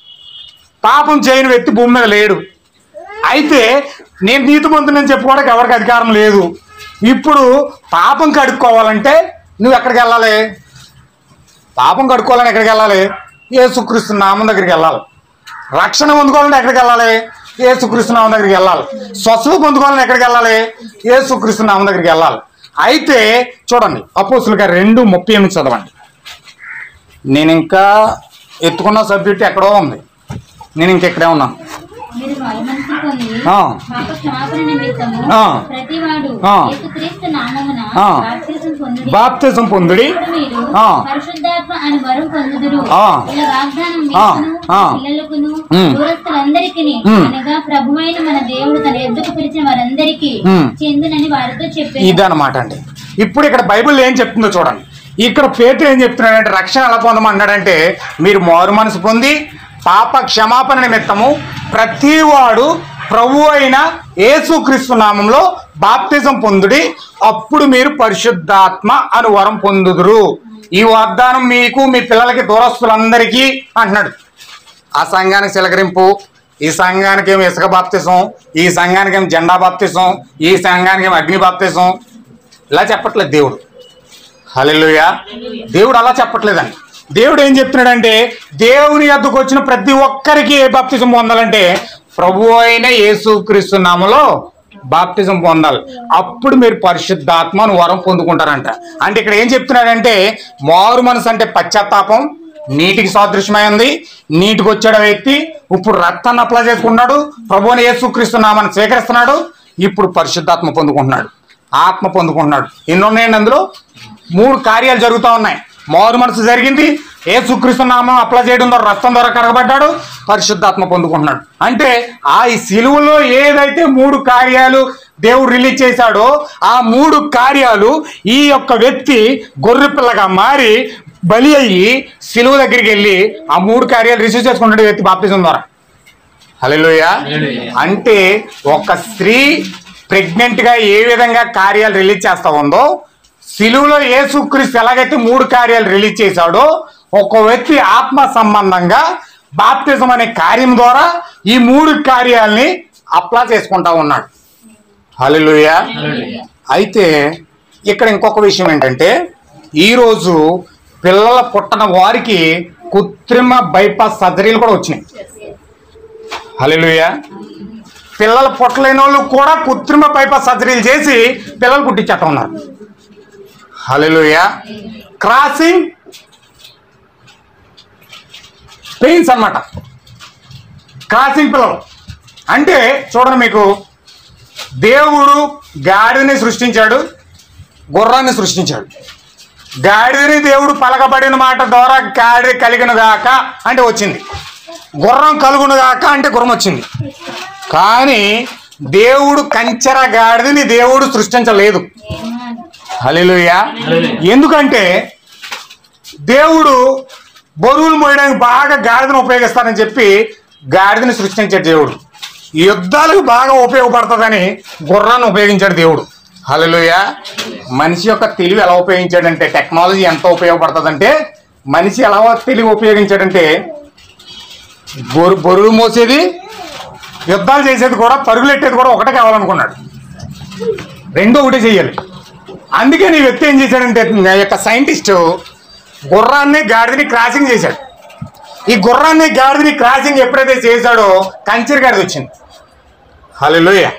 Speaker 1: పాపం చేయని వ్యక్తి భూమి మీద లేడు. అయితే నేను నీతిమంతుని చెప్పుకోవడానికి ఎవరికి అధికారం లేదు. ఇప్పుడు పాపం కడుక్కోవాలంటే నువ్వు ఎక్కడికి వెళ్ళాలి? పాపం కడుక్కోవాలని ఎక్కడికి వెళ్ళాలి? యేసుక్రీస్తు నామం దగ్గరికి వెళ్ళాలి. రక్షణ పొందుకోవాలంటే ఎక్కడికి వెళ్ళాలి? యేసుక్రీస్తు నామం దగ్గరికి వెళ్ళాలి. స్వస్థత పొందుకోవాలని ఎక్కడికి వెళ్ళాలి? యేసుక్రీస్తు నామం దగ్గరికి వెళ్ళాలి. అయితే చూడండి, అపోస్తుల గారు రెండు ముప్పై ఎనిమిది చదవండి. నేను ఇంకా ఎత్తుకున్న సబ్జెక్ట్ ఎక్కడో ఉంది, నేను ఇంకెక్కడే ఉన్నాను. బాప్తిజం పొందుడి,
Speaker 2: పరిశుద్ధాత్మ అని వరం పొందుదురు. ఇలా వాగ్దానం పిల్లలకును దూరస్తులందరికీ అనగా ప్రభువైన మన దేవుడు తన ఎద్దుకు పిలిచిన వారందరికీ చెందునని వారితో చెప్పారు.
Speaker 1: ఇదన్నమాట అండి. ఇప్పుడు ఇక్కడ బైబిల్ ఏం చెప్తుందో చూడండి. ఇక్కడ పేతురు ఏం చెప్తున్నాడంటే రక్షణ ఎలా పొందమన్నాడంటే మీరు మారు మనసు పొంది పాప క్షమాపణ నిమిత్తము ప్రతివాడు ప్రభు అయిన యేసుక్రీస్తు నామంలో బాప్తిజం పొందుడి, అప్పుడు మీరు పరిశుద్ధాత్మ అను వరం పొందుదురు. ఈ వాగ్దానం మీకు మీ పిల్లలకి దూరస్తులందరికీ అంటున్నాడు. ఆ సంఘానికి చిలకరింపు, ఈ సంఘానికి ఏమో ఇసుక బాప్తిజం, ఈ సంఘానికి ఏమో జెండా బాప్తిజం, ఈ సంఘానికి ఏమో అగ్ని బాప్తిజం, ఇలా చెప్పట్లేదు దేవుడు. హల్లెలూయా. దేవుడు అలా చెప్పట్లేదండి. దేవుడు ఏం చెప్తున్నాడంటే దేవుని యొద్దకు వచ్చిన ప్రతి ఒక్కరికి ఏ బాప్తిజం పొందాలంటే ప్రభు అయిన యేసుక్రీస్తు నామములో బాప్తిజం పొందాలి, అప్పుడు మీరు పరిశుద్ధాత్మను వరం పొందుకుంటారంట. అంటే ఇక్కడ ఏం చెప్తున్నాడంటే మారు మనసు అంటే పశ్చాత్తాపం, నీటికి సాదృశ్యమైంది. నీటికి వచ్చాడు వ్యక్తి, ఇప్పుడు రక్తాన్ని అప్లై చేసుకున్నాడు, ప్రభు అయిన యేసుక్రీస్తు నామాన్ని స్వీకరిస్తున్నాడు, ఇప్పుడు పరిశుద్ధాత్మ పొందుకుంటున్నాడు, ఆత్మ పొందుకుంటున్నాడు. ఎన్ని ఉన్నాయండి? అందులో మూడు కార్యాలు జరుగుతూ ఉన్నాయి. మారు మనసు జరిగింది, యేసుక్రీస్తు నామం అప్లై చేయడం ద్వారా రక్తం ద్వారా కడగబడ్డాడు, పరిశుద్ధాత్మ పొందుకుంటున్నాడు. అంటే ఆ ఈ సిలువలో ఏదైతే మూడు కార్యాలు దేవుడు రిలీజ్ చేశాడో ఆ మూడు కార్యాలు ఈ యొక్క వ్యక్తి గొర్రె పిల్లగా మారి బలి అయ్యి సిలువ దగ్గరికి వెళ్ళి ఆ మూడు కార్యాలు రిసీవ్ చేసుకుంటాడు వ్యక్తి బాప్తిజం ద్వారా. హల్లెలూయా. అంటే ఒక స్త్రీ ప్రెగ్నెంట్ గా ఏ విధంగా కార్యాలు రిలీజ్ చేస్తా ఉందో సిలువలో యేసుక్రీస్తు ఎలాగైతే మూడు కార్యాలు రిలీజ్ చేశాడో ఒక వ్యక్తి ఆత్మ సంబంధంగా బాప్తిజం అనే కార్యం ద్వారా ఈ మూడు కార్యాలని అప్లై చేసుకుంటా ఉన్నాడు. హల్లెలూయా. అయితే ఇక్కడ ఇంకొక విషయం ఏంటంటే ఈరోజు పిల్లల పుట్టిన వారికి కృత్రిమ బైపాస్ సర్జరీలు కూడా వచ్చినాయి. హల్లెలూయా. పిల్లలు పుట్టలేని వాళ్ళు కూడా కృత్రిమ బైపాస్ సర్జరీలు చేసి పిల్లలు పుట్టించేస్తా ఉన్నారు. హల్లెలూయా. క్రాసింగ్ పెయిన్స్ అన్నమాట. క్రాసింగ్ పిల్లలు అంటే చూడండి, మీకు దేవుడు గాడిదని సృష్టించాడు, గుర్రాన్ని సృష్టించాడు. గాడిదని దేవుడు పలకబడిన మాట ద్వారా గాడి కలిగిన గాక అంటే వచ్చింది, గుర్రం కలుగును గాక అంటే గుర్రం వచ్చింది. కానీ దేవుడు కంచెర గాడిదని దేవుడు సృష్టించలేదు. హల్లెలూయా. ఎందుకంటే దేవుడు బరువులు మోయడానికి బాగా గాడిదను ఉపయోగిస్తానని చెప్పి గాడిదని సృష్టించాడు దేవుడు. యుద్ధాలకు బాగా ఉపయోగపడుతుందని గుర్రాన్ని ఉపయోగించాడు దేవుడు. హల్లెలూయా. మనిషి యొక్క తెలివి ఎలా ఉపయోగించాడంటే, టెక్నాలజీ ఎంత ఉపయోగపడుతుందంటే మనిషి ఎలా తెలివి ఉపయోగించాడంటే బొరు బరువులు మోసేది, యుద్ధాలు చేసేది కూడా, పరుగులెట్టేది కూడా ఒకటే కావాలనుకున్నాడు. రెండో ఒకటే చెయ్యాలి. అందుకే నీ వ్యక్తి ఏం చేశాడంటే, నా యొక్క సైంటిస్టు గుర్రాన్ని గాడిదని క్రాసింగ్ చేశాడు. ఈ గుర్రాన్ని గాడిదని క్రాసింగ్ ఎప్పుడైతే చేశాడో కంచెర గాడిద వచ్చింది. హల్లెలూయా.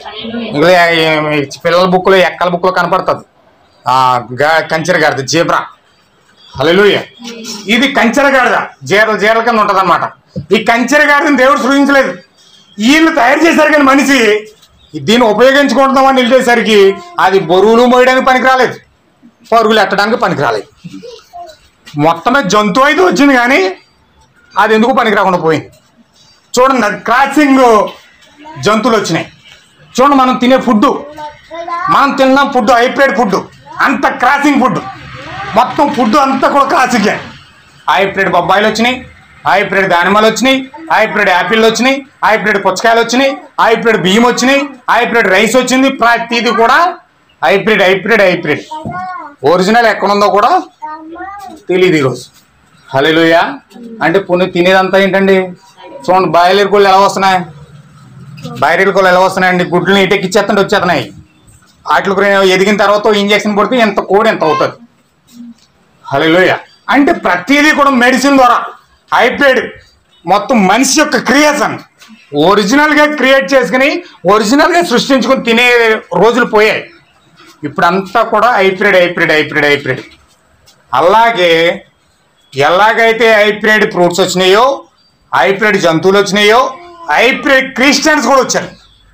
Speaker 1: పిల్లల బుక్లో, ఎక్కల బుక్లో కనపడుతుంది గా కంచెర గాడిద, జీబ్రా. హల్లెలూయా. ఇది కంచెర గాడిద, జీరల జీరల కింద ఉంటుంది అనమాట. ఈ కంచెర గాడిదని దేవుడు సృజించలేదు, వీళ్ళు తయారు చేశారు. కానీ మనిషి దీన్ని ఉపయోగించుకుంటామని వెళ్ళేసరికి అది బరువులు మోయడానికి పనికి రాలేదు, పరుగులు ఎట్టడానికి పనికి రాలేదు. మొత్తమే జంతువు అయితే వచ్చింది కానీ అది ఎందుకు పనికి రాకుండా పోయింది. చూడండి, అది క్రాసింగ్ జంతువులు వచ్చినాయి. చూడండి, మనం తినే ఫుడ్, మనం తిన్న ఫుడ్ హైబ్రిడ్ ఫుడ్, అంత క్రాసింగ్ ఫుడ్, మొత్తం ఫుడ్ అంతా కూడా క్రాసింగే. హైబ్రిడ్ బొబ్బాయిలు వచ్చినాయి, హైబ్రిడ్ దానిమ్మలు వచ్చినాయి, హైబ్రిడ్ యాపిల్ వచ్చినాయి, హైబ్రిడ్ పుచ్చకాయలు వచ్చినాయి, హైబ్రిడ్ బియ్యం వచ్చినాయి, హైబ్రిడ్ రైస్ వచ్చింది. ప్రతిది కూడా హైబ్రిడ్ హైబ్రిడ్ హైబ్రిడ్. ఒరిజినల్ ఎక్కడుందో కూడా తెలియదు ఈరోజు. హల్లెలూయా. అంటే పుణ్య తినేదంతా ఏంటండి? చూడండి, బాయిలర్ కోళ్ళు ఎలా వస్తున్నాయి, బాయిలర్ కోళ్ళు ఎలా వస్తున్నాయండి? గుడ్లు ఇటెక్కిచ్చేస్తుంటే వచ్చేస్తున్నాయి. వాటికి ఎదిగిన తర్వాత ఇంజక్షన్ పడితే ఎంత కోడి ఎంత అవుతుంది. హల్లెలూయా. అంటే ప్రతిదీ కూడా మెడిసిన్ ద్వారా హైబ్రిడ్, మొత్తం మనిషి యొక్క క్రియేషన్ ఒరిజినల్గా క్రియేట్ చేసుకుని ఒరిజినల్గా సృష్టించుకుని తినే రోజులు పోయాయి. ఇప్పుడంతా కూడా హైబ్రిడ్ హైబ్రిడ్ హైబ్రిడ్ హైబ్రిడ్. అలాగే ఎలాగైతే హైబ్రిడ్ ఫ్రూట్స్ వచ్చినాయో, హైబ్రిడ్ జంతువులు వచ్చినాయో, హైబ్రిడ్ క్రిస్టియన్స్ కూడా వచ్చారు.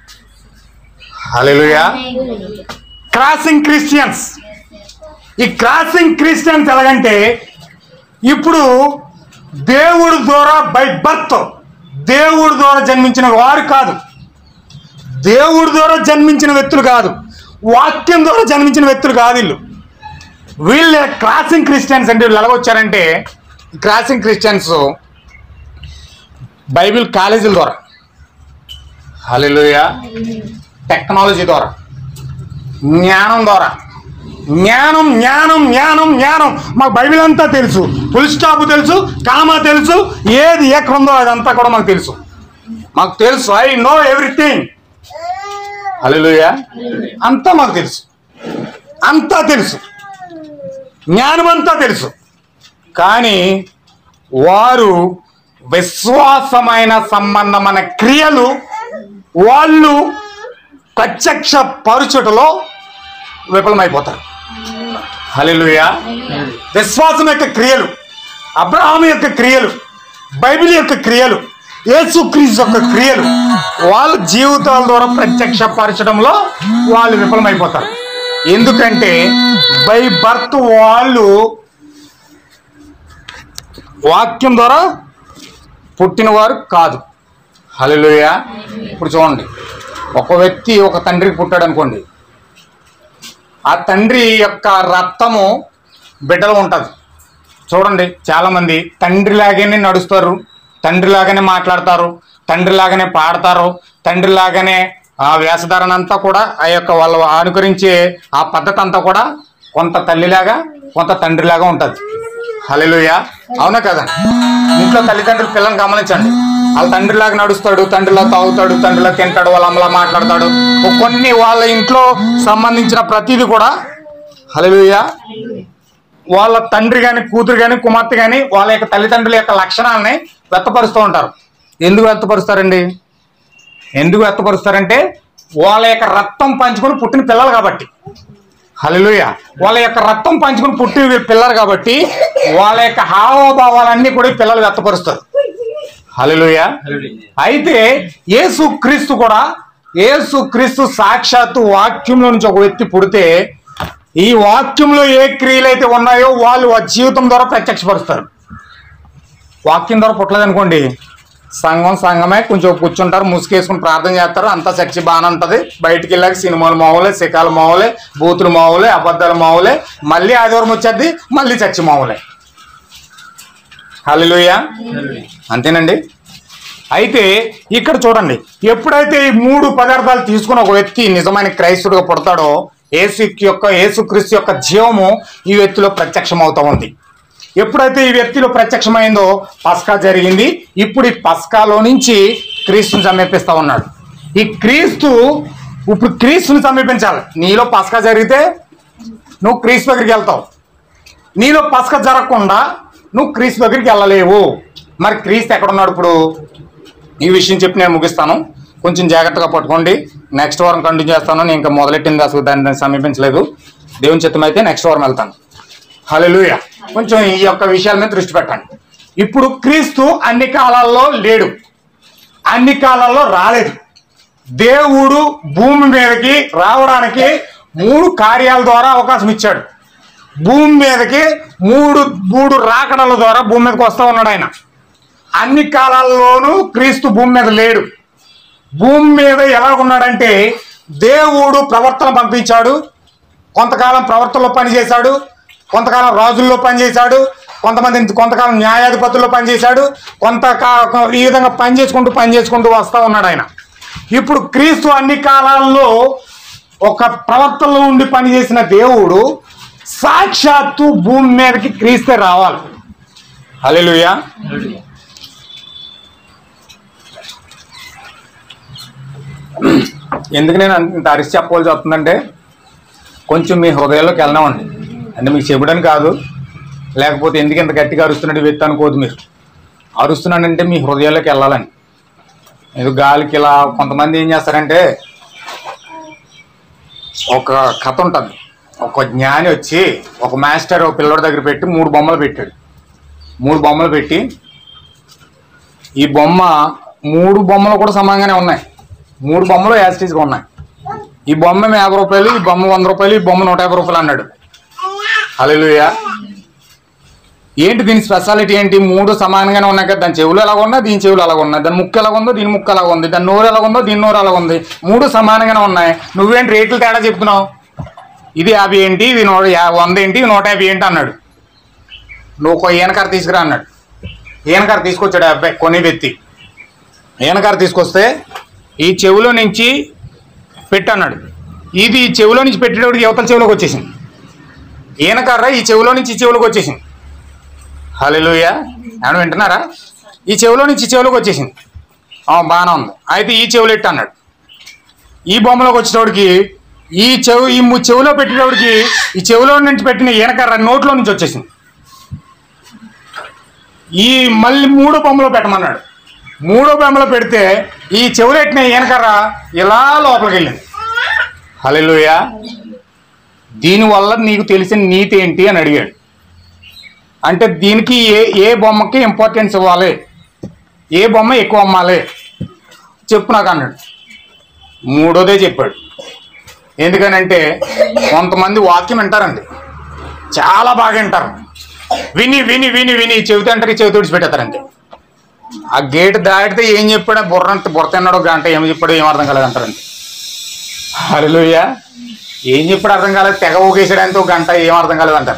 Speaker 1: హల్లెలూయా. Crossing Christians. ఈ క్రాసింగ్ క్రిస్టియన్స్ ఎలాగంటే, ఇప్పుడు దేవుడి ద్వారా బై బర్త్, దేవుడి ద్వారా జన్మించిన వారు కాదు, దేవుడి ద్వారా జన్మించిన వ్యక్తులు కాదు, వాక్యం ద్వారా జన్మించిన వ్యక్తులు కాదు వీళ్ళు. వీళ్ళ క్రాసింగ్ క్రిస్టియన్స్. అంటే వీళ్ళు ఎలాగొచ్చారంటే, క్రాసింగ్ క్రిస్టియన్స్ బైబిల్ కాలేజీల ద్వారా, హల్లెలూయా, టెక్నాలజీ ద్వారా, జ్ఞానం ద్వారా, జ్ఞానం జ్ఞానం జ్ఞానం జ్ఞానం. మాకు బైబిల్ అంతా తెలుసు, ఫుల్ స్టాప్ తెలుసు, కామా తెలుసు, ఏది ఎక్కడ ఉందో అదంతా కూడా మాకు తెలుసు, మాకు తెలుసు. I know everything. హల్లెలూయా. అంతా మాకు తెలుసు, అంతా తెలుసు, జ్ఞానం అంతా తెలుసు. కానీ వారు విశ్వాసమైన సంబంధమైన క్రియలు వాళ్ళు ప్రత్యక్ష పరుచుటలో విఫలమైపోతారు. హల్లెలూయా. విశ్వాసం యొక్క క్రియలు, అబ్రహాము యొక్క క్రియలు, బైబిల్ యొక్క క్రియలు, యేసుక్రీస్తు యొక్క క్రియలు వాళ్ళ జీవితాల ద్వారా ప్రత్యక్ష పరచడంలో వాళ్ళు విఫలమైపోతారు. ఎందుకంటే బై బర్త్ వాళ్ళు వాక్యం ద్వారా పుట్టినవారు కాదు. హల్లెలూయా. ఇప్పుడు చూడండి, ఒక వ్యక్తి ఒక తండ్రికి పుట్టాడు అనుకోండి, ఆ తండ్రి యొక్క రక్తము బిడ్డలో ఉంటుంది. చూడండి, చాలామంది తండ్రిలాగానే నడుస్తారు, తండ్రిలాగానే మాట్లాడతారు, తండ్రిలాగానే పాడతారు, తండ్రిలాగానే ఆ వేషధారణ అంతా కూడా ఆ యొక్క వాళ్ళ అనుకరించే ఆ పద్ధతి అంతా కూడా కొంత తల్లిలాగా కొంత తండ్రిలాగా ఉంటుంది. హల్లెలూయా. అవునా కదా? ఇంట్లో తల్లిదండ్రులు పిల్లల్ని గమనించండి, వాళ్ళ తండ్రిలాగా నడుస్తాడు, తండ్రిలా తాగుతాడు, తండ్రిలా తింటాడు, వాళ్ళ అమ్మలా మాట్లాడతాడు. కొన్ని వాళ్ళ ఇంట్లో సంబంధించిన ప్రతిదీ కూడా హల్లెలూయా వాళ్ళ తండ్రి కానీ కూతురు కానీ కుమార్తె కానీ వాళ్ళ యొక్క తల్లిదండ్రుల యొక్క లక్షణాలని వ్యక్తపరుస్తూ ఉంటారు. ఎందుకు వ్యక్తపరుస్తారండి? ఎందుకు వ్యక్తపరుస్తారంటే వాళ్ళ యొక్క రక్తం పంచుకొని పుట్టిన పిల్లలు కాబట్టి. హల్లెలూయా. వాళ్ళ యొక్క రక్తం పంచుకొని పుట్టిన పిల్లలు కాబట్టి వాళ్ళ యొక్క హావభావాలన్నీ కూడా పిల్లలు వ్యక్తపరుస్తారు. హల్లెలూయా. అయితే యేసు క్రీస్తు కూడా, యేసు క్రీస్తు సాక్షాత్తు వాక్యంలో నుంచి ఒక వ్యక్తి పుడితే ఈ వాక్యంలో ఏ క్రియలు అయితే ఉన్నాయో వాళ్ళు ఆ జీవితం ద్వారా ప్రత్యక్షపరుస్తారు. వాక్యం ద్వారా పుట్టలేదనుకోండి, సంఘం సంఘమే కొంచెం కూర్చుంటారు, ముసుకేసుకుని ప్రార్థన చేస్తారు, అంతా చర్చి బాగానే ఉంటుంది. బయటికి వెళ్ళాక సినిమాలు మావులే, శిఖాలు మావులే, బూతులు మావులే, అబద్ధాలు మావులే, మళ్ళీ ఆదివారం వచ్చేది మళ్ళీ చర్చి మావులే. హల్లెలూయా. అంతేనండి. అయితే ఇక్కడ చూడండి, ఎప్పుడైతే ఈ మూడు పదార్థాలు తీసుకుని ఒక వ్యక్తి నిజమైన క్రైస్తుడిగా పుడతాడో యేసు యొక్క యేసుక్రీస్తు యొక్క జీవము ఈ వ్యక్తిలో ప్రత్యక్షం అవుతా ఉంది. ఎప్పుడైతే ఈ వ్యక్తిలో ప్రత్యక్షమైందో పస్కా జరిగింది. ఇప్పుడు ఈ పస్కాలో నుంచి క్రీస్తుని సమీపిస్తా ఉన్నాడు. ఈ క్రీస్తు ఇప్పుడు క్రీస్తుని సమీపించాలి. నీలో పస్కా జరిగితే నువ్వు క్రీస్తు దగ్గరికి వెళ్తావు. నీలో పస్కా జరగకుండా నువ్వు క్రీస్తు దగ్గరికి వెళ్ళలేవు. మరి క్రీస్తు ఎక్కడున్నాడు? ఇప్పుడు ఈ విషయం చెప్పి నేను ముగిస్తాను, కొంచెం జాగ్రత్తగా పట్టుకోండి. నెక్స్ట్ వారం కంటిన్యూ చేస్తాను. నేను ఇంకా మొదలెట్టింది అసలు దాన్ని సమీపించలేదు. దేవుని చిత్తం అయితే నెక్స్ట్ వారం వెళ్తాను. హల్లెలూయా. కొంచెం ఈ యొక్క విషయాల మీద దృష్టి పెట్టండి. ఇప్పుడు క్రీస్తు అన్ని కాలాల్లో లేడు, అన్ని కాలాల్లో రాలేదు. దేవుడు భూమి మీదకి రావడానికి మూడు కార్యాల ద్వారా అవకాశం ఇచ్చాడు. భూమి మీదకి మూడు మూడు రాకడల ద్వారా భూమి మీదకి వస్తూ ఉన్నాడు ఆయన. అన్ని కాలాల్లోనూ క్రీస్తు భూమి మీద లేడు. భూమి మీద ఎలాగున్నాడంటే దేవుడు ప్రవర్తన పంపించాడు. కొంతకాలం ప్రవర్తనలో పనిచేశాడు, కొంతకాలం రాజుల్లో పనిచేశాడు, కొంతమంది కొంతకాలం న్యాయాధిపతుల్లో పనిచేశాడు, కొంత ఈ విధంగా పని చేసుకుంటూ పని చేసుకుంటూ వస్తూ ఉన్నాడు ఆయన. ఇప్పుడు క్రీస్తు అన్ని కాలాల్లో ఒక ప్రవర్తనలో ఉండి పనిచేసిన దేవుడు సాక్షాత్తు భూమి మీదకి క్రీస్తే రావాలి. హల్లెలూయా. ఎందుకు నేను ఇంత అరిచి చెప్పవలసి వస్తుందంటే కొంచెం మీ హృదయాల్లోకి వెళ్ళనివ్వండి. అంటే మీకు చెప్పడం కాదు, లేకపోతే ఎందుకు ఇంత గట్టిగా అరుస్తున్నాడు వ్యక్తి అనుకోదు. మీరు అరుస్తున్నాడంటే మీ హృదయాల్లోకి వెళ్ళాలని. ఏదో గాలికి ఇలా కొంతమంది ఏం చేస్తారంటే, ఒక కథ ఉంటుంది. ఒక జ్ఞాని వచ్చి ఒక మాస్టర్ ఒక పిల్లడి దగ్గర పెట్టి మూడు బొమ్మలు పెట్టాడు. మూడు బొమ్మలు పెట్టి ఈ బొమ్మ మూడు బొమ్మలు కూడా సమానంగానే ఉన్నాయి. మూడు బొమ్మలు యాస్టీజ్గా ఉన్నాయి. ఈ బొమ్మ యాభై రూపాయలు, ఈ బొమ్మ వంద రూపాయలు, ఈ బొమ్మ నూట యాభై రూపాయలు అన్నాడు. హల్లెలూయా. ఏంటి దీని స్పెషాలిటీ ఏంటి? మూడు సమానంగానే ఉన్నాయి కదా. దాని చెవులు ఎలాగ ఉన్నాయి, దీని చెవులు ఎలాగ ఉన్నాయి. దాని ముక్కు ఎలాగ ఉందో, దీని ముక్కు ఎలాగ ఉంది. దాని నోరు ఎలాగ ఉందో, దీని నోరు ఎలాగ ఉంది. మూడు సమానంగానే ఉన్నాయి. నువ్వేంటి రేట్లు తేడా చెప్తున్నావు? ఇది యాభై ఏంటి, ఇది నూట వంద ఏంటి, నూట యాభై ఏంటి అన్నాడు. నువ్వు ఒక ఈనకార తీసుకురా అన్నాడు. ఈనకార తీసుకొచ్చాడు ఆ అబ్బాయి కొని వ్యక్తి. ఈనకార తీసుకొస్తే ఈ చెవులో నుంచి పెట్టన్నాడు. ఇది ఈ చెవులో నుంచి పెట్టేటప్పుడు యువతల చెవులోకి వచ్చేసింది. ఈనకర్ర ఈ చెవులో నుంచి ఈ చెవులోకి వచ్చేసింది. హల్లెలూయా. ఏమన్నా వింటున్నారా? ఈ చెవులో నుంచి ఈ చెవులోకి వచ్చేసింది. బాగానే ఉంది. అయితే ఈ చెవులు ఎట్టు అన్నాడు. ఈ బొమ్మలోకి వచ్చేటోడికి ఈ చెవు ఈ చెవులో పెట్టేటోడికి ఈ చెవులో నుంచి పెట్టిన ఈనకర్ర నోట్లో నుంచి వచ్చేసింది. ఈ మళ్ళీ మూడో బొమ్మలో పెట్టమన్నాడు. మూడో బొమ్మలో పెడితే ఈ చెవులు ఎట్టిన ఈనకర్ర ఇలా లోపలికి వెళ్ళింది. హల్లెలూయా. దీనివల్ల నీకు తెలిసిన నీతి ఏంటి అని అడిగాడు. అంటే దీనికి ఏ ఏ బొమ్మకి ఇంపార్టెన్స్ ఇవ్వాలి, ఏ బొమ్మ ఎక్కువ అమ్మాలి చెప్పు నాకు అన్నాడు. మూడోదే చెప్పాడు. ఎందుకనంటే కొంతమంది వాక్యం వింటారండి, చాలా బాగా వింటారు. విని విని విని విని చెవితే అంటారు, చెవితి విడిచిపెట్టేస్తారంటే ఆ గేట్ దాటితే ఏం చెప్పాడో బుర్రంత బుర్ర తిన్నాడో గంట ఏం చెప్పాడో ఏం అర్థం కాలేదంటారండి. హల్లెలూయా. ఏం చెప్పాడు అర్థం కాలేదు, తెగ ఊగేసాడంటే ఒక గంట ఏం అర్థం కాలేదంటారు.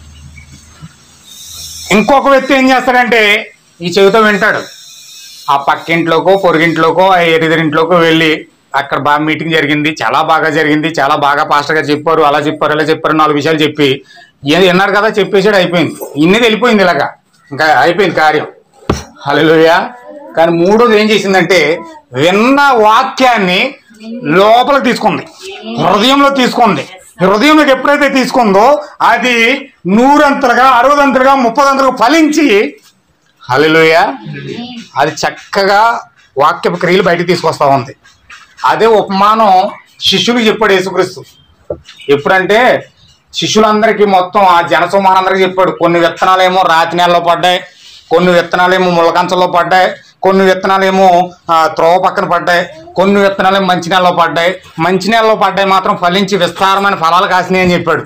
Speaker 1: ఇంకొక వ్యక్తి ఏం చేస్తాడంటే ఈ చెవితో వింటాడు. ఆ పక్కింట్లోకో పొరుగింట్లోకో ఆ ఎదురింట్లోకో వెళ్ళి అక్కడ బాగా మీటింగ్ జరిగింది, చాలా బాగా జరిగింది, చాలా బాగా పాస్టర్ గారు చెప్పారు, అలా చెప్పారు ఇలా చెప్పారు, నాలుగు విషయాలు చెప్పి విన్నారు కదా, చెప్పేసాడు, అయిపోయింది. ఇన్నది వెళ్ళిపోయింది, ఇలాగా ఇంకా అయిపోయింది కార్యం. హల్లెలూయా. కానీ మూడోది ఏం చేసిందంటే విన్న వాక్యాన్ని లోపలికి తీసుకుంది, హృదయంలో తీసుకుంది. హృదయంలోకి ఎప్పుడైతే తీసుకుందో అది నూరంతలుగా అరవదంతలుగా ముప్పదంతలుగా ఫలించి, హల్లెలూయా, అది చక్కగా వాక్యపు క్రియలు బయటకు తీసుకొస్తా ఉంది. అదే ఉపమానం శిష్యులకు చెప్పాడు యేసుక్రీస్తు. ఎప్పుడంటే శిష్యులందరికీ మొత్తం ఆ జనసమూహాలందరికీ చెప్పాడు. కొన్ని విత్తనాలేమో రాతి నేలలో పడ్డాయి, కొన్ని విత్తనాలేమో ముళ్ళకంచంలో పడ్డాయి, కొన్ని విత్తనాలేమో త్రోవ పక్కన పడ్డాయి, కొన్ని విత్తనాలేమో మంచి నేలలో పడ్డాయి. మంచి నేలలో పడ్డాయి మాత్రం ఫలించి విస్తారమైన ఫలాలు కాసినాయి అని చెప్పాడు.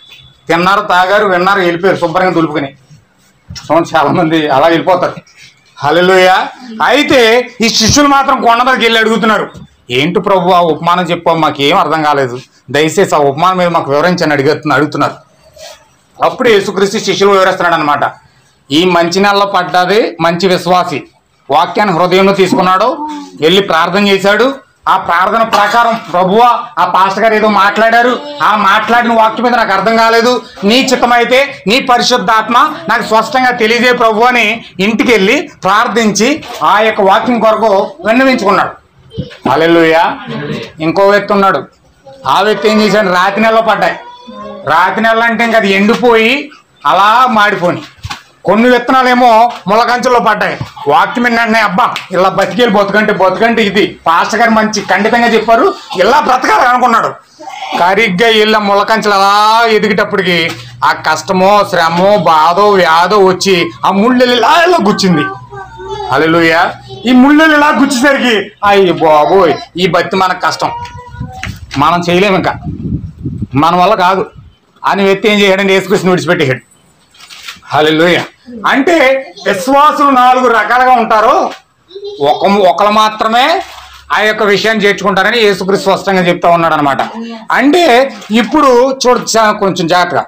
Speaker 1: తిన్నారు, తాగారు, విన్నారు, వెళ్ళిపోయారు శుభ్రంగా దులుపుకుని. చాలా మంది అలా వెళ్ళిపోతారు. హల్లెలూయా. అయితే ఈ శిష్యులు మాత్రం కొండ మీదకి వెళ్ళి అడుగుతున్నారు, ఏంటి ప్రభు ఆ ఉపమానం చెప్పాం, మాకేం అర్థం కాలేదు, దయచేసి ఆ ఉపమానం మీద మాకు వివరించని అడుగుతున్నా అడుగుతున్నారు అప్పుడు యేసుక్రీస్తు శిష్యులు వివరిస్తున్నాడు అనమాట. ఈ మంచి నెలలో పడ్డది మంచి విశ్వాసి, వాక్యాన్ని హృదయంలో తీసుకున్నాడు, వెళ్ళి ప్రార్థన చేశాడు. ఆ ప్రార్థన ప్రకారం ప్రభువా ఆ పాస్టర్ గారు ఏదో మాట్లాడారు, ఆ మాట్లాడిన వాక్యం మీద నాకు అర్థం కాలేదు, నీ చిత్తమైతే నీ పరిశుద్ధాత్మ నాకు స్పష్టంగా తెలియజే ప్రభు అని ఇంటికి వెళ్ళి ప్రార్థించి ఆ యొక్క వాక్యం కొరకు విన్నవించుకున్నాడు. హల్లెలూయా. ఇంకో వ్యక్తి ఉన్నాడు, ఆ వ్యక్తి ఏం చేశాడు, రాతి నెలలో పడ్డాయి. రాతి నెలలు అంటే ఇంకా అది ఎండిపోయి అలా మాడిపోయి, కొన్ని విత్తనాలేమో ములకంచెల్లో పడ్డాయి. వాక్యం ఏంటంటే అబ్బా ఇలా బతికేళ్ళు బతుకంటే బతుకంటే ఇది పాస్టర్ గారు మంచి ఖండితంగా చెప్పారు, ఇలా బ్రతకాలి అనుకున్నాడు. సరిగ్గా ఇళ్ళ ములకంచెలు అలా ఎదిగేటప్పటికి ఆ కష్టమో శ్రమో బాధో వ్యాధో వచ్చి ఆ ముళ్ళు ఇలా ఇలా గుచ్చింది. హల్లెలూయా. ఈ ముళ్ళు ఇలా గుచ్చేసరికి అయ్యి బాబోయ్ ఈ బతి మనకు కష్టం, మనం చేయలేము, ఇంకా మన వల్ల కాదు అని వ్యక్తి ఏం చేయడండి, యేసుక్రీస్తుని విడిచిపెట్టేసాడు. హల్లెలూయా. అంటే విశ్వాసులు నాలుగు రకాలుగా ఉంటారు, ఒక ఒకరు మాత్రమే ఆ యొక్క విషయాన్ని చేర్చుకుంటారని యేసుక్రీస్తు స్పష్టంగా చెప్తా ఉన్నాడు అనమాట. అంటే ఇప్పుడు చూడ కొంచెం జాగ్రత్తగా,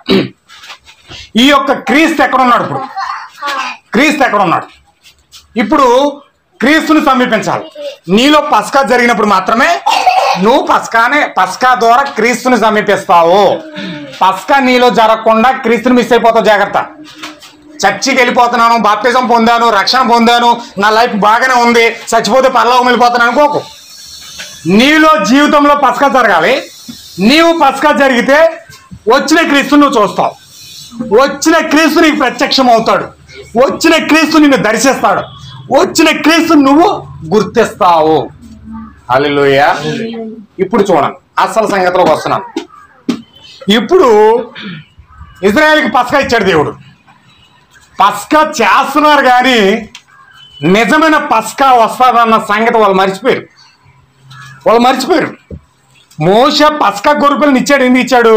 Speaker 1: ఈ యొక్క క్రీస్తు ఎక్కడ ఉన్నాడు, ఇప్పుడు క్రీస్తు ఎక్కడ ఉన్నాడు, ఇప్పుడు క్రీస్తుని సమీపించాలి. నీలో పస్కా జరిగినప్పుడు మాత్రమే నువ్వు పస్కానే పస్కా ద్వారా క్రీస్తుని సమీపిస్తావు. పస్కా నీలో జరగకుండా క్రీస్తుని మిస్ అయిపోతావు. జాగ్రత్త. చర్చికి వెళ్ళిపోతున్నాను, బాప్తిజం పొందాను, రక్షణ పొందాను, నా లైఫ్ బాగానే ఉంది, చచ్చిపోతే పరలోకం వెళ్ళిపోతాను అనుకోకు. నీలో జీవితంలో పస్కా జరగాలి. నీవు పస్కా జరిగితే వచ్చిన క్రీస్తుని నువ్వు చూస్తావు, వచ్చిన క్రీస్తు నీకు ప్రత్యక్షం అవుతాడు, వచ్చిన క్రీస్తు నిన్ను దర్శిస్తాడు, వచ్చిన క్రీస్తు నువ్వు గుర్తిస్తావు. హల్లెలూయా. ఇప్పుడు చూడండి అసలు సంగతిలోకి వస్తున్నాను. ఇప్పుడు ఇజ్రాయేల్కి పస్కా ఇచ్చాడు దేవుడు, పస్కా చేస్తున్నారు కానీ నిజమైన పస్కా వస్తుందన్న సంగతి వాళ్ళు మర్చిపోయారు. వాళ్ళు మర్చిపోయారు. మోషే పస్కా గొర్రెపిల్లని ఇచ్చాడు, ఎందుకు ఇచ్చాడు?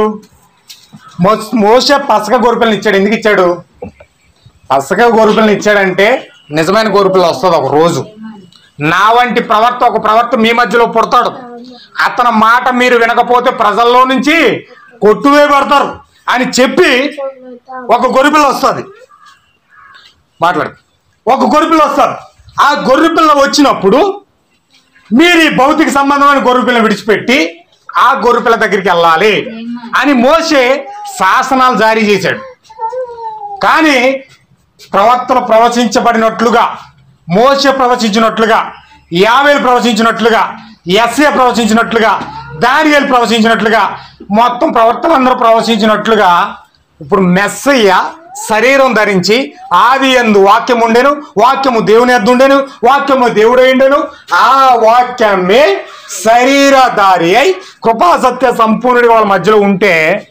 Speaker 1: మోషే పస్కా గొర్రెపిల్లని ఇచ్చాడు, ఎందుకు ఇచ్చాడు? పస్కా గొర్రెపిల్లని ఇచ్చాడంటే నిజమైన గొర్రెపిల్ల వస్తుంది ఒక రోజు. నా వంటి ప్రవర్త ఒక ప్రవర్త మీ మధ్యలో పుడతాడు, అతని మాట మీరు వినకపోతే ప్రజల్లో నుంచి కొట్టువేయబడతారు అని చెప్పి ఒక గొర్రెపిల్ల వస్తుంది. మాట్లాడు. ఒక గొర్రెపిల్ల వస్తుంది. ఆ గొర్రెపిల్ల వచ్చినప్పుడు మీరు ఈ భౌతిక సంబంధమైన గొర్రెపిల్ల విడిచిపెట్టి ఆ గొర్రెపిల్ల దగ్గరికి వెళ్ళాలి అని మోషే శాసనాలు జారీ చేశాడు. కానీ ప్రవక్తలు ప్రవచించబడినట్లుగా, మోషే ప్రవచించినట్లుగా, యావేలు ప్రవచించినట్లుగా, యెషయా ప్రవచించినట్లుగా, దానియేలు ప్రవచించినట్లుగా, మొత్తం ప్రవక్తలందరూ ప్రవచించినట్లుగా ఇప్పుడు మెస్సయ్య శరీరం ధరించి ఆది యందు వాక్యం ఉండెను, వాక్యము దేవుని యొద్ద ఉండెను, వాక్యము దేవుడై ఉండెను, ఆ వాక్యమే శరీరధారి అయి కృపా సత్య సంపూర్ణుడి వాళ్ళ మధ్యలో ఉంటే,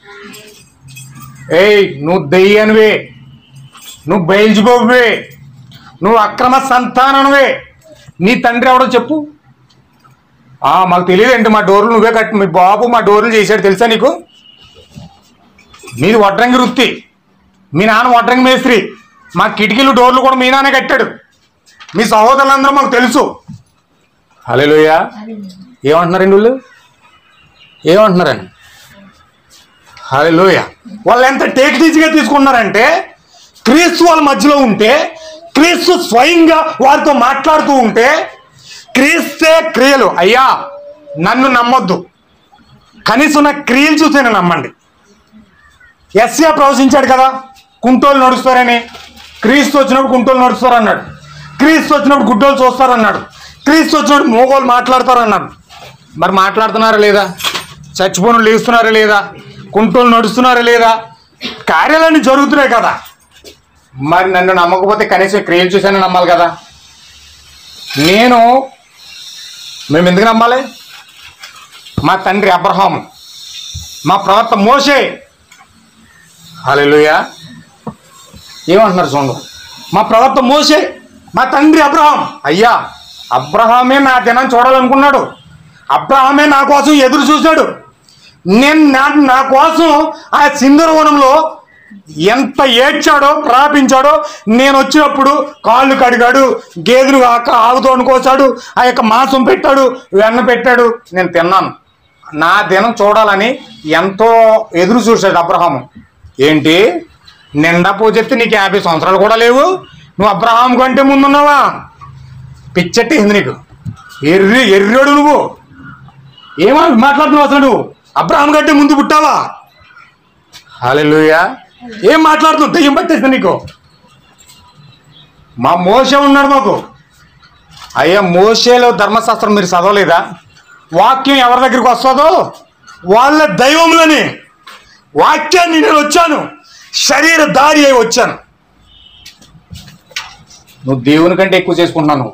Speaker 1: ఏయ్ నువ్వు దెయ్యనివే, నువ్వు బయల్జుబోవే, నువ్వు అక్రమ సంతానమే, నీ తండ్రి ఎవడో చెప్పు. మాకు తెలియదేంటి, మా డోర్లు నువ్వే కట్టి, మీ బాబు మా డోర్లు చేశాడు తెలుసా నీకు? మీది వడ్రంగి వృత్తి, మీ నాన్న వడ్రంగి మేస్త్రి, మా కిటికీలు డోర్లు కూడా మీ నాన్నే కట్టాడు, మీ సహోదరులందరూ మాకు తెలుసు. హల్లెలూయా. ఏమంటున్నారండి వాళ్ళు? ఏమంటున్నారండి? హల్లెలూయా. వాళ్ళు ఎంత టేక్ ఈజీగా తీసుకున్నారంటే, క్రీస్తు వాళ్ళ మధ్యలో ఉంటే, క్రీస్తు స్వయంగా వారితో మాట్లాడుతూ ఉంటే, క్రీస్తే క్రియలు, అయ్యా నన్ను నమ్మొద్దు, కనీసం నా క్రియలు చూసేనే నమ్మండి. యెషయా ప్రవచించాడు కదా, కుంటోలు నడుస్తారని. క్రీస్తు వచ్చినప్పుడు కుంటోలు నడుస్తారు అన్నాడు, క్రీస్తు వచ్చినప్పుడు గుడ్డోలు చూస్తారన్నాడు, క్రీస్తు వచ్చినప్పుడు మోగోలు మాట్లాడతారు అన్నాడు. మరి మాట్లాడుతున్నారా లేదా? చచ్చిపోను లేస్తున్నారా లేదా? కుంటోలు నడుస్తున్నారా లేదా? కార్యాలన్నీ జరుగుతున్నాయి కదా. మరి నన్ను నమ్మకపోతే కనీసం క్రియలు చూసానే నమ్మాలి కదా. నేను మేము ఎందుకు నమ్మాలి? మా తండ్రి అబ్రహాము, మా ప్రవక్త మోషే. హల్లెలూయా. ఏమంటున్నారు చూడండి, మా ప్రవక్త మోషే, మా తండ్రి అబ్రహాం. అయ్యా అబ్రహామే నా దినాన్ని చూడాలనుకున్నాడు, అబ్రహామే నా కోసం ఎదురు చూశాడు. నేను నా నా కోసం ఆ సింధూరవనంలో ఎంత ఏడ్చాడో ప్రాపించాడో. నేను వచ్చినప్పుడు కాళ్ళు కడిగాడు, గేదెలు కాక ఆగుతోని కోసాడు, ఆ యొక్క మాంసం పెట్టాడు, వెన్న పెట్టాడు, నేను తిన్నాను. నా దినం చూడాలని ఎంతో ఎదురు చూశాడు అబ్రహాము. ఏంటి నిండా పూజెత్తి నీకు యాభై సంవత్సరాలు కూడా లేవు, నువ్వు అబ్రహాం కంటే ముందున్నావా? పిచ్చెట్టింది నీకు, ఎర్రి ఎర్రోడు నువ్వు. ఏమని మాట్లాడుతున్నావు అసలు? నువ్వు అబ్రహాం కంటే ముందు పుట్టావా? హల్లెలూయా. ఏం మాట్లాడుతున్నావు? దెయ్యం పట్టేసింది నీకు. మా మోషే ఉన్నాడు మాకు. అయ్యా మోషేలో ధర్మశాస్త్రం మీరు చదవలేదా? వాక్యం ఎవరి దగ్గరికి వస్తుందో వాళ్ళ దైవంలోని వాక్యాన్ని నేను వచ్చాను, శరీర దారి అయి వచ్చాను. నువ్వు దేవుని కంటే ఎక్కువ చేసుకుంటున్నాను,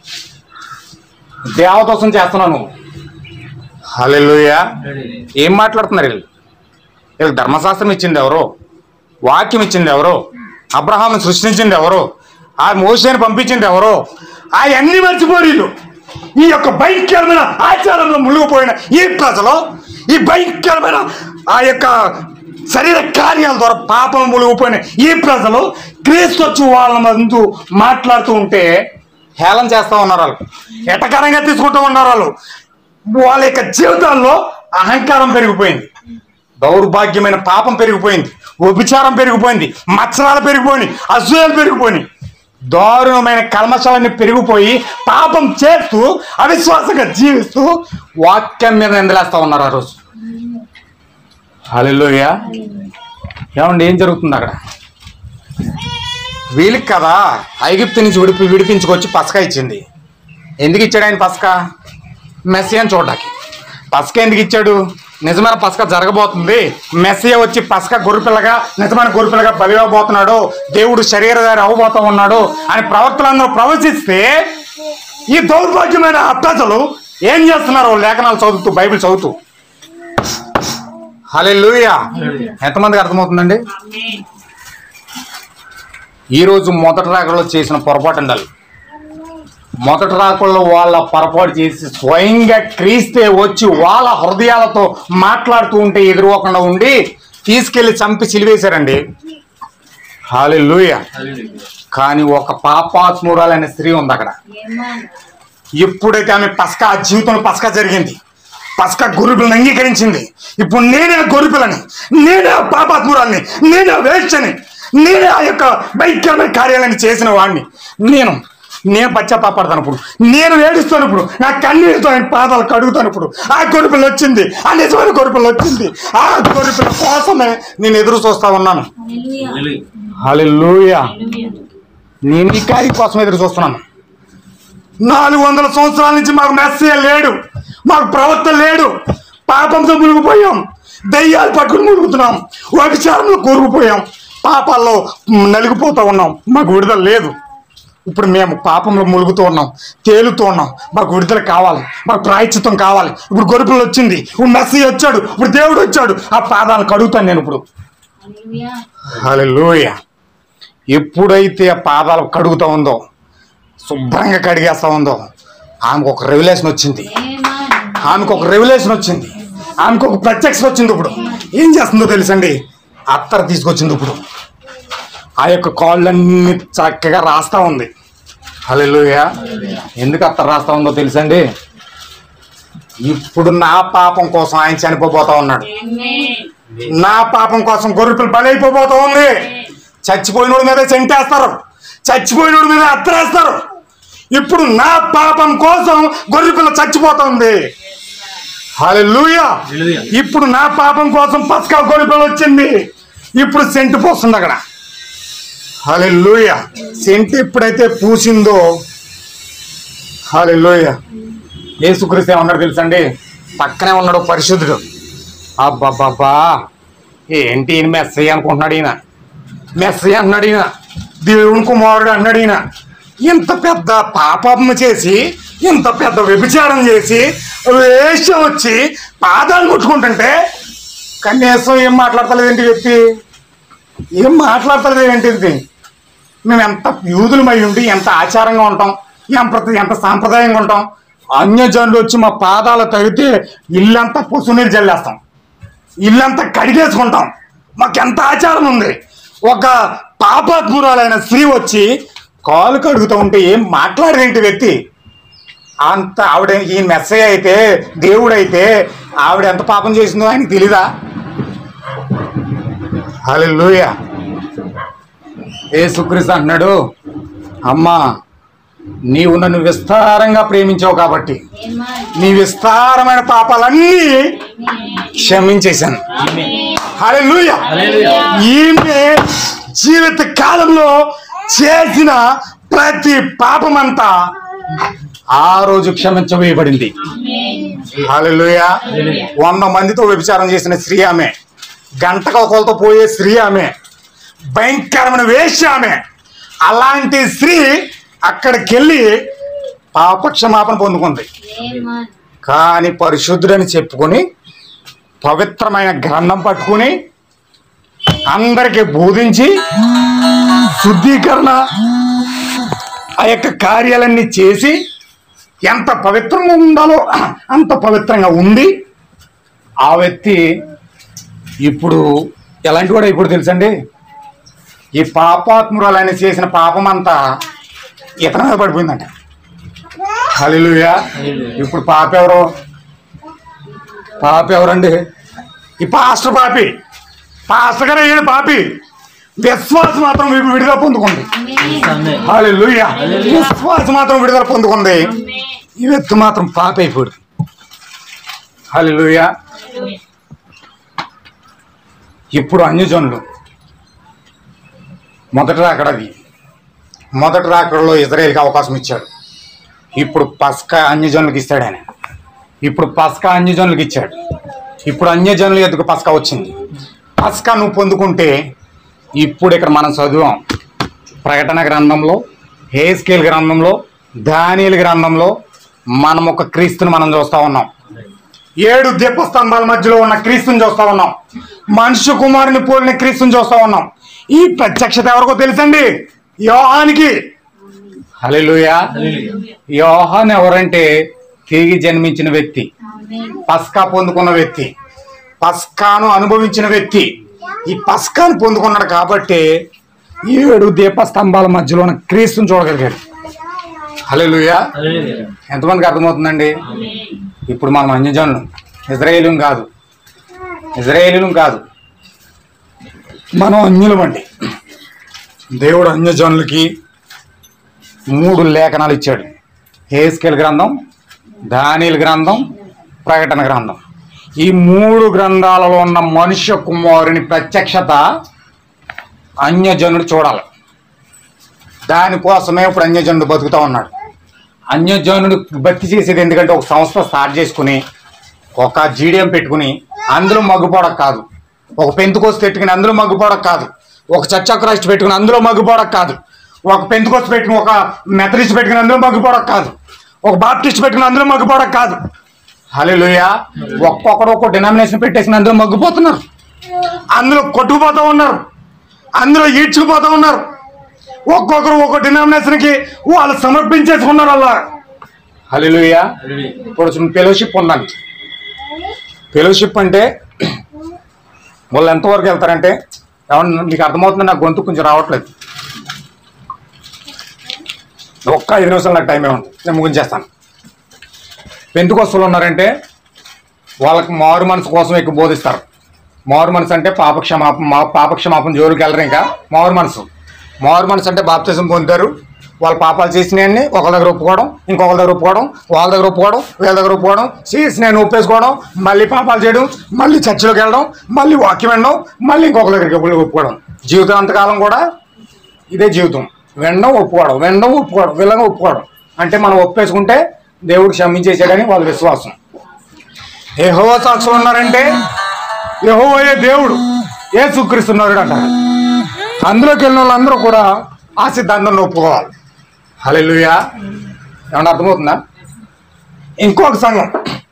Speaker 1: దేవదోషం చేస్తున్నావు నువ్వు. హల్లెలూయా. ఏం మాట్లాడుతున్నారు వీళ్ళు? వీళ్ళకి ధర్మశాస్త్రం ఇచ్చింది ఎవరు? వాక్యం ఇచ్చింది ఎవరు? అబ్రహాంను సృష్టించింది ఎవరు? ఆ మోషేని పంపించింది ఎవరు? అవన్నీ మర్చిపోరు వీళ్ళు. ఈ యొక్క భయంకరమైన ఆచారంలో మునిగిపోయిన ఈ ప్రజలు, ఈ భయంకరమైన ఆ యొక్క శరీర కార్యాల ద్వారా పాపం మునిగిపోయిన ఈ ప్రజలు క్రీస్తు వచ్చి వాళ్ళ ముందు మాట్లాడుతూ ఉంటే హేళన చేస్తూ ఉన్నారు. వాళ్ళు ఎటకరంగా తీసుకుంటూ ఉన్నారు. వాళ్ళు వాళ్ళ యొక్క జీవితాల్లో అహంకారం పెరిగిపోయింది, దౌర్భాగ్యమైన పాపం పెరిగిపోయింది, వ్యభిచారం పెరిగిపోయింది, మత్సరాలు పెరిగిపోయినాయి, అసూయలు పెరిగిపోయినాయి, దారుణమైన కల్మషాలన్నీ పెరిగిపోయి పాపం చేస్తూ అవిశ్వాసంగా జీవిస్తూ వాక్యం మీద నిందలేస్తా ఉన్నారు ఆ రోజు. హల్లెలూయా. ఏమండి ఏం జరుగుతుంది అక్కడ? వీళ్ళకి కదా ఐగుప్తు నుంచి విడిపి విడిపించుకొచ్చి పసకా ఇచ్చింది. ఎందుకు ఇచ్చాడు ఆయన పసకా? మెస్సియాని చూడడానికి. పసకా ఎందుకు ఇచ్చాడు? నిజమైన పసకా జరగబోతుంది, మెస్సియా వచ్చి పసకా గొర్రెపిల్లగా నిజమైన గొర్రెపిల్లగా బలివ్వబోతున్నాడు, దేవుడు శరీరధారి అవ్వబోతా ఉన్నాడు అని ప్రవర్తనలో ప్రవచిస్తే ఈ దౌర్భాగ్యమైన ప్రజలు ఏం చేస్తున్నారు? లేఖనాలు చదువుతూ, బైబిల్ చదువుతూ. హల్లెలూయా. ఎంతమందికి అర్థమవుతుందండి? ఈరోజు మొదటి రాకడలో చేసిన పొరపాటు ఉండాలి. మొదటి రాకడలో వాళ్ళ పొరపాటు చేసి స్వయంగా క్రీస్తే వచ్చి వాళ్ళ హృదయాలతో మాట్లాడుతూ ఉంటే ఎదురుకోకుండా ఉండి తీసుకెళ్లి చంపి సిలివేశారండి. హల్లెలూయా. కానీ ఒక పాపాత్మురాలైన స్త్రీ ఉంది అక్కడ. ఎప్పుడైతే ఆమె పసకా జీవితంలో పసకా జరిగింది, పసకా గొర్రెపిల్లని అంగీకరించింది, ఇప్పుడు నేనే గొర్రెపిల్లని, నేనే పాపాత్మురాల్ని, నేనే వేశ్యని, నేనే ఆ యొక్క భయంకరమైన కార్యాలను చేసిన వాడిని, నేను నేను పశ్చాత్తాపడతానప్పుడు, నేను ఏడుస్తున్నప్పుడు, నా కన్నీటితో ఆయన పాదాలు కడుగుతానప్పుడు ఆ గొర్రెపిల్ల వచ్చింది, ఆ నిజమైన గొర్రెపిల్ల వచ్చింది. ఆ గొర్రెపిల్ల కోసమే నేను ఎదురు చూస్తా ఉన్నాను. హల్లెలూయా. నేను ఈ కార్యం కోసం ఎదురు చూస్తున్నాను. నాలుగు వందల సంవత్సరాల నుంచి మాకు మెస్సియా లేడు, మాకు ప్రవక్త లేడు, పాపంతో మునిగిపోయాం, దయ్యాలు పట్టుకుని మునుగుతున్నాం, వ్యభిచారంలో కూరుకుపోయాం, పాపాల్లో నలిగిపోతూ ఉన్నాం, మాకు విడుదల లేదు. ఇప్పుడు మేము పాపంలో ములుగుతూ ఉన్నాం, తేలుతూ ఉన్నాం, మాకు విడుదల కావాలి, మాకు ప్రాయశ్చిత్తం కావాలి. ఇప్పుడు గొర్రెపిల్ల వచ్చింది, ఇప్పుడు మెస్సియా వచ్చాడు, ఇప్పుడు దేవుడు వచ్చాడు, ఆ పాదాలు కడుగుతాను నేను ఇప్పుడు. హల్లెలూయా. ఎప్పుడైతే ఆ పాదాలు కడుగుతూ ఉందో, శుభ్రంగా కడిగేస్తా ఉందో, ఆమెకు ఒక రెవల్యూషన్ వచ్చింది, ఆమెకు ఒక రెవల్యూషన్ వచ్చింది, ఆమెకు ఒక ప్రత్యక్షత వచ్చింది. ఇప్పుడు ఏం చేస్తుందో తెలుసండి? అత్తర తీసుకొచ్చింది. ఇప్పుడు ఆ యొక్క కాళ్ళన్నీ చక్కగా రాస్తా ఉంది. హల్లెలూయా. ఎందుకు అత్తర రాస్తా ఉందో తెలుసండి? ఇప్పుడు నా పాపం కోసం ఆయన చనిపోబోతా ఉన్నాడు, నా పాపం కోసం గొర్రెపిల్ల బలైపోబోతా ఉంది. చచ్చిపోయినోడి మీద చెంటేస్తారు, చచ్చిపోయినోడి మీద అత్తరేస్తారు. ఇప్పుడు నా పాపం కోసం గొర్రెపిల్ల చచ్చిపోతుంది. హల్లెలూయా. ఇప్పుడు నా పాపం కోసం పస్కా గొర్రెపిల్ల వచ్చింది. ఇప్పుడు సెంటు పోస్తుంది అక్కడ. హల్లెలూయా. సెంటు ఎప్పుడైతే పూసిందో, హల్లెలూయా, యేసుక్రీస్తు ఏమన్నాడు తెలుసండి? పక్కనే ఉన్నాడు పరిశుద్ధుడు. అబ్బాబ్బా, ఏంటి ఈయన మెస్సయ్య అనుకుంటున్నాడు, ఈయన మెస్సయ్య అన్నాడు, ఈయన దేవుని కుమారుడు అన్నాడు. ఈయన ఇంత పెద్ద పాపం చేసి, ఇంత పెద్ద వ్యభిచారం చేసి, వేషం వచ్చి పాదాలు ముట్టుకుంటుంటే కనీసం ఏం మాట్లాడతలేదేంటి వ్యక్తి? ఏం మాట్లాడతలేదు ఏంటి? మేము ఎంత యూదులమై ఉండి ఎంత ఆచారంగా ఉంటాం, ఎంత ఎంత సాంప్రదాయంగా ఉంటాం. అన్యజనులు వచ్చి మా పాదాలు తగితే ఇల్లంతా పసునీరు జల్లేస్తాం, ఇల్లంతా కడిగేసుకుంటాం. మాకు ఎంత ఆచారం ఉంది, ఒక పాపాత్మురాలైన స్త్రీ వచ్చి కాలు కడుగుతూ ఉంటే ఏం మాట్లాడేంటి వ్యక్తి? అంత ఆవిడ ఈ మెస్సయ్య అయితే, దేవుడైతే ఆవిడ ఎంత పాపం చేసిందో ఆయనకి తెలీదా? హల్లెలూయా. యేసుక్రీస్తు అన్నాడు, అమ్మా నీవు నన్ను విస్తారంగా ప్రేమించావు కాబట్టి నీ విస్తారమైన పాపాలన్నీ క్షమించేశాను. హల్లెలూయా. ఈమె జీవిత కాలంలో చేసిన ప్రతి పాపమంతా ఆ రోజు క్షమించవేయబడింది. హల్లెలూయా. వంద మందితో వ్యభిచారం చేసిన స్త్రీ ఆమె, గంటకు ఒకరితో పోయే స్త్రీ ఆమె, భయంకరమైన వేశ్య ఆమె. అలాంటి స్త్రీ అక్కడికి వెళ్ళి పాపక్షమాపణ పొందుకుంది. కానీ పరిశుద్ధుడని చెప్పుకొని పవిత్రమైన గ్రంథం పట్టుకుని అందరికి బోధించి శుద్ధీకరణ ఆ యొక్క కార్యాలన్నీ చేసి ఎంత పవిత్రంగా ఉండాలో అంత పవిత్రంగా ఉంది. ఆ వ్యక్తి ఇప్పుడు ఎలాంటి వాడు ఇప్పుడు తెలుసండి? ఈ పాపాత్మురాలైన చేసిన పాపం అంతా ఇతని మీద పడిపోయిందంట. హల్లెలూయా. ఇప్పుడు పాప ఎవరు? పాప ఎవరండి? ఈ పాస్టర్ పాపి, పాస్టర్ గారు అయ్యాడు పాపి. విశ్వాసం మాత్రం విడుదల పొందుకుంది. హల్లెలూయా. విశ్వాసం మాత్రం విడుదల పొందుకుంది. ఈ వ్యక్తి మాత్రం పాప అయిపోయాడు. హల్లెలూయా. ఇప్పుడు అన్యజనులు మొదట రాకడది మొదటి రాకడలో ఇజ్రాయేల్కి అవకాశం ఇచ్చాడు. ఇప్పుడు పస్కా అన్యజనులకు ఇస్తాడు ఆయన. ఇప్పుడు పస్కా అన్యజనులకు ఇచ్చాడు. ఇప్పుడు అన్యజనుల ఎదుగు పస్కా వచ్చింది. పస్కా నువ్వు పొందుకుంటే ఇప్పుడు ఇక్కడ మనం చదివాం ప్రకటన గ్రంథంలో, హెస్కేల్ గ్రంథంలో, దానియేలు గ్రంథంలో మనం ఒక క్రీస్తుని మనం చూస్తా ఉన్నాం. ఏడు దీపస్తంభాల మధ్యలో ఉన్న క్రీస్తుని చూస్తా ఉన్నాం. మనుష్య కుమారుని పోలిన క్రీస్తుని చూస్తా ఉన్నాం. ఈ ప్రత్యక్షత ఎవరికో తెలుసండి? యోహానికి. హల్లెలూయా. యోహాన్ ఎవరంటే తిరిగి జన్మించిన వ్యక్తి, పస్కా పొందుకున్న వ్యక్తి, పస్కాను అనుభవించిన వ్యక్తి. ఈ పస్కాను పొందుకున్నాడు కాబట్టి ఏడు దీపస్తంభాల మధ్యలో ఉన్న క్రీస్తుని చూడగలిగాడు. హల్లెలూయా. ఎంతమందికి అర్థమవుతుందండి? ఇప్పుడు మనం అన్యజనులు, ఇజ్రాయేలు కాదు, ఇజ్రాయేలు కాదు, మనం అన్యులమండి. దేవుడు అన్యజనులకి మూడు లేఖనాలు ఇచ్చాడు. హెస్కేల్ గ్రంథం, దానియేలు గ్రంథం, ప్రకటన గ్రంథం. ఈ మూడు గ్రంథాలలో ఉన్న మనుష్య కుమారుని ప్రత్యక్షత అన్యజనుడు చూడాలి. దానికోసమే ఇప్పుడు అన్యజనుడు బతుకుతా ఉన్నాడు. అన్యజనుడు భక్తి చేసేది ఎందుకంటే ఒక సంస్థ స్టార్ట్ చేసుకుని ఒక జీడియం పెట్టుకుని అందులో మగ్గుపోవడం కాదు, ఒక పెంతుకోసు పెట్టుకుని అందులో మగ్గుపోవడం కాదు, ఒక చర్చ్ ఆఫ్ క్రైస్ట్ పెట్టుకుని అందులో మగ్గుపోవడం కాదు, ఒక పెంతుకోసు పెట్టుకుని ఒక మెథడిస్ట్ పెట్టుకుని అందులో మగ్గుపోవడం కాదు, ఒక బాప్టిస్ట్ పెట్టుకుని అందులో మగ్గుపోవడం కాదు. హల్లెలూయా. ఒక్కొక్కరు ఒక్కో డినామినేషన్ పెట్టేసిన అందులో మగ్గిపోతున్నారు, అందులో కొట్టుకుపోతూ ఉన్నారు, అందులో ఈడ్చుకుపోతూ ఉన్నారు. ఒక్కొక్కరు ఒక్కో డినామినేషన్కి వాళ్ళు సమర్పించేసుకున్నారు అలా. హల్లెలూయా. ఇప్పుడు ఫెలోషిప్ ఉందండి. ఫెలోషిప్ అంటే వాళ్ళు ఎంతవరకు వెళ్తారంటే, ఏమన్నా మీకు అర్థమవుతుంది? నాకు గొంతు కొంచెం రావట్లేదు. ఒక్క ఐదు నిమిషాలు నాకు టైం ఏముంది, నేను ముగించేస్తాను. పెంతుకొస్తులు ఉన్నారంటే వాళ్ళకి మారు మనసు కోసం ఎక్కువ బోధిస్తారు. మారు మనసు అంటే పాపక్షమాపం, మా పాపక్షమాపం జోలికి వెళ్ళరు. ఇంకా మారు మనసు, మారు మనసు అంటే బాప్తిజం పొందుతారు. వాళ్ళ పాపాలు చేసినవన్నీ ఒకరి దగ్గర ఒప్పుకోవడం, ఇంకొకరి దగ్గర ఒప్పుకోవడం, వాళ్ళ దగ్గర ఒప్పుకోవడం, వీళ్ళ దగ్గర ఒప్పుకోవడం, చేసి నేను ఒప్పేసుకోవడం, మళ్ళీ పాపాలు చేయడం, మళ్ళీ చర్చిలోకి వెళ్ళడం, మళ్ళీ వాక్యం వినడం, మళ్ళీ ఇంకొకరి దగ్గరికి ఒప్పుకోవడం. జీవితం అంతకాలం కూడా ఇదే జీవితం. వినడం ఒప్పుకోవడం, వినడం ఒప్పుకోవడం, వీళ్ళగా ఒప్పుకోవడం. అంటే మనం ఒప్పేసుకుంటే దేవుడు క్షమించేసాడని వాళ్ళ విశ్వాసం. యెహోవా సాక్షులు ఉన్నారంటే యెహోవాయే దేవుడు, యేసుక్రీస్తున్నారు అంటారు. అందులోకి వెళ్ళిన వాళ్ళందరూ కూడా ఆ సిద్ధాంతాన్ని ఒప్పుకోవాలి. హల్లెలూయా. ఏమన్నా అర్థమవుతుందా? ఇంకొక సంఘం,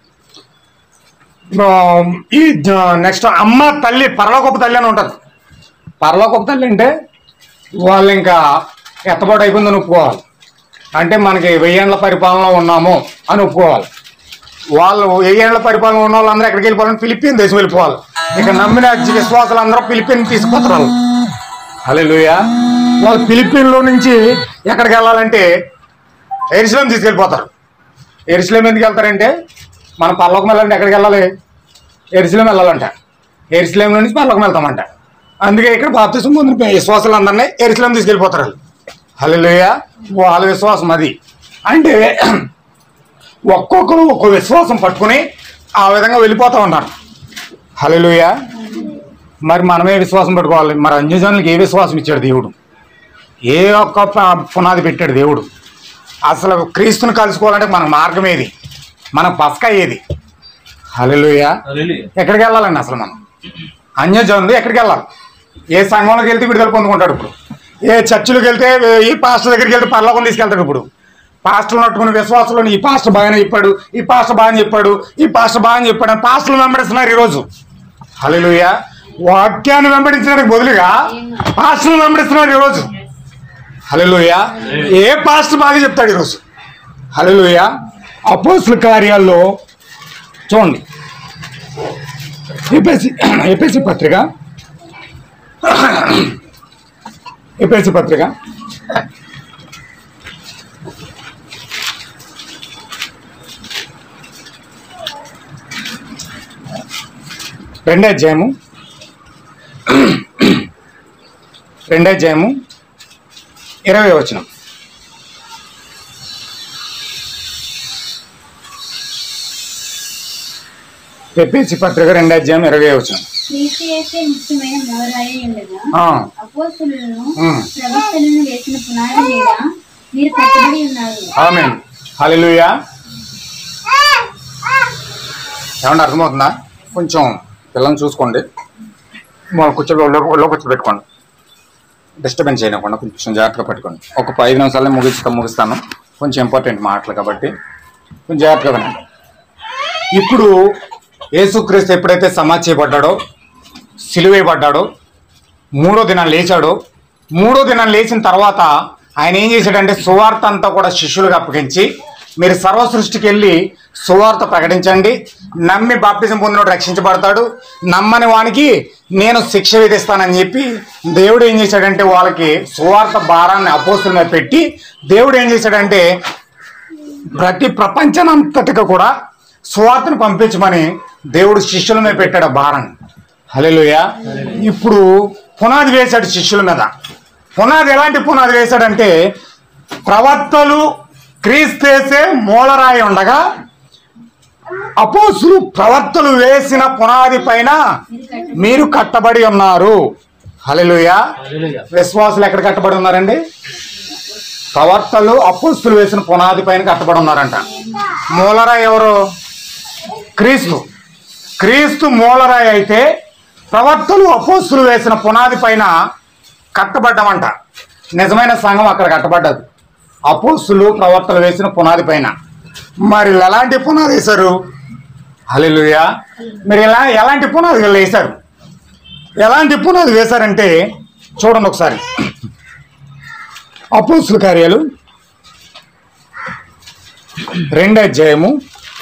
Speaker 1: ఈ నెక్స్ట్ అమ్మ తల్లి, పరలోకపు తల్లి అని ఉంటుంది. పరలోకపు తల్లి అంటే వాళ్ళు ఇంకా ఎత్తబాటు అయిపోయిందని ఒప్పుకోవాలి. అంటే మనకి వెయ్యేండ్ల పరిపాలనలో ఉన్నాము అని ఒప్పుకోవాలి. వాళ్ళు వెయ్యేండ్ల పరిపాలన ఉన్న వాళ్ళందరూ ఎక్కడికి వెళ్ళిపోవాలని? ఫిలిప్పీన్ దేశం వెళ్ళిపోవాలి. ఇక నమ్మిన విశ్వాసాలు అందరూ ఫిలిప్పీన్ తీసుకుపోతారు. హల్లెలూయా. వాళ్ళు ఫిలిప్పీన్లో నుంచి ఎక్కడికి వెళ్ళాలంటే యెరూషలేం తీసుకెళ్ళిపోతారు. యెరూషలేం ఎందుకు వెళ్తారంటే మనం పరలోకం వెళ్ళాలంటే ఎక్కడికి వెళ్ళాలి? యెరూషలేం వెళ్ళాలంట. యెరూషలేంలో నుంచి పరలోకం వెళ్తామంట. అందుకే ఇక్కడ బాప్తిసం పొందిన విశ్వాసాలు అందరినీ యెరూషలేం తీసుకెళ్ళిపోతారు. హల్లెలూయా. వాళ్ళ విశ్వాసం అది. అంటే ఒక్కొక్కరు ఒక్కో విశ్వాసం పట్టుకుని ఆ విధంగా వెళ్ళిపోతూ ఉన్నారు. హల్లెలూయా. మరి మనమే విశ్వాసం పట్టుకోవాలి. మరి అన్యజనులకు ఏ విశ్వాసం ఇచ్చాడు దేవుడు? ఏ ఒక్క పునాది పెట్టాడు దేవుడు? అసలు క్రీస్తుని కలుసుకోవాలంటే మన మార్గం ఏది? మన పస్కా ఏది? హల్లెలూయా. ఎక్కడికి వెళ్ళాలండి అసలు మనం? అన్యజనులు ఎక్కడికి వెళ్ళాలి? ఏ సంఘంలోకి వెళ్తే విడుదల పొందుకుంటాడు ఇప్పుడు? ఏ చర్చిలోకి వెళ్తే ఈ పాస్టర్ దగ్గరికి వెళ్తే పరలోకం తీసుకెళ్తాడు. ఇప్పుడు పాస్టర్లు నట్టుకున్న విశ్వాసంలో ఈ పాస్టర్ బాగానే చెప్పాడు, ఈ పాస్టర్ బాగా చెప్పాడు, ఈ పాస్టర్ బాగా చెప్పాడు అని పాస్టర్లు వెంబడిస్తున్నారు ఈరోజు. హల్లెలూయా. వాక్యాన్ని వెంబడించడానికి బదులుగా పాస్టర్లు వెంబడిస్తున్నారు ఈరోజు. హల్లెలూయా. ఏ పాస్టర్ బాగా చెప్తాడు ఈరోజు? హల్లెలూయా. అపోస్తలుల కార్యాల్లో చూడండి, ఎఫెసీ ఎఫెసీ పత్రిక ఎఫెసీ పత్రిక రెండో అధ్యాయము రెండో అధ్యాయము ఇరవై వచనం. ఎఫెసీ పత్రిక రెండో అధ్యాయం ఇరవై వచనం.
Speaker 2: క్రీస్తు యేసే నిత్యమైన మూలరాయి ఉండగా అపోస్తలులను ప్రవక్తలను వేసిన పునాది మీద మీరు కట్టబడి ఉన్నారు.
Speaker 1: ఆమేన్. హల్లెలూయా. ఏమన్నా అర్థమవుతుందా? కొంచెం పిల్లల్ని చూసుకోండి, కూర్చో ఒళ్ళో కూర్చోబెట్టుకోండి, డిస్టర్బెన్స్ చేయకుండా కొంచెం జాగ్రత్తగా పెట్టుకోండి. ఒక ఐదు నిమిషాలనే ముగిస్తా ముగిస్తాను కొంచెం ఇంపార్టెంట్ మాటలు కాబట్టి కొంచెం జాగ్రత్తగా వినండి. ఇప్పుడు యేసుక్రీస్తు ఎప్పుడైతే సమాధి చేయబడ్డాడో, సిలువేయబడ్డాడో, మూడో దినం లేచాడో, మూడో దినం లేచిన తర్వాత ఆయన ఏం చేశాడంటే సువార్త అంతా కూడా శిష్యులుగా అప్పగించి మీరు సర్వ సృష్టికి వెళ్ళి సువార్త ప్రకటించండి, నమ్మి బాప్తిజం పొందినోడు రక్షించబడతాడు, నమ్మని వానికి నేను శిక్ష విధిస్తానని చెప్పి దేవుడు ఏం చేశాడంటే వాళ్ళకి సువార్త భారాన్ని అపోస్తుల మీద పెట్టి దేవుడు ఏం చేశాడంటే ప్రతి ప్రపంచనంతటిగా కూడా సువార్తను పంపించమని దేవుడు శిష్యుల మీద పెట్టాడు ఆ భారాన్ని. హల్లెలూయా. ఇప్పుడు పునాది వేశాడు శిష్యుల మీద. పునాది ఎలాంటి పునాది వేశాడంటే ప్రవక్తలు క్రీస్తేసే మూలరాయి ఉండగా అపోస్తులు ప్రవక్తలు వేసిన పునాది పైన మీరు కట్టబడి ఉన్నారు. హల్లెలూయా. విశ్వాసులు ఎక్కడ కట్టబడి ఉన్నారండి? ప్రవక్తలు అపోస్తులు వేసిన పునాది పైన కట్టబడి ఉన్నారంట. మూలరాయి ఎవరు? క్రీస్తు. క్రీస్తు మూలరాయి అయితే ప్రవక్తలు అపోస్తులు వేసిన పునాది పైన కట్టబడ్డమంట. నిజమైన సంఘం అక్కడ కట్టబడ్డది అపోస్తులు ప్రవక్తలు వేసిన పునాది పైన. మరి ఎలాంటి పునాది వేశారు? హల్లెలూయా. మీరు ఎలా ఎలాంటి పునాది వేశారు? ఎలాంటి పునాది వేశారంటే చూడండి ఒకసారి. అపోస్తుల కార్యాలు రెండో అధ్యాయము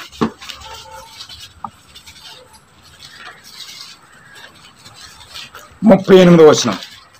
Speaker 1: ముప్పై ఎనిమిది వచనం.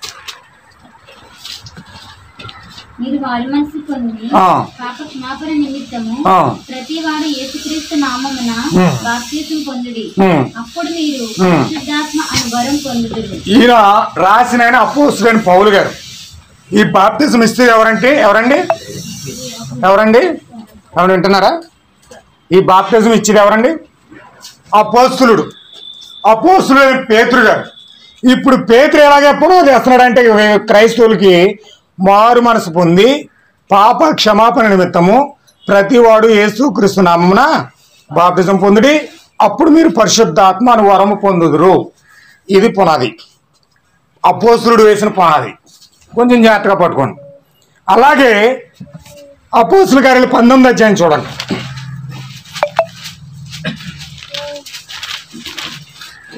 Speaker 2: మీరు వారి మనసు పొంది పాప క్షమాపణ నిమిత్తము ప్రతి వాడు యేసుక్రీస్తు నామమున బాప్తిసం పొందుడి, అప్పుడు మీరు పరిశుద్ధాత్మ అను వరం పొందుదురు.
Speaker 1: ఈయన రాసిన ఆయన అపోస్తులైన పౌలు గారు. ఈ బాప్తిసం ఇస్తే ఎవరంటే ఎవరండి? ఎవరండి? ఎవరు వింటున్నారా? ఈ బాప్తిసం ఇచ్చేది ఎవరండి? అపోస్తులుడు, అపోస్తులైన పేతురు గారు. ఇప్పుడు పేతురు ఎలాగే పునాది వేస్తున్నాడంటే క్రైస్తవులకి మారు మనసు పొంది పాప క్షమాపణ నిమిత్తము ప్రతివాడు యేసుక్రీస్తు నామమున బాప్తిజం పొందుడి, అప్పుడు మీరు పరిశుద్ధాత్మ అను వరము పొందుదురు. ఇది పునాది, అపోస్తులుడు వేసిన పునాది. కొంచెం జాగ్రత్తగా పట్టుకోండి. అలాగే అపోస్తుల కార్యాలు పంతొమ్మిది అధ్యాయం చూడండి.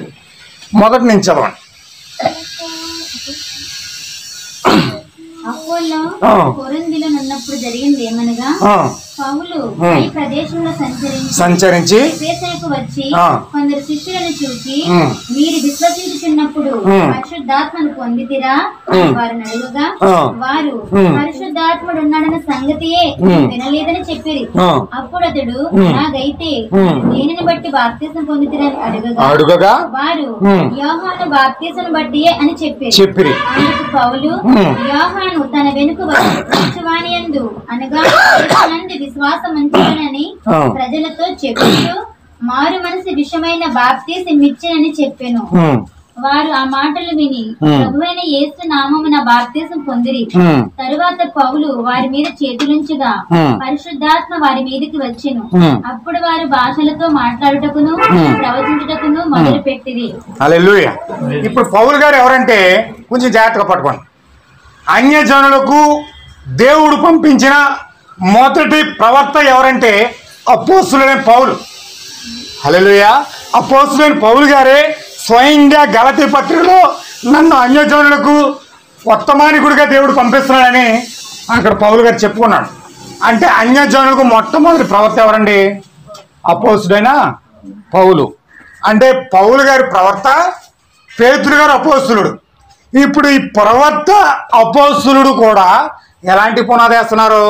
Speaker 1: మొదటి నుంచి చదవండి.
Speaker 2: అపోల్లో కొరింథీలో ఉన్నప్పుడు జరిగింది ఏమనగా, పౌలు ఈ ప్రదేశంలో సంచరించి
Speaker 3: సంచరించి
Speaker 2: ఎఫెసుకు వచ్చి కొందరు శిష్యులను చూసి, మీరు విశ్వసించుచున్నప్పుడు పరిశుద్ధాత్మను పొందితిరా అని వారిని అడుగగా, వారు పరిశుద్ధాత్ముడు ఉన్నాడన్న సంగతియే వినలేదని చెప్పిరి. అప్పుడు అతడు, నాగైతే దేనిని బట్టి బాప్తిసం పొందితిరా అని అడుగగా వారు యోహాను బాప్తిసం బట్టియే అని చెప్పిరి. అందుకు పౌలు, యోహాను తన వెనుక వచ్చువానియందు అనగా నందు విశ్వాసం ఉంచాడని ప్రజలతో చెప్పుతూ మారు మనసు విషయమైన బాప్తిసం ఇచ్చానని చెప్పాను. వారు ఆ మాటలు విని ప్రభువైన యేసు నామమున బాప్తిసం పొందిరి. తరువాత పౌలు వారి మీద చేతులుంచగా పరిశుద్ధాత్మ వారి మీదకి వచ్చెను. అప్పుడు వారు భాషలతో మాట్లాడుటకును ప్రవచించుటకును మొదలు పెట్టిరి.
Speaker 3: హల్లెలూయా. ఇప్పుడు పౌలు గారు ఎవరంటే కొంచెం జాగ్రత్తగా పట్టుకోండి. అన్యజనులకు దేవుడు పంపించిన మొదటి ప్రవక్త ఎవరంటే అపోస్తులైన పౌలు. హల్లెలూయా. అపోస్తులైన పౌలు గారే స్వయంగా గలతీ పత్రికలో నన్ను అన్యజనులకు వర్తమానికుడిగా దేవుడు పంపిస్తున్నాడని అక్కడ పౌలు గారు చెప్పుకున్నాడు. అంటే అన్యజనులకు మొట్టమొదటి ప్రవక్త ఎవరండి? అపోస్తుడైన పౌలు. అంటే పౌలు గారి ప్రవక్త, పేతురు గారు అపోస్తులుడు. ఇప్పుడు ఈ ప్రవక్త అపోస్తులుడు కూడా ఎలాంటి పునాది వేస్తున్నారు?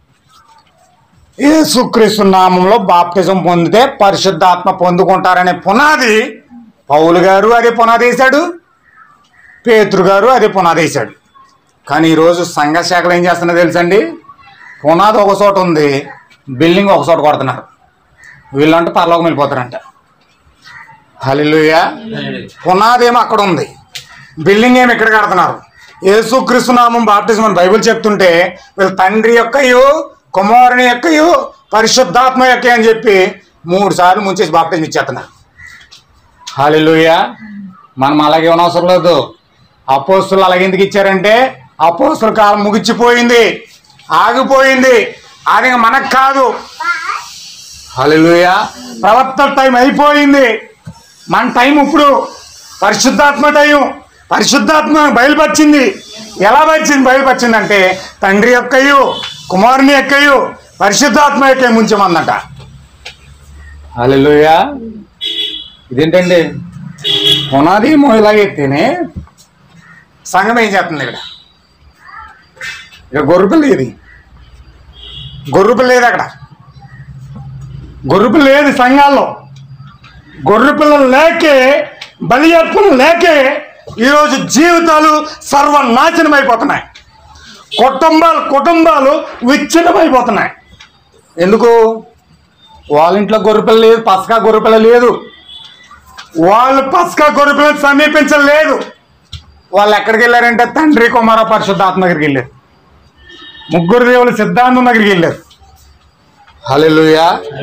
Speaker 3: యేసుక్రీస్తు నామంలో బాప్తిజం పొందితే పరిశుద్ధాత్మ పొందుకుంటారనే పునాది పౌలు గారు అదే పునాది వేశాడు, పేతురు గారు అదే పునాది వేశాడు. కానీ ఈరోజు సంఘ శాఖలు ఏం చేస్తున్నా తెలుసండి? పునాది ఒక చోట ఉంది, బిల్డింగ్ ఒక చోట కొడుతున్నారు. వీళ్ళంటే పరలోకం వెళ్ళిపోతారంట. హల్లెలూయా. పునాది ఏమో అక్కడ ఉంది, బిల్డింగ్ ఏమి ఇక్కడ కడుతున్నారు. యేసుక్రీస్తు నామం బాప్తిజం అని బైబిల్ చెప్తుంటే వీళ్ళు తండ్రి యొక్కయు కుమారుని యొక్కయు పరిశుద్ధాత్మ యొక్క అని చెప్పి మూడు సార్లు ముంచేసి బాప్తిజం ఇచ్చేస్తున్నారు. హల్లెలూయా. మనం అలాగే అవసరం లేదు. అపోస్తులు అలాగే ఎందుకు ఇచ్చారంటే అపోస్తుల కాలం ముగిచిపోయింది, ఆగిపోయింది. అది మనకు కాదు. హల్లెలూయా. ప్రవక్తల టైం అయిపోయింది, మన టైం ఇప్పుడు పరిశుద్ధాత్మ టైం. పరిశుద్ధాత్మ బయలుపరిచింది. ఎలా పరిచింది? బయలుపరిచిందంటే తండ్రి యొక్కయు కుమారుని యొక్కయు పరిశుద్ధాత్మ యొక్క ముంచమన్నట. హల్లెలూయా. ఇదేంటండి? పునాది ఇలాగైతేనే సంఘం ఏం చేస్తుంది? ఇక్కడ ఇక్కడ గొర్రెపిల్ల ఇది, గొర్రెపిల్ల లేదు. అక్కడ గొర్రెపిల్ల లేదు సంఘాల్లో. గొర్రెపిల్లలు లేకే, బలి అర్పణ లేకే ఈరోజు జీవితాలు సర్వనాశనం అయిపోతున్నాయి. కుటుంబాలు కుటుంబాలు విచ్ఛిన్నమైపోతున్నాయి. ఎందుకు? వాళ్ళ ఇంట్లో గొర్రెపిల్ల లేదు, పసకా గొర్రెపిల్ల లేదు. వాళ్ళు పసకా గొర్రెపిల్లని సమీపించలేదు. వాళ్ళు ఎక్కడికి వెళ్ళారంటే తండ్రి కుమార పరిశుద్ధాత్మ దగ్గరికి వెళ్ళారు. ముగ్గురు దేవుల సిద్ధాంతం దగ్గరికి వెళ్ళారు. హల్లెలూయా.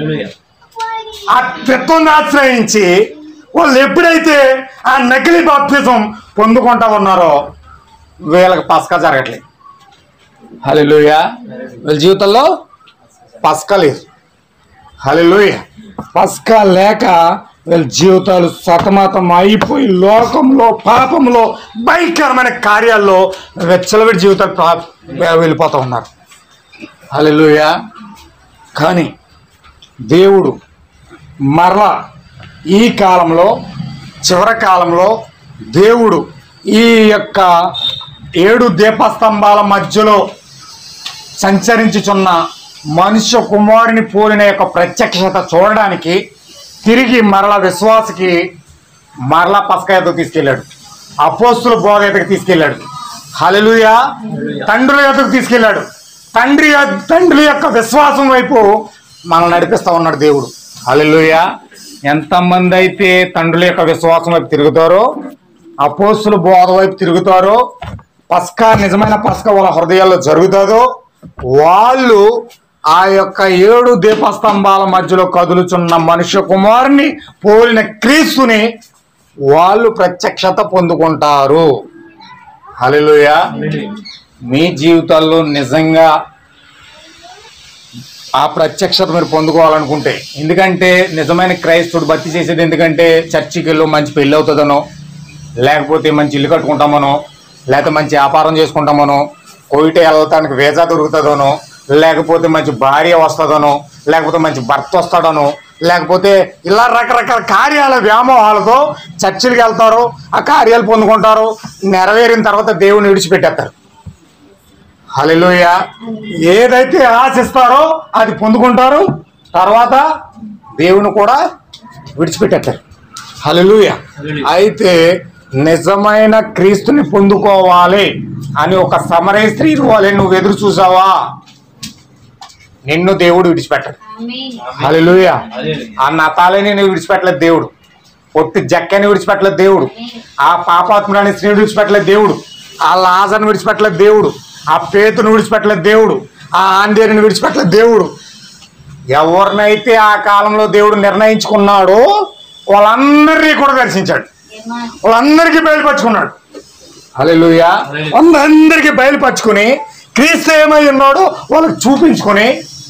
Speaker 3: ఆ తత్వాన్ని ఆశ్రయించి వాళ్ళు ఎప్పుడైతే ఆ నకిలీ బాప్తిజం పొందుకుంటా ఉన్నారో వీళ్ళకి పసకా జరగట్లేదు. హల్లెలూయా. వీళ్ళ జీవితంలో పసకా లేదు. హల్లెలూయా. పసకా లేక వీళ్ళ జీవితాలు సతమతం అయిపోయి లోకంలో పాపంలో భయంకరమైన కార్యాల్లో వెచ్చలవిడి జీవితాలు వెళ్ళిపోతూ ఉన్నారు. హల్లెలూయా. కానీ దేవుడు మరలా ఈ కాలంలో, చివరి కాలంలో దేవుడు ఈ యొక్క ఏడు దీపస్తంభాల మధ్యలో సంచరించుచున్న మనుష్య కుమారుని పోలిన యొక్క ప్రత్యక్షత చూడడానికి తిరిగి మరలా విశ్వాసకి మరలా పసకా ఎద్దకు తీసుకెళ్ళాడు. అపోస్తుల బోధ ఎద్దకు తీసుకెళ్ళాడు. హల్లెలూయా. తండ్రుల ఎద్దకు తీసుకెళ్ళాడు. తండ్రి తండ్రి యొక్క విశ్వాసం వైపు మనల్ని నడిపిస్తూ ఉన్నాడు దేవుడు. హల్లెలూయా. ఎంతమంది అయితే తండ్రుల యొక్క విశ్వాసం వైపు తిరుగుతారో, అపోస్తుల బోధ వైపు తిరుగుతారో, పస్కా నిజమైన పస్కా వాళ్ళ హృదయాల్లో జరుగుతుందో వాళ్ళు ఆ యొక్క ఏడు దీపస్తంభాల మధ్యలో కదులుచున్న మనుష్య కుమారుని పోలిన క్రీస్తుని వాళ్ళు ప్రత్యక్షత పొందుకుంటారు. హల్లెలూయా. మీ జీవితాల్లో నిజంగా ఆ ప్రత్యక్షత మీరు పొందుకోవాలనుకుంటే, ఎందుకంటే నిజమైన క్రైస్తవుడు భక్తి చేసేది ఎందుకంటే చర్చికి వెళ్ళి మంచి పెళ్ళి అవుతుందనో, లేకపోతే మంచి ఇల్లు కట్టుకుంటామనో, లేకపోతే మంచి వ్యాపారం చేసుకుంటామనో, కోయిట వెళ్ళటానికి వీజా దొరుకుతుందోనో, లేకపోతే మంచి భార్య వస్తుందనో, లేకపోతే మంచి భర్త వస్తాడనో, లేకపోతే ఇలా రకరకాల కార్యాల వ్యామోహాలతో చర్చిలకు వెళ్తారు, ఆ కార్యాలు పొందుకుంటారు, నెరవేరిన తర్వాత దేవుని విడిచిపెట్టేస్తారు. హల్లెలూయా. ఏదైతే ఆశిస్తారో అది పొందుకుంటారు, తర్వాత దేవుని కూడా విడిచిపెట్టేస్తారు. హల్లెలూయా. అయితే నిజమైన క్రీస్తుని పొందుకోవాలి అని ఒక సమరయ స్త్రీ వాళ్ళే నువ్వు ఎదురు చూసావా, నిన్ను దేవుడు విడిచిపెట్టడు. హల్లెలూయా. ఆ నతాలని నువ్వు విడిచిపెట్టలేదు దేవుడు, పొట్టి జక్కని విడిచిపెట్టలేదు దేవుడు, ఆ పాపాత్మురాని స్త్రీని విడిచిపెట్టలేదు దేవుడు, ఆ లాజర్ని విడిచిపెట్టలేదు దేవుడు, ఆ పేతును విడిచిపెట్టలేదు దేవుడు, ఆ ఆందేరిని విడిచిపెట్టలేదు దేవుడు. ఎవరినైతే ఆ కాలంలో దేవుడు నిర్ణయించుకున్నాడో వాళ్ళందరినీ కూడా దర్శించాడు, వాళ్ళందరికీ బయలుపరుచుకున్నాడు. హల్లెలూయా. అందరికీ బయలుపరుచుకుని క్రీస్తు ఏమై ఉన్నాడో వాళ్ళకి చూపించుకొని